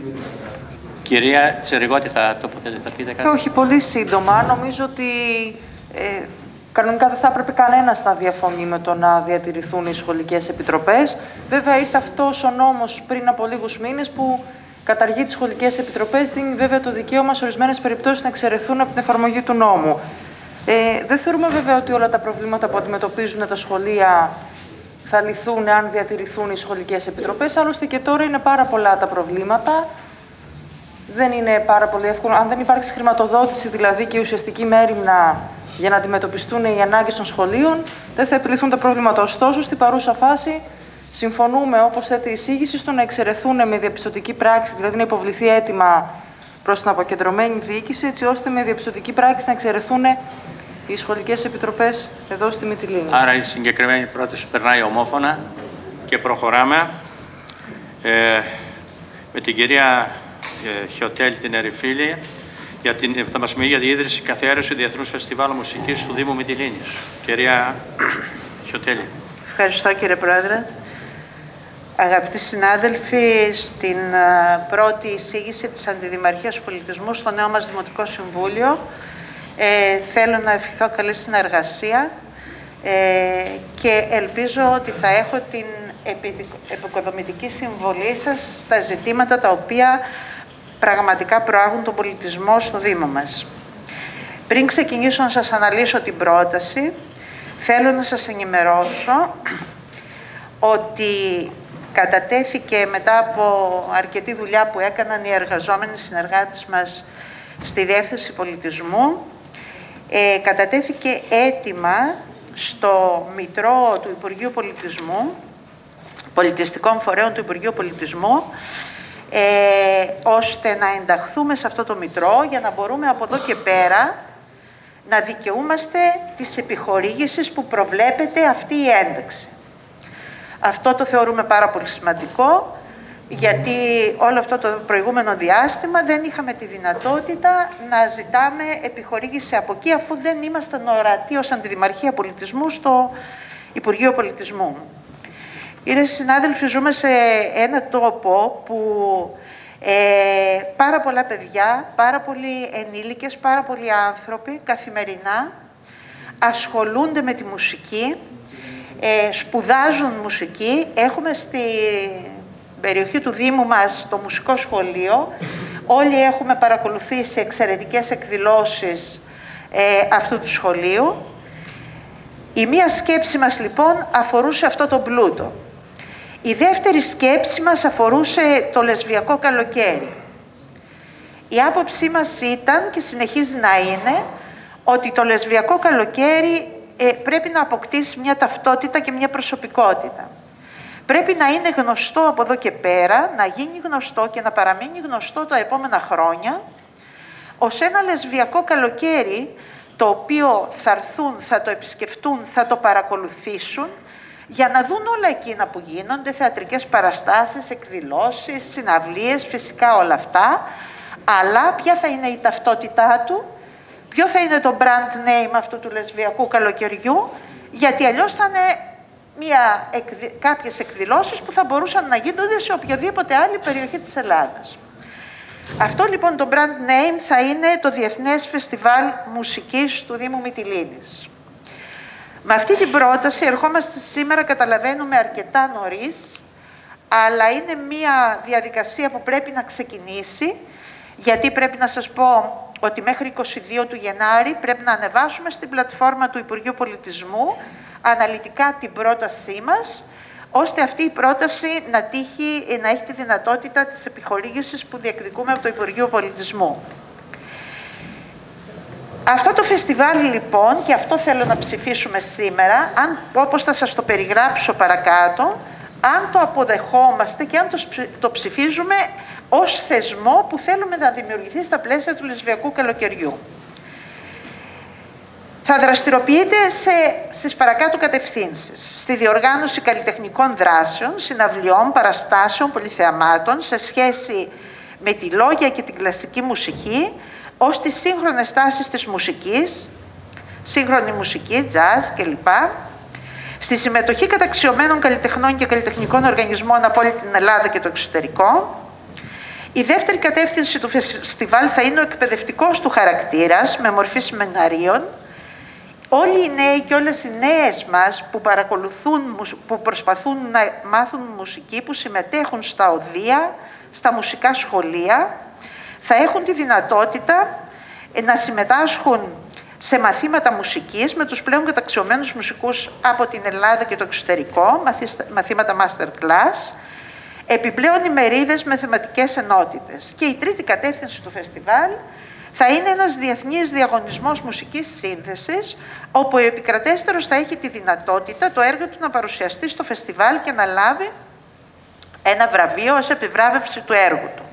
Κυρία Τσεριγώτη, θα τοποθετηθείτε, θα πείτε κάτι. Όχι, πολύ σύντομα. Νομίζω ότι ε, κανονικά δεν θα έπρεπε κανένας να διαφωνεί με το να διατηρηθούν οι σχολικές επιτροπές. Βέβαια, ήρθε αυτός ο νόμος πριν από λίγους μήνες που καταργεί τις σχολικές επιτροπές, δίνει βέβαια το δικαίωμα σε ορισμένες περιπτώσεις να εξαιρεθούν από την εφαρμογή του νόμου. Ε, δεν θεωρούμε βέβαια ότι όλα τα προβλήματα που αντιμετωπίζουν τα σχολεία θα λυθούν αν διατηρηθούν οι σχολικές επιτροπές. Άλλωστε και τώρα είναι πάρα πολλά τα προβλήματα. Δεν είναι πάρα πολύ εύκολο. Αν δεν υπάρξει χρηματοδότηση δηλαδή και ουσιαστική μέριμνα για να αντιμετωπιστούν οι ανάγκες των σχολείων, δεν θα επιληθούν τα προβλήματα. Ωστόσο, στην παρούσα φάση συμφωνούμε, όπως θέτει η εισήγηση, στο να εξαιρεθούν με διαπιστωτική πράξη, δηλαδή να υποβληθεί αίτημα προς την αποκεντρωμένη διοίκηση, έτσι ώστε με διαπιστωτική πράξη να εξαιρεθούν οι σχολικές επιτροπές εδώ στη Μυτιλήνη. Άρα η συγκεκριμένη πρόταση περνάει ομόφωνα και προχωράμε ε, με την κυρία ε, Χιωτέλη την Ερυφίλη για την, θα μας μιλήσει για την ίδρυση και καθιέρωση Διεθνούς Φεστιβάλ Μουσικής του Δήμου Μυτιλήνης. Κυρία Χιωτέλη. Ευχαριστώ, κύριε Πρόεδρε. Αγαπητοί συνάδελφοι, στην πρώτη εισήγηση της Αντιδημαρχίας Πολιτισμού στο νέο μας Δημοτικό Συμβούλιο ε, θέλω να ευχηθώ καλή συνεργασία ε, και ελπίζω ότι θα έχω την επικοδομητική συμβολή σας στα ζητήματα τα οποία πραγματικά προάγουν τον πολιτισμό στο Δήμο μας. Πριν ξεκινήσω να σας αναλύσω την πρόταση, θέλω να σας ενημερώσω ότι κατατέθηκε μετά από αρκετή δουλειά που έκαναν οι εργαζόμενοι συνεργάτες μας στη Διεύθυνση Πολιτισμού, ε, κατατέθηκε αίτημα στο Μητρό του Υπουργείου Πολιτισμού, Πολιτιστικών Φορέων του Υπουργείου Πολιτισμού, ε, ώστε να ενταχθούμε σε αυτό το Μητρό για να μπορούμε από εδώ και πέρα να δικαιούμαστε τις επιχορήγησεις που προβλέπεται αυτή η ένταξη. Αυτό το θεωρούμε πάρα πολύ σημαντικό, γιατί όλο αυτό το προηγούμενο διάστημα δεν είχαμε τη δυνατότητα να ζητάμε επιχορήγηση από εκεί, αφού δεν ήμασταν ορατοί ως Αντιδημαρχία Πολιτισμού στο Υπουργείο Πολιτισμού. Κύριε συνάδελφοι, ζούμε σε ένα τόπο που ε, πάρα πολλά παιδιά, πάρα πολλοί ενήλικες, πάρα πολλοί άνθρωποι καθημερινά ασχολούνται με τη μουσική, ε, σπουδάζουν μουσική. Έχουμε στη περιοχή του Δήμου μας το μουσικό σχολείο. Όλοι έχουμε παρακολουθήσει εξαιρετικές εκδηλώσεις ε, αυτού του σχολείου. Η μία σκέψη μας λοιπόν αφορούσε αυτό το πλούτο. Η δεύτερη σκέψη μας αφορούσε το λεσβιακό καλοκαίρι. Η άποψή μας ήταν και συνεχίζει να είναι ότι το λεσβιακό καλοκαίρι ε, πρέπει να αποκτήσει μια ταυτότητα και μια προσωπικότητα. Πρέπει να είναι γνωστό από εδώ και πέρα, να γίνει γνωστό και να παραμείνει γνωστό τα επόμενα χρόνια ως ένα λεσβιακό καλοκαίρι το οποίο θα έρθουν, θα το επισκεφτούν, θα το παρακολουθήσουν για να δουν όλα εκείνα που γίνονται, θεατρικές παραστάσεις, εκδηλώσεις, συναυλίες, φυσικά όλα αυτά, αλλά ποια θα είναι η ταυτότητά του, ποιο θα είναι το brand name αυτού του λεσβιακού καλοκαιριού, γιατί αλλιώς θα είναι μια, κάποιες εκδηλώσεις που θα μπορούσαν να γίνονται σε οποιαδήποτε άλλη περιοχή της Ελλάδας. Αυτό λοιπόν το brand name θα είναι το Διεθνές Φεστιβάλ Μουσικής του Δήμου Μυτιλήνης. Με αυτή την πρόταση ερχόμαστε σήμερα, καταλαβαίνουμε αρκετά νωρίς, αλλά είναι μια διαδικασία που πρέπει να ξεκινήσει, γιατί πρέπει να σας πω ότι μέχρι είκοσι δύο του Γενάρη πρέπει να ανεβάσουμε στην πλατφόρμα του Υπουργείου Πολιτισμού αναλυτικά την πρότασή μας, ώστε αυτή η πρόταση να, τύχει, να έχει τη δυνατότητα της επιχορήγησης που διεκδικούμε από το Υπουργείο Πολιτισμού. Αυτό το φεστιβάλ λοιπόν, και αυτό θέλω να ψηφίσουμε σήμερα, αν, όπως θα σας το περιγράψω παρακάτω, αν το αποδεχόμαστε και αν το, το ψηφίζουμε ως θεσμό που θέλουμε να δημιουργηθεί στα πλαίσια του λεσβιακού καλοκαιριού. Θα δραστηριοποιείται σε, στις παρακάτω κατευθύνσεις. Στη διοργάνωση καλλιτεχνικών δράσεων, συναυλιών, παραστάσεων, πολυθεαμάτων σε σχέση με τη λόγια και την κλασική μουσική, ως τις σύγχρονες τάσεις της μουσικής, σύγχρονη μουσική, jazz κλπ. Στη συμμετοχή καταξιωμένων καλλιτεχνών και καλλιτεχνικών οργανισμών από όλη την Ελλάδα και το εξωτερικό. Η δεύτερη κατεύθυνση του φεστιβάλ θα είναι ο εκπαιδευτικός του χαρακτήρας, με μορφή σεμιναρίων. Όλοι οι νέοι και όλες οι νέες μας που παρακολουθούν, που προσπαθούν να μάθουν μουσική, που συμμετέχουν στα οδεία, στα μουσικά σχολεία, θα έχουν τη δυνατότητα να συμμετάσχουν σε μαθήματα μουσικής με τους πλέον καταξιωμένους μουσικούς από την Ελλάδα και το εξωτερικό, μαθήματα master class, επιπλέον ημερίδες με θεματικές ενότητες. Και η τρίτη κατεύθυνση του φεστιβάλ θα είναι ένας διεθνής διαγωνισμός μουσικής σύνθεσης, όπου ο επικρατέστερος θα έχει τη δυνατότητα το έργο του να παρουσιαστεί στο φεστιβάλ και να λάβει ένα βραβείο ως επιβράβευση του έργου του.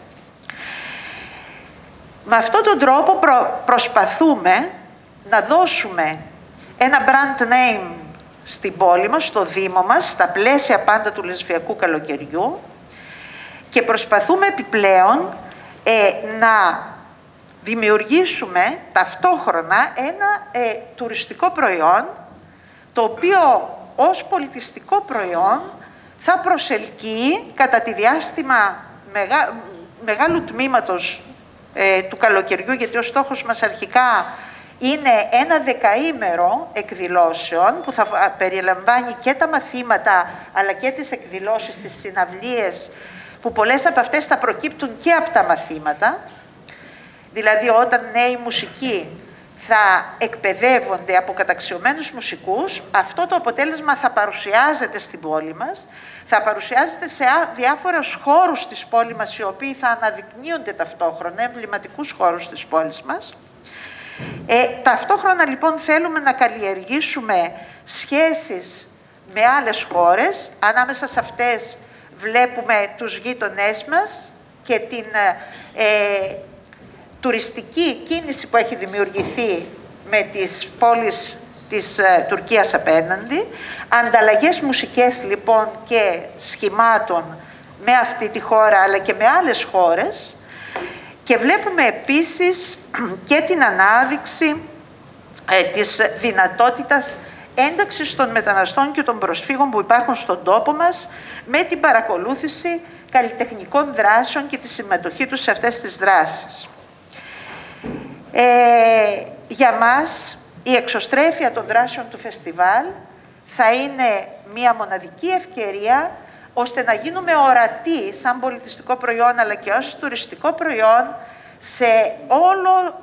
Με αυτόν τον τρόπο προ, προσπαθούμε να δώσουμε ένα brand name στην πόλη μας, στο Δήμο μας, στα πλαίσια πάντα του λεσβιακού καλοκαιριού, και προσπαθούμε επιπλέον ε, να δημιουργήσουμε ταυτόχρονα ένα ε, τουριστικό προϊόν, το οποίο ως πολιτιστικό προϊόν θα προσελκύει κατά τη διάστημα μεγα, μεγάλου τμήματος ε, του καλοκαιριού, γιατί ο στόχος μας αρχικά είναι ένα δεκαήμερο εκδηλώσεων που θα περιλαμβάνει και τα μαθήματα αλλά και τις εκδηλώσεις, τις συναυλίες που πολλές από αυτές θα προκύπτουν και από τα μαθήματα, δηλαδή όταν νέοι μουσικοί θα εκπαιδεύονται από καταξιωμένους μουσικούς, αυτό το αποτέλεσμα θα παρουσιάζεται στην πόλη μας, θα παρουσιάζεται σε διάφορους χώρους της πόλης μας, οι οποίοι θα αναδεικνύονται ταυτόχρονα, εμβληματικούς χώρους της πόλης μας. Ε, ταυτόχρονα λοιπόν θέλουμε να καλλιεργήσουμε σχέσεις με άλλες χώρες, ανάμεσα σε αυτές βλέπουμε τους γείτονές μας και την ε, τουριστική κίνηση που έχει δημιουργηθεί με τις πόλεις της ε, Τουρκίας απέναντι, ανταλλαγές μουσικές λοιπόν και σχημάτων με αυτή τη χώρα αλλά και με άλλες χώρες, και βλέπουμε επίσης και την ανάδειξη ε, της δυνατότητας ένταξης των μεταναστών και των προσφύγων που υπάρχουν στον τόπο μας, με την παρακολούθηση καλλιτεχνικών δράσεων και τη συμμετοχή τους σε αυτές τις δράσεις. Ε, για μας η εξωστρέφεια των δράσεων του φεστιβάλ θα είναι μια μοναδική ευκαιρία ώστε να γίνουμε ορατοί σαν πολιτιστικό προϊόν αλλά και ως τουριστικό προϊόν σε όλο,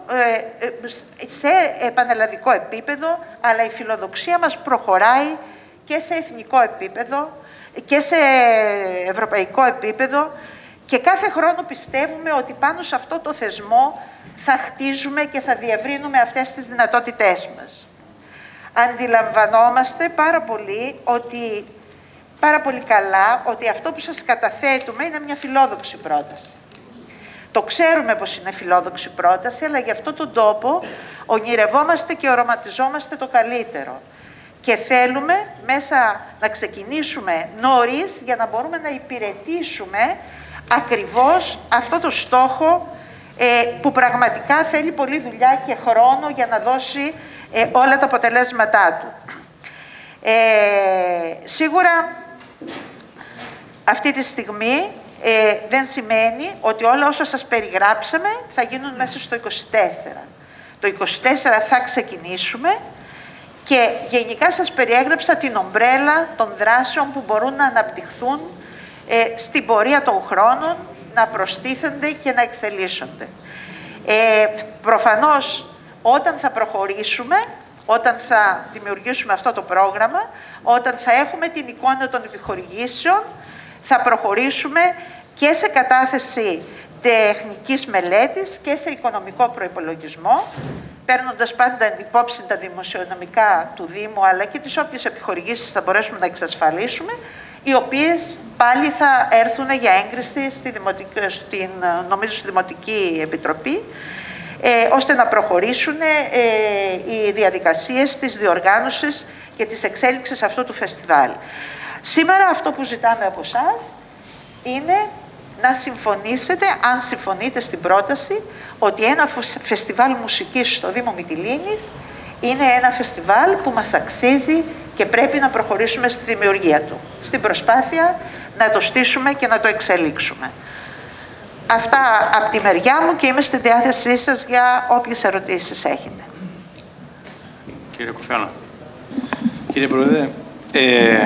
σε πανελλαδικό επίπεδο, αλλά η φιλοδοξία μας προχωράει και σε εθνικό επίπεδο και σε ευρωπαϊκό επίπεδο, και κάθε χρόνο πιστεύουμε ότι πάνω σε αυτό το θεσμό θα χτίζουμε και θα διευρύνουμε αυτές τις δυνατότητές μας. Αντιλαμβανόμαστε πάρα πολύ ότι, πάρα πολύ καλά ότι αυτό που σας καταθέτουμε είναι μια φιλόδοξη πρόταση. Το ξέρουμε πως είναι φιλόδοξη πρόταση, αλλά για αυτόν τον τόπο ονειρευόμαστε και οραματιζόμαστε το καλύτερο. Και θέλουμε μέσα να ξεκινήσουμε νωρίς για να μπορούμε να υπηρετήσουμε ακριβώς αυτό το στόχο ε, που πραγματικά θέλει πολλή δουλειά και χρόνο για να δώσει ε, όλα τα αποτελέσματά του. Ε, σίγουρα αυτή τη στιγμή ε, δεν σημαίνει ότι όλα όσα σας περιγράψαμε θα γίνουν μέσα στο είκοσι τέσσερα. Το είκοσι τέσσερα θα ξεκινήσουμε και γενικά σας περιέγραψα την ομπρέλα των δράσεων που μπορούν να αναπτυχθούν ε, στην πορεία των χρόνων, να προστίθενται και να εξελίσσονται. Ε, προφανώς, όταν θα προχωρήσουμε, όταν θα δημιουργήσουμε αυτό το πρόγραμμα, όταν θα έχουμε την εικόνα των επιχορηγήσεων, θα προχωρήσουμε και σε κατάθεση τεχνικής μελέτης και σε οικονομικό προϋπολογισμό, παίρνοντας πάντα υπόψη τα δημοσιονομικά του Δήμου, αλλά και τις όποιες επιχορηγήσεις θα μπορέσουμε να εξασφαλίσουμε, οι οποίες πάλι θα έρθουν για έγκριση στη Δημοτική, στην, νομίζω, στη Δημοτική Επιτροπή, ε, ώστε να προχωρήσουν ε, οι διαδικασίες της διοργάνωσης και της εξέλιξης αυτού του φεστιβάλ. Σήμερα αυτό που ζητάμε από εσάς είναι να συμφωνήσετε, αν συμφωνείτε στην πρόταση, ότι ένα φεστιβάλ μουσικής στο Δήμο Μυτιλήνης είναι ένα φεστιβάλ που μας αξίζει και πρέπει να προχωρήσουμε στη δημιουργία του, στην προσπάθεια να το στήσουμε και να το εξελίξουμε. Αυτά από τη μεριά μου και είμαι στη διάθεσή σας για όποιες ερωτήσεις έχετε. Κύριε Κουφιάλα. Κύριε Πρόεδρε, ε,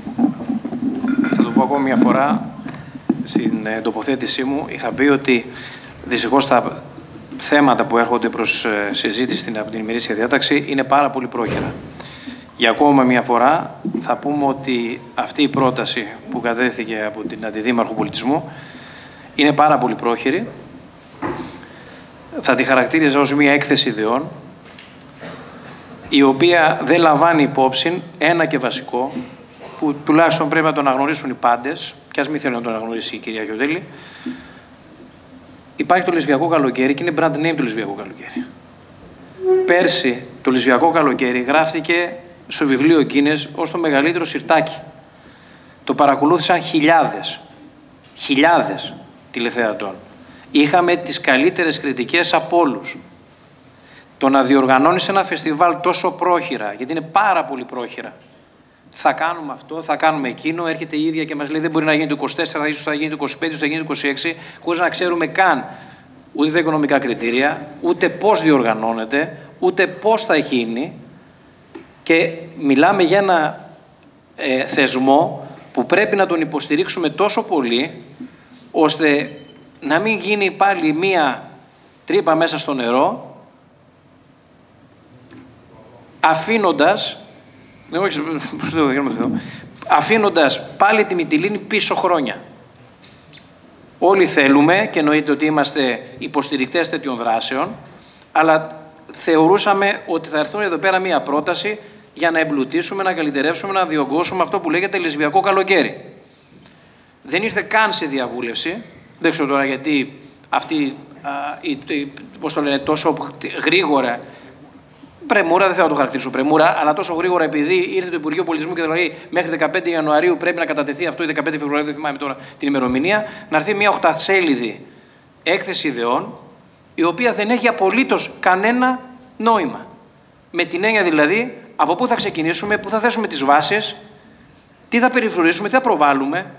θα το πω ακόμα μια φορά, στην ε, τοποθέτησή μου είχα πει ότι δυστυχώς τα θέματα που έρχονται προς ε, συζήτηση από την ημερήσια διάταξη είναι πάρα πολύ πρόχειρα. Για ακόμα μια φορά θα πούμε ότι αυτή η πρόταση που κατέθηκε από την Αντιδήμαρχο Πολιτισμού είναι πάρα πολύ πρόχειρη. Θα τη χαρακτήριζα ως μια έκθεση ιδεών, η οποία δεν λαμβάνει υπόψη ένα και βασικό, που τουλάχιστον πρέπει να το αναγνωρίσουν οι πάντες, και ας μην θέλουν να το αναγνωρίσει η κυρία Χιωτέλη. Υπάρχει το Λεσβιακό Καλοκαίρι και είναι brand name το Λεσβιακό Καλοκαίρι. Πέρσι το Λεσβιακό Καλοκαίρι γράφτηκε στο βιβλίο Γκίνες ως το μεγαλύτερο σιρτάκι. Το παρακολούθησαν χιλιάδες, χιλιάδες τηλεθεατών. Είχαμε τις καλύτερες κριτικές από όλους. Το να διοργανώνεις ένα φεστιβάλ τόσο πρόχειρα, γιατί είναι πάρα πολύ πρόχειρα, θα κάνουμε αυτό, θα κάνουμε εκείνο, έρχεται η ίδια και μας λέει δεν μπορεί να γίνει το είκοσι τέσσερα, ίσως θα γίνει το είκοσι πέντε, ίσως θα γίνει το είκοσι έξι, χωρίς να ξέρουμε καν ούτε τα οικονομικά κριτήρια, ούτε πώς διοργανώνεται, ούτε πώς θα γίνει. Και μιλάμε για ένα ε, θεσμό που πρέπει να τον υποστηρίξουμε τόσο πολύ, ώστε να μην γίνει πάλι μία τρύπα μέσα στο νερό, αφήνοντας, αφήνοντας πάλι τη Μυτιλήνη πίσω χρόνια. Όλοι θέλουμε και εννοείται ότι είμαστε υποστηρικτές τέτοιων δράσεων, αλλά θεωρούσαμε ότι θα έρθουν εδώ πέρα μία πρόταση για να εμπλουτίσουμε, να καλυτερεύσουμε, να διωγγώσουμε αυτό που λέγεται λεσβιακό καλοκαίρι. Δεν ήρθε καν σε διαβούλευση, δεν ξέρω τώρα γιατί αυτή, α, η, η, πώς το λένε, τόσο γρήγορα, πρεμούρα, δεν θέλω να το χαρακτηρίσω πρεμούρα, αλλά τόσο γρήγορα επειδή ήρθε το Υπουργείο Πολιτισμού και δηλαδή μέχρι δεκαπέντε Ιανουαρίου πρέπει να κατατεθεί αυτό, ή δεκαπέντε Φεβρουαρίου, δεν θυμάμαι τώρα την ημερομηνία, να έρθει μια οχτασέλιδη έκθεση ιδεών, η οποία δεν έχει απολύτως κανένα νόημα. Με την έννοια δηλαδή από πού θα ξεκινήσουμε, πού θα θέσουμε τις βάσεις, τι θα περιφρουρήσουμε, τι θα προβάλλουμε.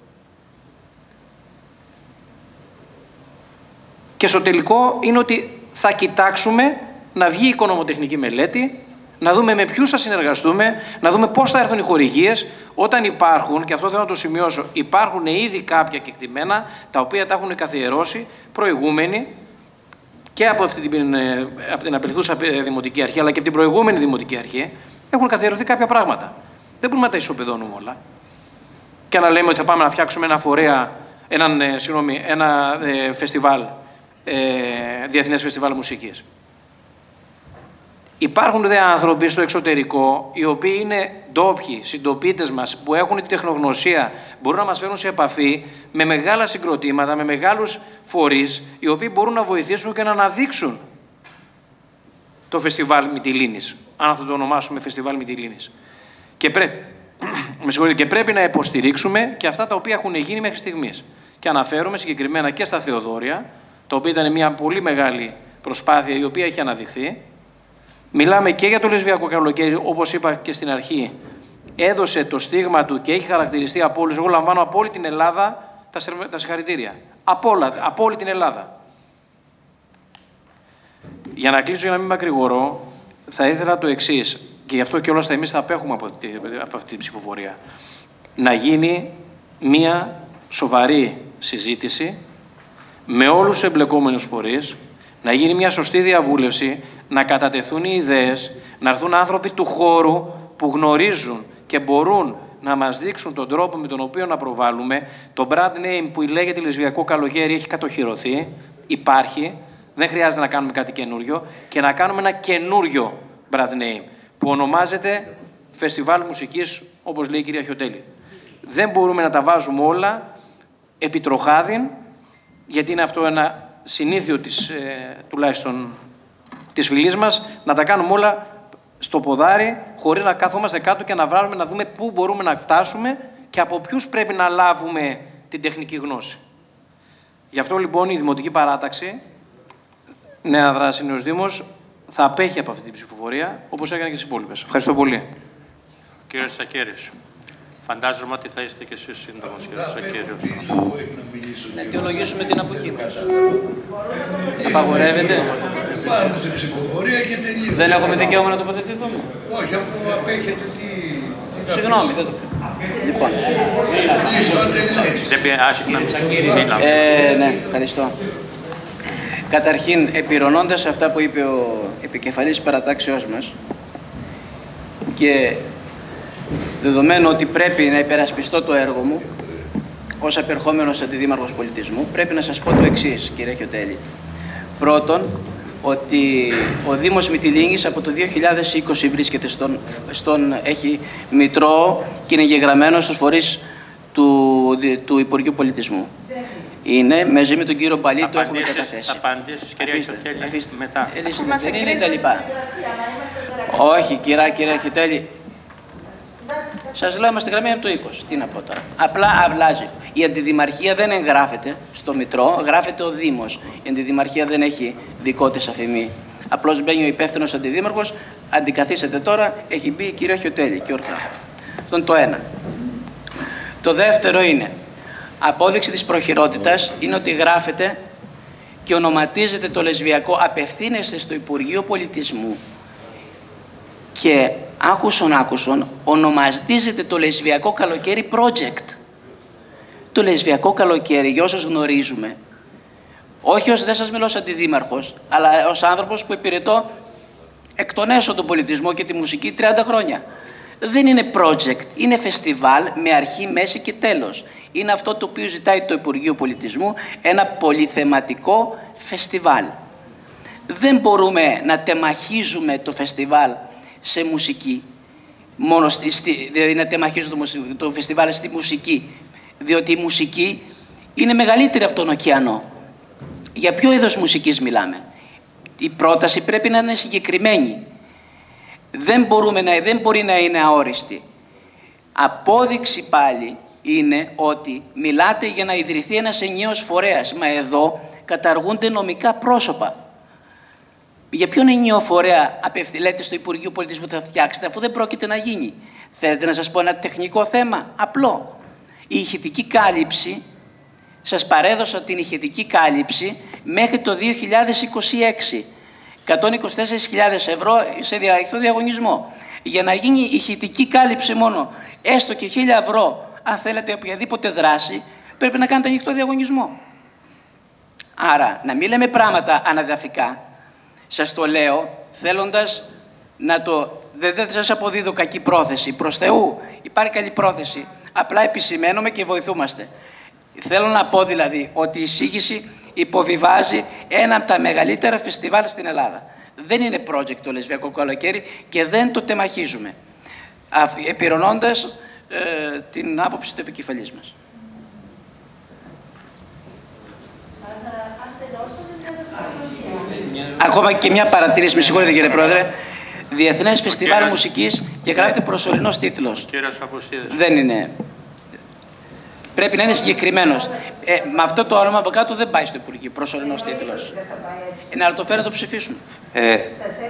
Και στο τελικό είναι ότι θα κοιτάξουμε να βγει η οικονομοτεχνική μελέτη, να δούμε με ποιους θα συνεργαστούμε, να δούμε πώς θα έρθουν οι χορηγίες, όταν υπάρχουν, και αυτό θέλω να το σημειώσω, υπάρχουν ήδη κάποια κεκτημένα τα οποία τα έχουν καθιερώσει προηγούμενοι και από, αυτή την, από την απελθούσα Δημοτική Αρχή, αλλά και από την προηγούμενη Δημοτική Αρχή, έχουν καθιερωθεί κάποια πράγματα. Δεν μπορούμε να τα ισοπεδώνουμε όλα. Και να λέμε ότι θα πάμε να φτιάξουμε ένα φορέα, έναν, συγγνώμη, ένα ε, φεστιβάλ, ε, διεθνές φεστιβάλ μουσικής. Υπάρχουν δε άνθρωποι στο εξωτερικό, οι οποίοι είναι ντόπιοι, συντοπίτες μας, που έχουν τη τεχνογνωσία, μπορούν να μας φέρουν σε επαφή με μεγάλα συγκροτήματα, με μεγάλους φορείς, οι οποίοι μπορούν να βοηθήσουν και να αναδείξουν το φεστιβάλ Μυτιλήνης, αν θα το ονομάσουμε φεστιβάλ Μυτιλήνης. Και, πρέ... και πρέπει να υποστηρίξουμε και αυτά τα οποία έχουν γίνει μέχρι στιγμής. Και αναφέρομαι συγκεκριμένα και στα Θεοδόρια, το οποίο ήταν μια πολύ μεγάλη προσπάθεια η οποία έχει αναδειχθεί. Μιλάμε και για το λεσβιακό καλοκαίρι, όπως είπα και στην αρχή, έδωσε το στίγμα του και έχει χαρακτηριστεί από όλους. Εγώ λαμβάνω από όλη την Ελλάδα τα, τα συγχαρητήρια. Από, όλα, από όλη την Ελλάδα. Για να κλείσω, για να μην μακρηγορώ, θα ήθελα το εξής, και γι' αυτό και όλα τα εμείς θα απέχουμε από, τη, από αυτή την ψηφοφορία. Να γίνει μία σοβαρή συζήτηση με όλους τους εμπλεκόμενους φορείς, να γίνει μια σωστή διαβούλευση, να κατατεθούν οι ιδέες, να έρθουν άνθρωποι του χώρου που γνωρίζουν και μπορούν να μας δείξουν τον τρόπο με τον οποίο να προβάλλουμε. Το brand name που λέγεται λεσβιακό καλοκαίρι έχει κατοχυρωθεί, υπάρχει, δεν χρειάζεται να κάνουμε κάτι καινούριο, και να κάνουμε ένα καινούριο brand name που ονομάζεται Φεστιβάλ Μουσικής, όπως λέει η κυρία Χιωτέλη. Δεν μπορούμε να τα βάζουμε όλα επί τροχάδιν, γιατί είναι αυτό ένα συνήθειο της, ε, τουλάχιστον της φυλής μας, να τα κάνουμε όλα στο ποδάρι, χωρίς να κάθομαστε κάτω και να βράλουμε, να δούμε πού μπορούμε να φτάσουμε και από ποιους πρέπει να λάβουμε την τεχνική γνώση. Γι' αυτό λοιπόν η Δημοτική Παράταξη, Νέα Δράση, Νέος Δήμος, θα απέχει από αυτή την ψηφοφορία, όπως έκανε και στις υπόλοιπες. Ευχαριστώ πολύ. Κύριε Τσακέρης, φαντάζομαι ότι θα είστε και εσείς σύντομος, κύριε Τσακέρης. Να αιτιολογήσουμε την αποχή μας. Απαγορεύεται. Πάμε σε ψηφοφορία και τελείως. Δεν έχουμε δικαίωμα να τοποθετηθούμε. Όχι, αφού απέχετε τι... Συγγνώμη, δεν το πω. Λοιπόν. Δεν πειράζει να μιλάμε. Ναι, ευχαριστώ. Καταρχήν, επιρρονώντας αυτά που είπε ο επικεφαλής παρατάξεώς μας και δεδομένου ότι πρέπει να υπερασπιστώ το έργο μου ως απερχόμενος αντιδήμαρχος πολιτισμού, πρέπει να σας πω το εξής, κύριε Χιωτέλη. Πρώτον, ότι ο Δήμος Μυτιλήνης από το δύο χιλιάδες είκοσι βρίσκεται στον, στον έχει μητρό και είναι γεγραμμένο στους φορείς του, του Υπουργείου Πολιτισμού. Είναι, μαζί με τον κύριο Μπαλή, το έχουμε καταθέσει. Απαντήσεις, κυρία Χιωτέλη, αφήστε. μετά. Δεν είναι τα λοιπά. Όχι, κυρία, κυρία Χιωτέλη. Σας λέω, είμαστε γραμμένοι από το είκοσι. Τι να πω τώρα. Απλά αυλάζει. Η αντιδημαρχία δεν εγγράφεται στο Μητρό, γράφεται ο Δήμος. Η αντιδημαρχία δεν έχει δικό της αφημί. Απλώς μπαίνει ο υπεύθυνος αντιδήμαρχος, αντικαθίσετε τώρα, έχει μπει η κυρία Χιωτέλη και ορθά. Αυτό είναι το ένα. Το δεύτερο είναι, απόδειξη της προχειρότητας είναι ότι γράφεται και ονοματίζεται το λεσβιακό, απευθύνεστε στο Υπουργείο Πολιτισμού και άκουσον άκουσον ονομαστίζεται το λεσβιακό καλοκαίρι project. το λεσβιακό καλοκαίρι, για όσους γνωρίζουμε, όχι ως, δεν σας μιλώ σαν αντιδήμαρχος, αλλά ως άνθρωπος που υπηρετώ εκ των έσω τον πολιτισμό και τη μουσική τριάντα χρόνια. Δεν είναι project, είναι φεστιβάλ με αρχή, μέση και τέλος. Είναι αυτό το οποίο ζητάει το Υπουργείο Πολιτισμού, ένα πολυθεματικό φεστιβάλ. Δεν μπορούμε να τεμαχίζουμε το φεστιβάλ σε μουσική, μόνο στη, στη, δηλαδή να τεμαχίζουμε το, το φεστιβάλ στη μουσική, διότι η μουσική είναι μεγαλύτερη από τον ωκεανό. Για ποιο είδος μουσικής μιλάμε? Η πρόταση πρέπει να είναι συγκεκριμένη. Δεν, μπορούμε να, δεν μπορεί να είναι αόριστη. Απόδειξη πάλι είναι ότι μιλάτε για να ιδρυθεί ένας ενιαίος φορέας. Μα εδώ καταργούνται νομικά πρόσωπα. Για ποιον ενιαίο φορέα απευθυνέται στο Υπουργείο Πολιτισμού θα φτιάξετε, αφού δεν πρόκειται να γίνει? Θέλετε να σας πω ένα τεχνικό θέμα? Απλό. Η ηχητική κάλυψη, σας παρέδωσα την ηχητική κάλυψη μέχρι το δύο χιλιάδες είκοσι έξι. εκατόν είκοσι τέσσερις χιλιάδες ευρώ σε διαρρηκτό διαγωνισμό. Για να γίνει ηχητική κάλυψη μόνο, έστω και χίλια ευρώ, αν θέλετε οποιαδήποτε δράση, πρέπει να κάνετε ανοιχτό διαγωνισμό. Άρα, να μην λέμε πράγματα αναδαφικά. Σας το λέω θέλοντας να το... Δεν, δεν σας αποδίδω κακή πρόθεση. Προς Θεού υπάρχει καλή πρόθεση. Απλά επισημαίνομαι και βοηθούμαστε. Θέλω να πω δηλαδή ότι η εισήγηση υποβιβάζει ένα από τα μεγαλύτερα φεστιβάλ στην Ελλάδα. Δεν είναι project το λεσβιακό καλοκαίρι και δεν το τεμαχίζουμε. Επιρρονώντας ε, την άποψη του επικεφαλής μας. Ακόμα και μια παρατήρηση, με συγχωρείτε κύριε Πρόεδρε. Διεθνές Φεστιβάλ κύριος... Μουσικής και γράφεται προσωρινός τίτλος. Κύριος Απουστίδης. Δεν είναι. Πρέπει να είναι συγκεκριμένος. Ε, με αυτό το όνομα από κάτω δεν πάει στο Υπουργείο. Προσωρινός τίτλος. Ε, να το φέρω να το ψηφίσουν. Ε, ε,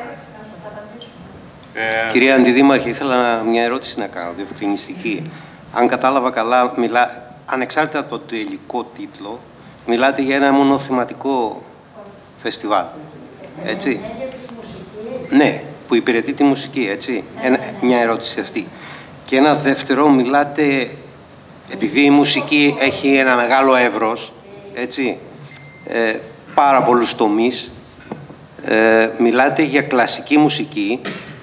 κυρία Αντιδήμαρχε, ήθελα μια ερώτηση να κάνω, διευκρινιστική. Αν κατάλαβα καλά, μιλά, ανεξάρτητα από το τελικό τίτλο, μιλάτε για ένα μονοθεματικό φεστιβάλ. Έτσι. Ναι, που υπηρετεί τη μουσική, έτσι. Ένα, μια ερώτηση αυτή. Και ένα δεύτερο, μιλάτε, επειδή η μουσική έχει ένα μεγάλο εύρος, έτσι, ε, πάρα πολλούς τομείς, ε, μιλάτε για κλασική μουσική,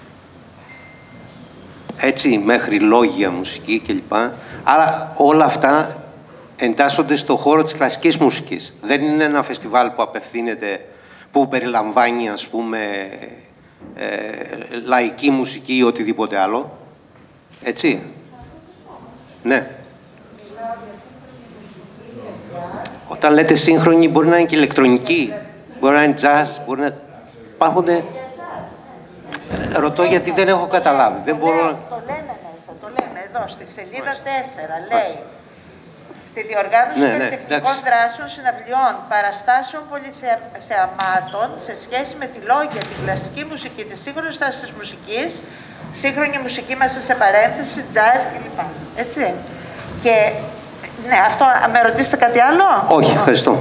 έτσι, μέχρι λόγια μουσική κλπ. Άρα όλα αυτά εντάσσονται στο χώρο της κλασικής μουσικής. Δεν είναι ένα φεστιβάλ που απευθύνεται, που περιλαμβάνει, ας πούμε, ε, λαϊκή μουσική ή οτιδήποτε άλλο. Έτσι. Ναι. Όταν λέτε σύγχρονη, μπορεί να είναι και ηλεκτρονική, μπορεί να είναι jazz, μπορεί να... Υπάρχουν... Ρωτώ γιατί δεν έχω καταλάβει. Δεν μπορώ... Το λέμε μέσα, το λέμε εδώ, στη σελίδα τέσσερα, λέει. Στη διοργάνωση ναι, των ναι, τεχνικών εντάξει. δράσεων, συναυλιών, παραστάσεων πολυθεαμάτων σε σχέση με τη λόγια, τη κλασική μουσική, τη σύγχρονη στάση της μουσικής, σύγχρονη μουσική μέσα σε παρένθεση, jazz κλπ. Έτσι. Και ναι, αυτό, με ρωτήσετε κάτι άλλο? Όχι, ευχαριστώ.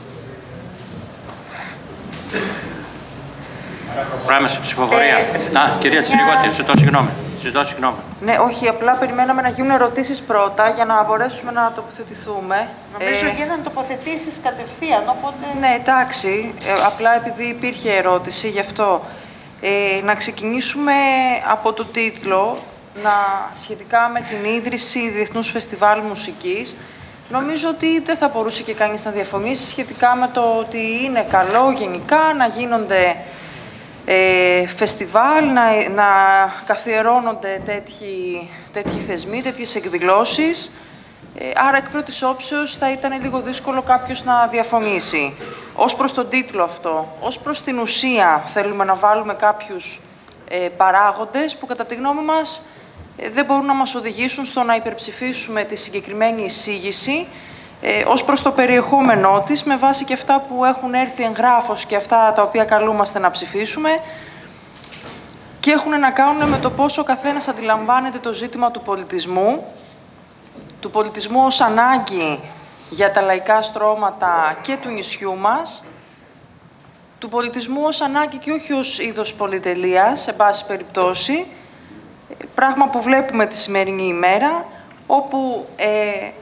Πράμε σε ψηφοφορία. Ε, Να, κυρία Τσιρικώτη, ζητώ συγγνώμη. Ζητώ συγγνώμη. Ναι, όχι, απλά περιμέναμε να γίνουν ερωτήσεις πρώτα για να μπορέσουμε να τοποθετηθούμε. Νομίζω ε, γίνανε τοποθετήσεις κατευθείαν, οπότε... Ναι, εντάξει. Ε, απλά επειδή υπήρχε ερώτηση, γι' αυτό. Ε, να ξεκινήσουμε από το τίτλο, να, σχετικά με την ίδρυση Διεθνούς Φεστιβάλ Μουσικής. Νομίζω ότι δεν θα μπορούσε και κανείς να διαφωνήσει σχετικά με το ότι είναι καλό γενικά να γίνονται ε, φεστιβάλ, να, να καθιερώνονται τέτοιοι, τέτοιοι θεσμοί, τέτοιες εκδηλώσεις. Ε, άρα, εκ πρώτης όψεως, θα ήταν λίγο δύσκολο κάποιος να διαφωνήσει. Ως προς τον τίτλο αυτό, ως προς την ουσία, θέλουμε να βάλουμε κάποιους ε, παράγοντες που, κατά τη γνώμη μας, ε, δεν μπορούν να μας οδηγήσουν στο να υπερψηφίσουμε τη συγκεκριμένη εισήγηση, ε, ως προς το περιεχόμενό της, με βάση και αυτά που έχουν έρθει εγγράφως και αυτά τα οποία καλούμαστε να ψηφίσουμε και έχουν να κάνουν με το πόσο ο καθένας αντιλαμβάνεται το ζήτημα του πολιτισμού, του πολιτισμού ως ανάγκη για τα λαϊκά στρώματα και του νησιού μας, του πολιτισμού ως ανάγκη και όχι ως είδος πολυτελείας, σε πάση περιπτώσει, πράγμα που βλέπουμε τη σημερινή ημέρα, όπου ε,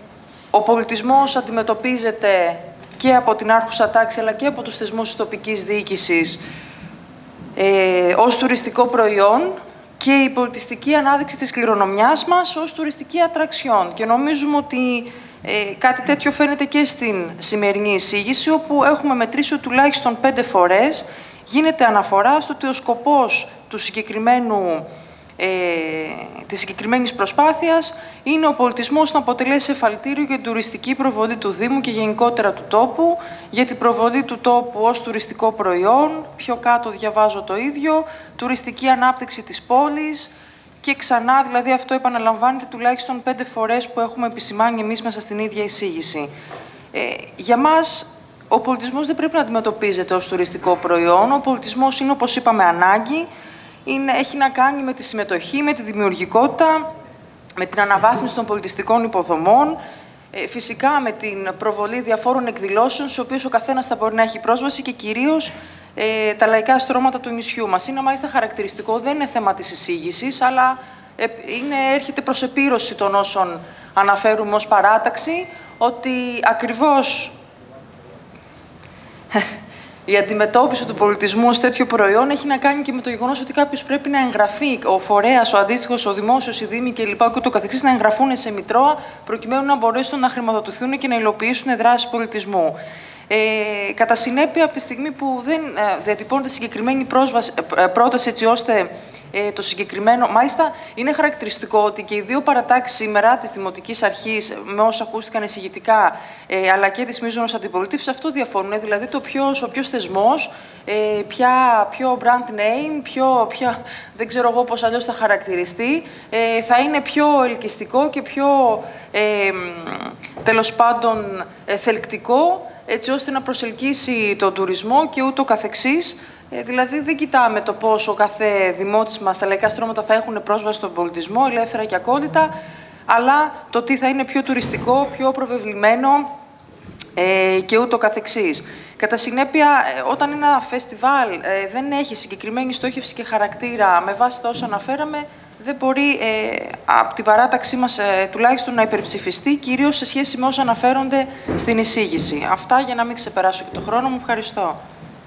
ο πολιτισμός αντιμετωπίζεται και από την άρχουσα τάξη αλλά και από τους θεσμούς της τοπικής διοίκησης ε, ως τουριστικό προϊόν και η πολιτιστική ανάδειξη της κληρονομιάς μας ως τουριστική ατραξιόν. Και νομίζουμε ότι ε, κάτι τέτοιο φαίνεται και στην σημερινή εισήγηση, όπου έχουμε μετρήσει ότι τουλάχιστον πέντε φορές γίνεται αναφορά στο ότι ο σκοπός του συγκεκριμένου Ε, της συγκεκριμένης προσπάθειας είναι ο πολιτισμός να αποτελέσει εφαλτήριο για την τουριστική προβολή του Δήμου και γενικότερα του τόπου, για την προβολή του τόπου ως τουριστικό προϊόν, πιο κάτω διαβάζω το ίδιο, τουριστική ανάπτυξη της πόλης και ξανά, δηλαδή αυτό επαναλαμβάνεται τουλάχιστον πέντε φορές που έχουμε επισημάνει εμείς μέσα στην ίδια εισήγηση. Ε, για μας ο πολιτισμός δεν πρέπει να αντιμετωπίζεται ως τουριστικό προϊόν, ο πολιτισμός είναι, όπως είπαμε, ανάγκη. Είναι, έχει να κάνει με τη συμμετοχή, με τη δημιουργικότητα, με την αναβάθμιση των πολιτιστικών υποδομών, ε, φυσικά με την προβολή διαφόρων εκδηλώσεων, στις οποίες ο καθένας θα μπορεί να έχει πρόσβαση και κυρίως ε, τα λαϊκά στρώματα του νησιού μας. Είναι μάλιστα χαρακτηριστικό, δεν είναι θέμα της εισήγησης, αλλά ε, είναι, έρχεται προς επίρρωση των όσων αναφέρουμε ως παράταξη, ότι ακριβώς η αντιμετώπιση του πολιτισμού ως τέτοιο προϊόν έχει να κάνει και με το γεγονός ότι κάποιος πρέπει να εγγραφεί, ο φορέας, ο αντίστοιχος, ο δημόσιος, οι δήμοι κλπ. Και το καθεξής, να εγγραφούν σε μητρώα προκειμένου να μπορέσουν να χρηματοδοτηθούν και να υλοποιήσουν δράσεις πολιτισμού. Ε, κατά συνέπεια, από τη στιγμή που δεν ε, διατυπώνεται συγκεκριμένη πρόσβαση, ε, πρόταση έτσι ώστε ε, το συγκεκριμένο... Μάλιστα, είναι χαρακτηριστικό ότι και οι δύο παρατάξεις σήμερα της Δημοτικής Αρχής, με όσα ακούστηκαν εισηγητικά, ε, αλλά και της μείζωνος αντιπολίτευσης, αυτό διαφωνούν. Δηλαδή, το ποιος, ο ποιος θεσμός, ε, ποια, ποιο brand name, ποιο, ποια, δεν ξέρω εγώ πώς αλλιώς θα χαρακτηριστεί, ε, θα είναι πιο ελκυστικό και πιο, ε, τέλος πάντων, ε, θελκτικό, έτσι ώστε να προσελκύσει τον τουρισμό και ούτω καθεξής. Ε, δηλαδή δεν κοιτάμε το πώς ο κάθε δημότης μας, τα λαϊκά στρώματα θα έχουν πρόσβαση στον πολιτισμό, ελεύθερα και ακόλυτα, αλλά το τι θα είναι πιο τουριστικό, πιο προβεβλημένο ε, και ούτω καθεξής. Κατά συνέπεια, όταν ένα φεστιβάλ ε, δεν έχει συγκεκριμένη στόχευση και χαρακτήρα με βάση τα όσα αναφέραμε, δεν μπορεί ε, από την παράταξή μας ε, τουλάχιστον να υπερψηφιστεί, κυρίως σε σχέση με όσα αναφέρονται στην εισήγηση. Αυτά για να μην ξεπεράσω και το χρόνο μου. Ευχαριστώ.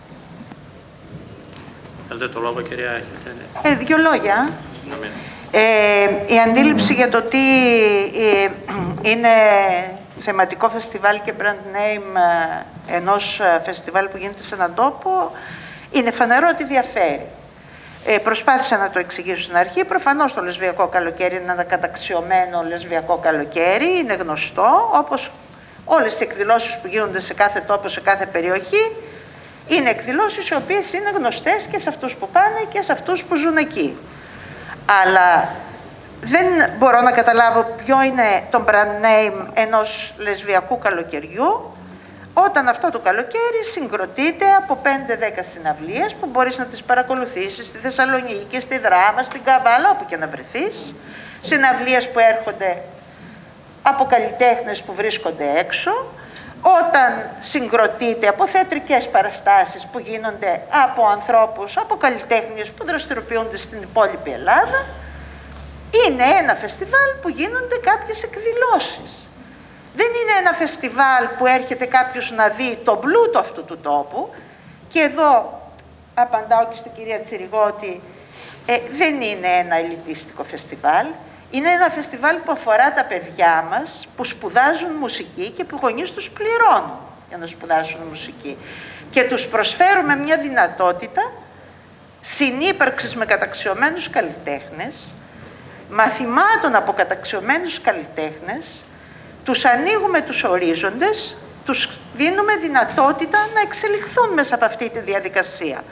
Θέλετε το λόγο, κυρία ε, Δύο λόγια. Ε, η αντίληψη για το τι ε, είναι θεματικό φεστιβάλ και brand name ενός φεστιβάλ που γίνεται σε έναν τόπο είναι φανερό ότι διαφέρει. Ε, προσπάθησα να το εξηγήσω στην αρχή. Προφανώς το λεσβιακό καλοκαίρι είναι ένα καταξιωμένο λεσβιακό καλοκαίρι, είναι γνωστό, όπως όλες οι εκδηλώσεις που γίνονται σε κάθε τόπο, σε κάθε περιοχή, είναι εκδηλώσεις οι οποίες είναι γνωστές και σε αυτούς που πάνε και σε αυτούς που ζουν εκεί. Αλλά δεν μπορώ να καταλάβω ποιο είναι το brand name ενός λεσβιακού καλοκαιριού, όταν αυτό το καλοκαίρι συγκροτείται από πέντε δέκα συναυλίες που μπορείς να τις παρακολουθήσεις στη Θεσσαλονίκη, στη Δράμα, στην Καβάλα, όπου και να βρεθείς. Συναυλίες που έρχονται από καλλιτέχνες που βρίσκονται έξω, όταν συγκροτείται από θεατρικές παραστάσεις που γίνονται από ανθρώπους, από καλλιτέχνες που δραστηριοποιούνται στην υπόλοιπη Ελλάδα. Είναι ένα φεστιβάλ που γίνονται κάποιες εκδηλώσεις. Δεν είναι ένα φεστιβάλ που έρχεται κάποιος να δει τον πλούτο αυτού του τόπου. Και εδώ απαντάω και στην κυρία Τσιριγό ότι ε, δεν είναι ένα ελιτίστικο φεστιβάλ. Είναι ένα φεστιβάλ που αφορά τα παιδιά μας που σπουδάζουν μουσική και που οι γονείς τους πληρώνουν για να σπουδάσουν μουσική. Και τους προσφέρουμε μια δυνατότητα συνύπαρξης με καταξιωμένους καλλιτέχνες, μαθημάτων από καταξιωμένους καλλιτέχνες, τους ανοίγουμε τους ορίζοντες, τους δίνουμε δυνατότητα να εξελιχθούν μέσα από αυτή τη διαδικασία.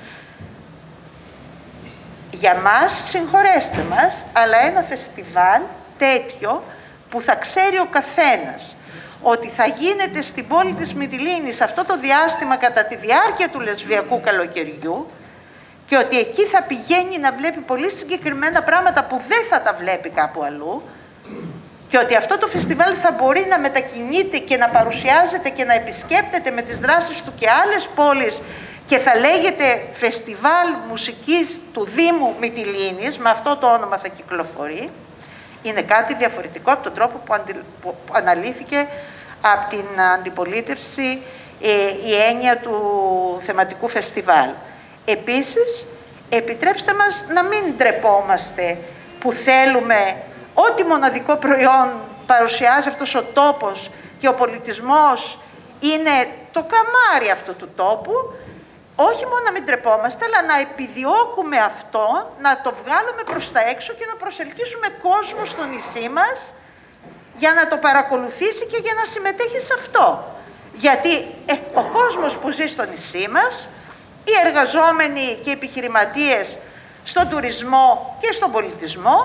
Για μας, συγχωρέστε μας, αλλά ένα φεστιβάλ τέτοιο που θα ξέρει ο καθένας ότι θα γίνεται στην πόλη της Μυτιλήνης αυτό το διάστημα κατά τη διάρκεια του λεσβιακού καλοκαιριού και ότι εκεί θα πηγαίνει να βλέπει πολύ συγκεκριμένα πράγματα που δεν θα τα βλέπει κάπου αλλού και ότι αυτό το φεστιβάλ θα μπορεί να μετακινείται και να παρουσιάζεται και να επισκέπτεται με τις δράσεις του και άλλες πόλεις και θα λέγεται Φεστιβάλ Μουσικής του Δήμου Μυτιλήνης, με αυτό το όνομα θα κυκλοφορεί, είναι κάτι διαφορετικό από τον τρόπο που, αντι... που αναλύθηκε από την αντιπολίτευση ε, η έννοια του θεματικού φεστιβάλ. Επίσης, επιτρέψτε μας να μην ντρεπόμαστε που θέλουμε ό,τι μοναδικό προϊόν παρουσιάζει αυτός ο τόπος και ο πολιτισμός είναι το καμάρι αυτού του τόπου, όχι μόνο να μην τρεπόμαστε, αλλά να επιδιώκουμε αυτό, να το βγάλουμε προς τα έξω και να προσελκύσουμε κόσμο στο νησί μας για να το παρακολουθήσει και για να συμμετέχει σε αυτό. Γιατί ε, ο κόσμος που ζει στο νησί μας, οι εργαζόμενοι και οι επιχειρηματίες στον τουρισμό και στον πολιτισμό,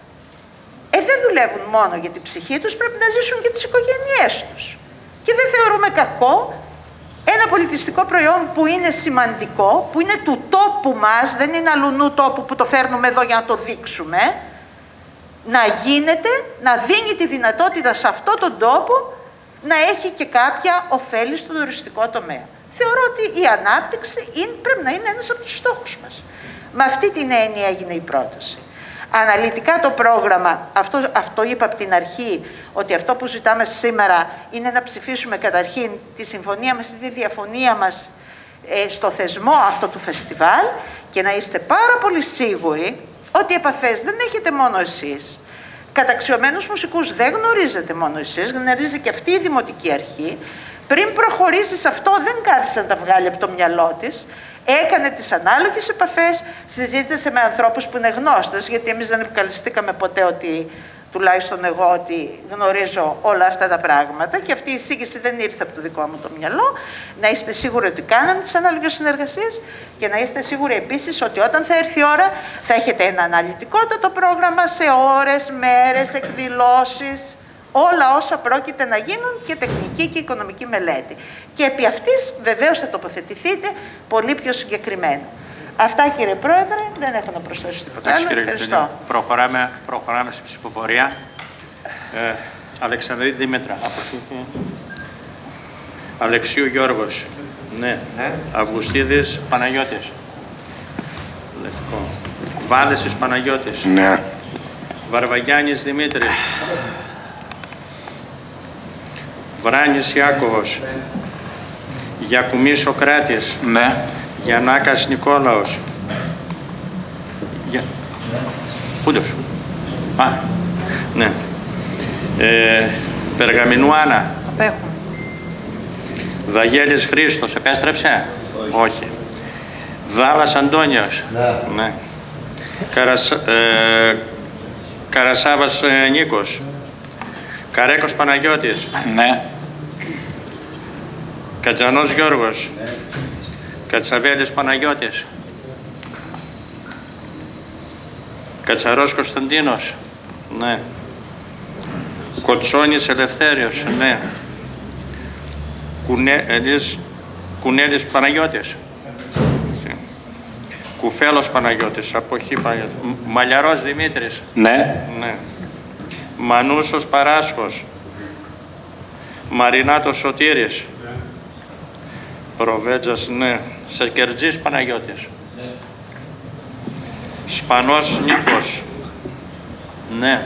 ε, δεν δουλεύουν μόνο για την ψυχή τους, πρέπει να ζήσουν και τις οικογένειές τους. Και δεν θεωρούμε κακό ένα πολιτιστικό προϊόν που είναι σημαντικό, που είναι του τόπου μας, δεν είναι αλλουνού τόπου που το φέρνουμε εδώ για να το δείξουμε, να γίνεται, να δίνει τη δυνατότητα σε αυτό τον τόπο να έχει και κάποια ωφέλη στο τουριστικό τομέα. Θεωρώ ότι η ανάπτυξη είναι, πρέπει να είναι ένας από τους στόχους μας. Με αυτή την έννοια έγινε η πρόταση. Αναλυτικά το πρόγραμμα, αυτό, αυτό είπα από την αρχή, ότι αυτό που ζητάμε σήμερα είναι να ψηφίσουμε καταρχήν τη συμφωνία μας ή τη διαφωνία μας ε, στο θεσμό αυτό του φεστιβάλ και να είστε πάρα πολύ σίγουροι ότι επαφές δεν έχετε μόνο εσείς. Καταξιωμένους μουσικούς δεν γνωρίζετε μόνο εσείς, γνωρίζει και αυτή η Δημοτική Αρχή. Πριν προχωρήσει σε αυτό δεν κάθισε να τα βγάλει από το μυαλό της. Έκανε τις ανάλογες επαφές, συζήτησε με ανθρώπους που είναι γνώστες, γιατί εμείς δεν επικαλεστήκαμε ποτέ ότι, τουλάχιστον εγώ, ότι γνωρίζω όλα αυτά τα πράγματα και αυτή η εισήγηση δεν ήρθε από το δικό μου το μυαλό. Να είστε σίγουροι ότι κάναμε τις ανάλογες συνεργασίες και να είστε σίγουροι επίσης ότι όταν θα έρθει η ώρα θα έχετε ένα αναλυτικότατο πρόγραμμα σε ώρες, μέρες, εκδηλώσεις, όλα όσα πρόκειται να γίνουν και τεχνική και οικονομική μελέτη. Και επί αυτής βεβαίως θα τοποθετηθείτε πολύ πιο συγκεκριμένα. Αυτά, κύριε Πρόεδρε, δεν έχω να προσθέσω τίποτα άλλο. Ευχαριστώ. Προχωράμε, προχωράμε στη ψηφοφορία. Ε, Αλεξανδρίδη Δήμητρα. Αλεξίου Γιώργος. Ναι. ναι. Αυγουστίδης Παναγιώτης. Λευκό. Βάλεσης Παναγιώτης. Ναι. Βαρβαγιάννης Δημήτρης. Βράνης Ιάκωβος. Γιακουμής Σοκράτης. Ναι. Γιαννάκας Νικόλαος. Για... Πούντος. Α, ναι. Ε, Περγαμηνού Άννα. Απέχουν. Δαγέλης Χρήστος. Επέστρεψε. Όχι. Όχι. Δάλας Αντώνιος. Ναι. ναι. Καρασ... Ε, Καρασάβας ε, Νίκος. Καρέκος Παναγιώτης. Ναι. Κατζανός Γιώργος. Ναι. Κατσαβέλης Παναγιώτης. Κατσαρός Κωνσταντίνος. Ναι. Κοτσόνης Ελευθέριος. Ναι. Κουνέλης, Κουνέλης Παναγιώτης. Κουφέλος Παναγιώτης. Αποχή Παναγιώτης. Μαλιαρός Δημήτρης. Ναι. Ναι. Μανούσος Παράσχος. Μαρινάτος Σωτήρης. Ναι. Προβέτζας, ναι. Σεκερτζής Παναγιώτης. Ναι. Σπανός Νίκος. Ναι.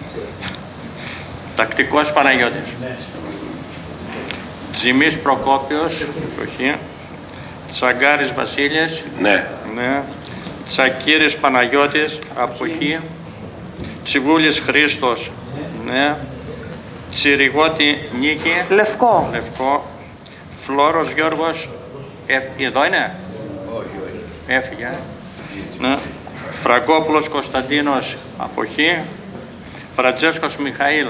Τακτικός Παναγιώτης. Ναι. Τζιμής Προκόπιος. Εποχή. Τσαγκάρης Βασίλης. Ναι. Ναι. Τσακύρης Παναγιώτης. Αποχή. Τσιβούλης Χρήστος. Ναι. Τσιριγώτη Νίκη. Λευκό. Λευκό. Φλόρος Γιώργος. Ε, εδώ είναι. Όχι, όχι. Έφυγε. Ναι. Φραγκόπουλος Κωνσταντίνος. Αποχή. Φραντζέσκος Μιχαήλ.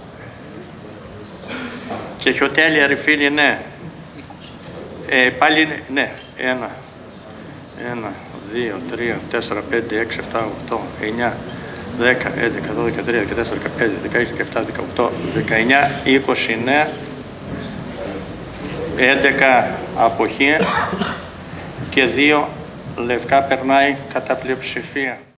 Και Χιωτέλη Αριφίλη, ναι. Ε, πάλι, ναι. Ένα. Ένα, δύο, τρία, τέσσερα, πέντε, έξι, εφτά, οκτώ, εννιά, δέκα, έντεκα, δώδεκα, τρία, δεκατέσσερα, δεκαπέντε, δεκαέξι, δεκαεπτά, δεκαοκτώ, δεκαεννιά, είκοσι, ναι. έντεκα αποχή και δύο λευκά περνάει κατά πλειοψηφία.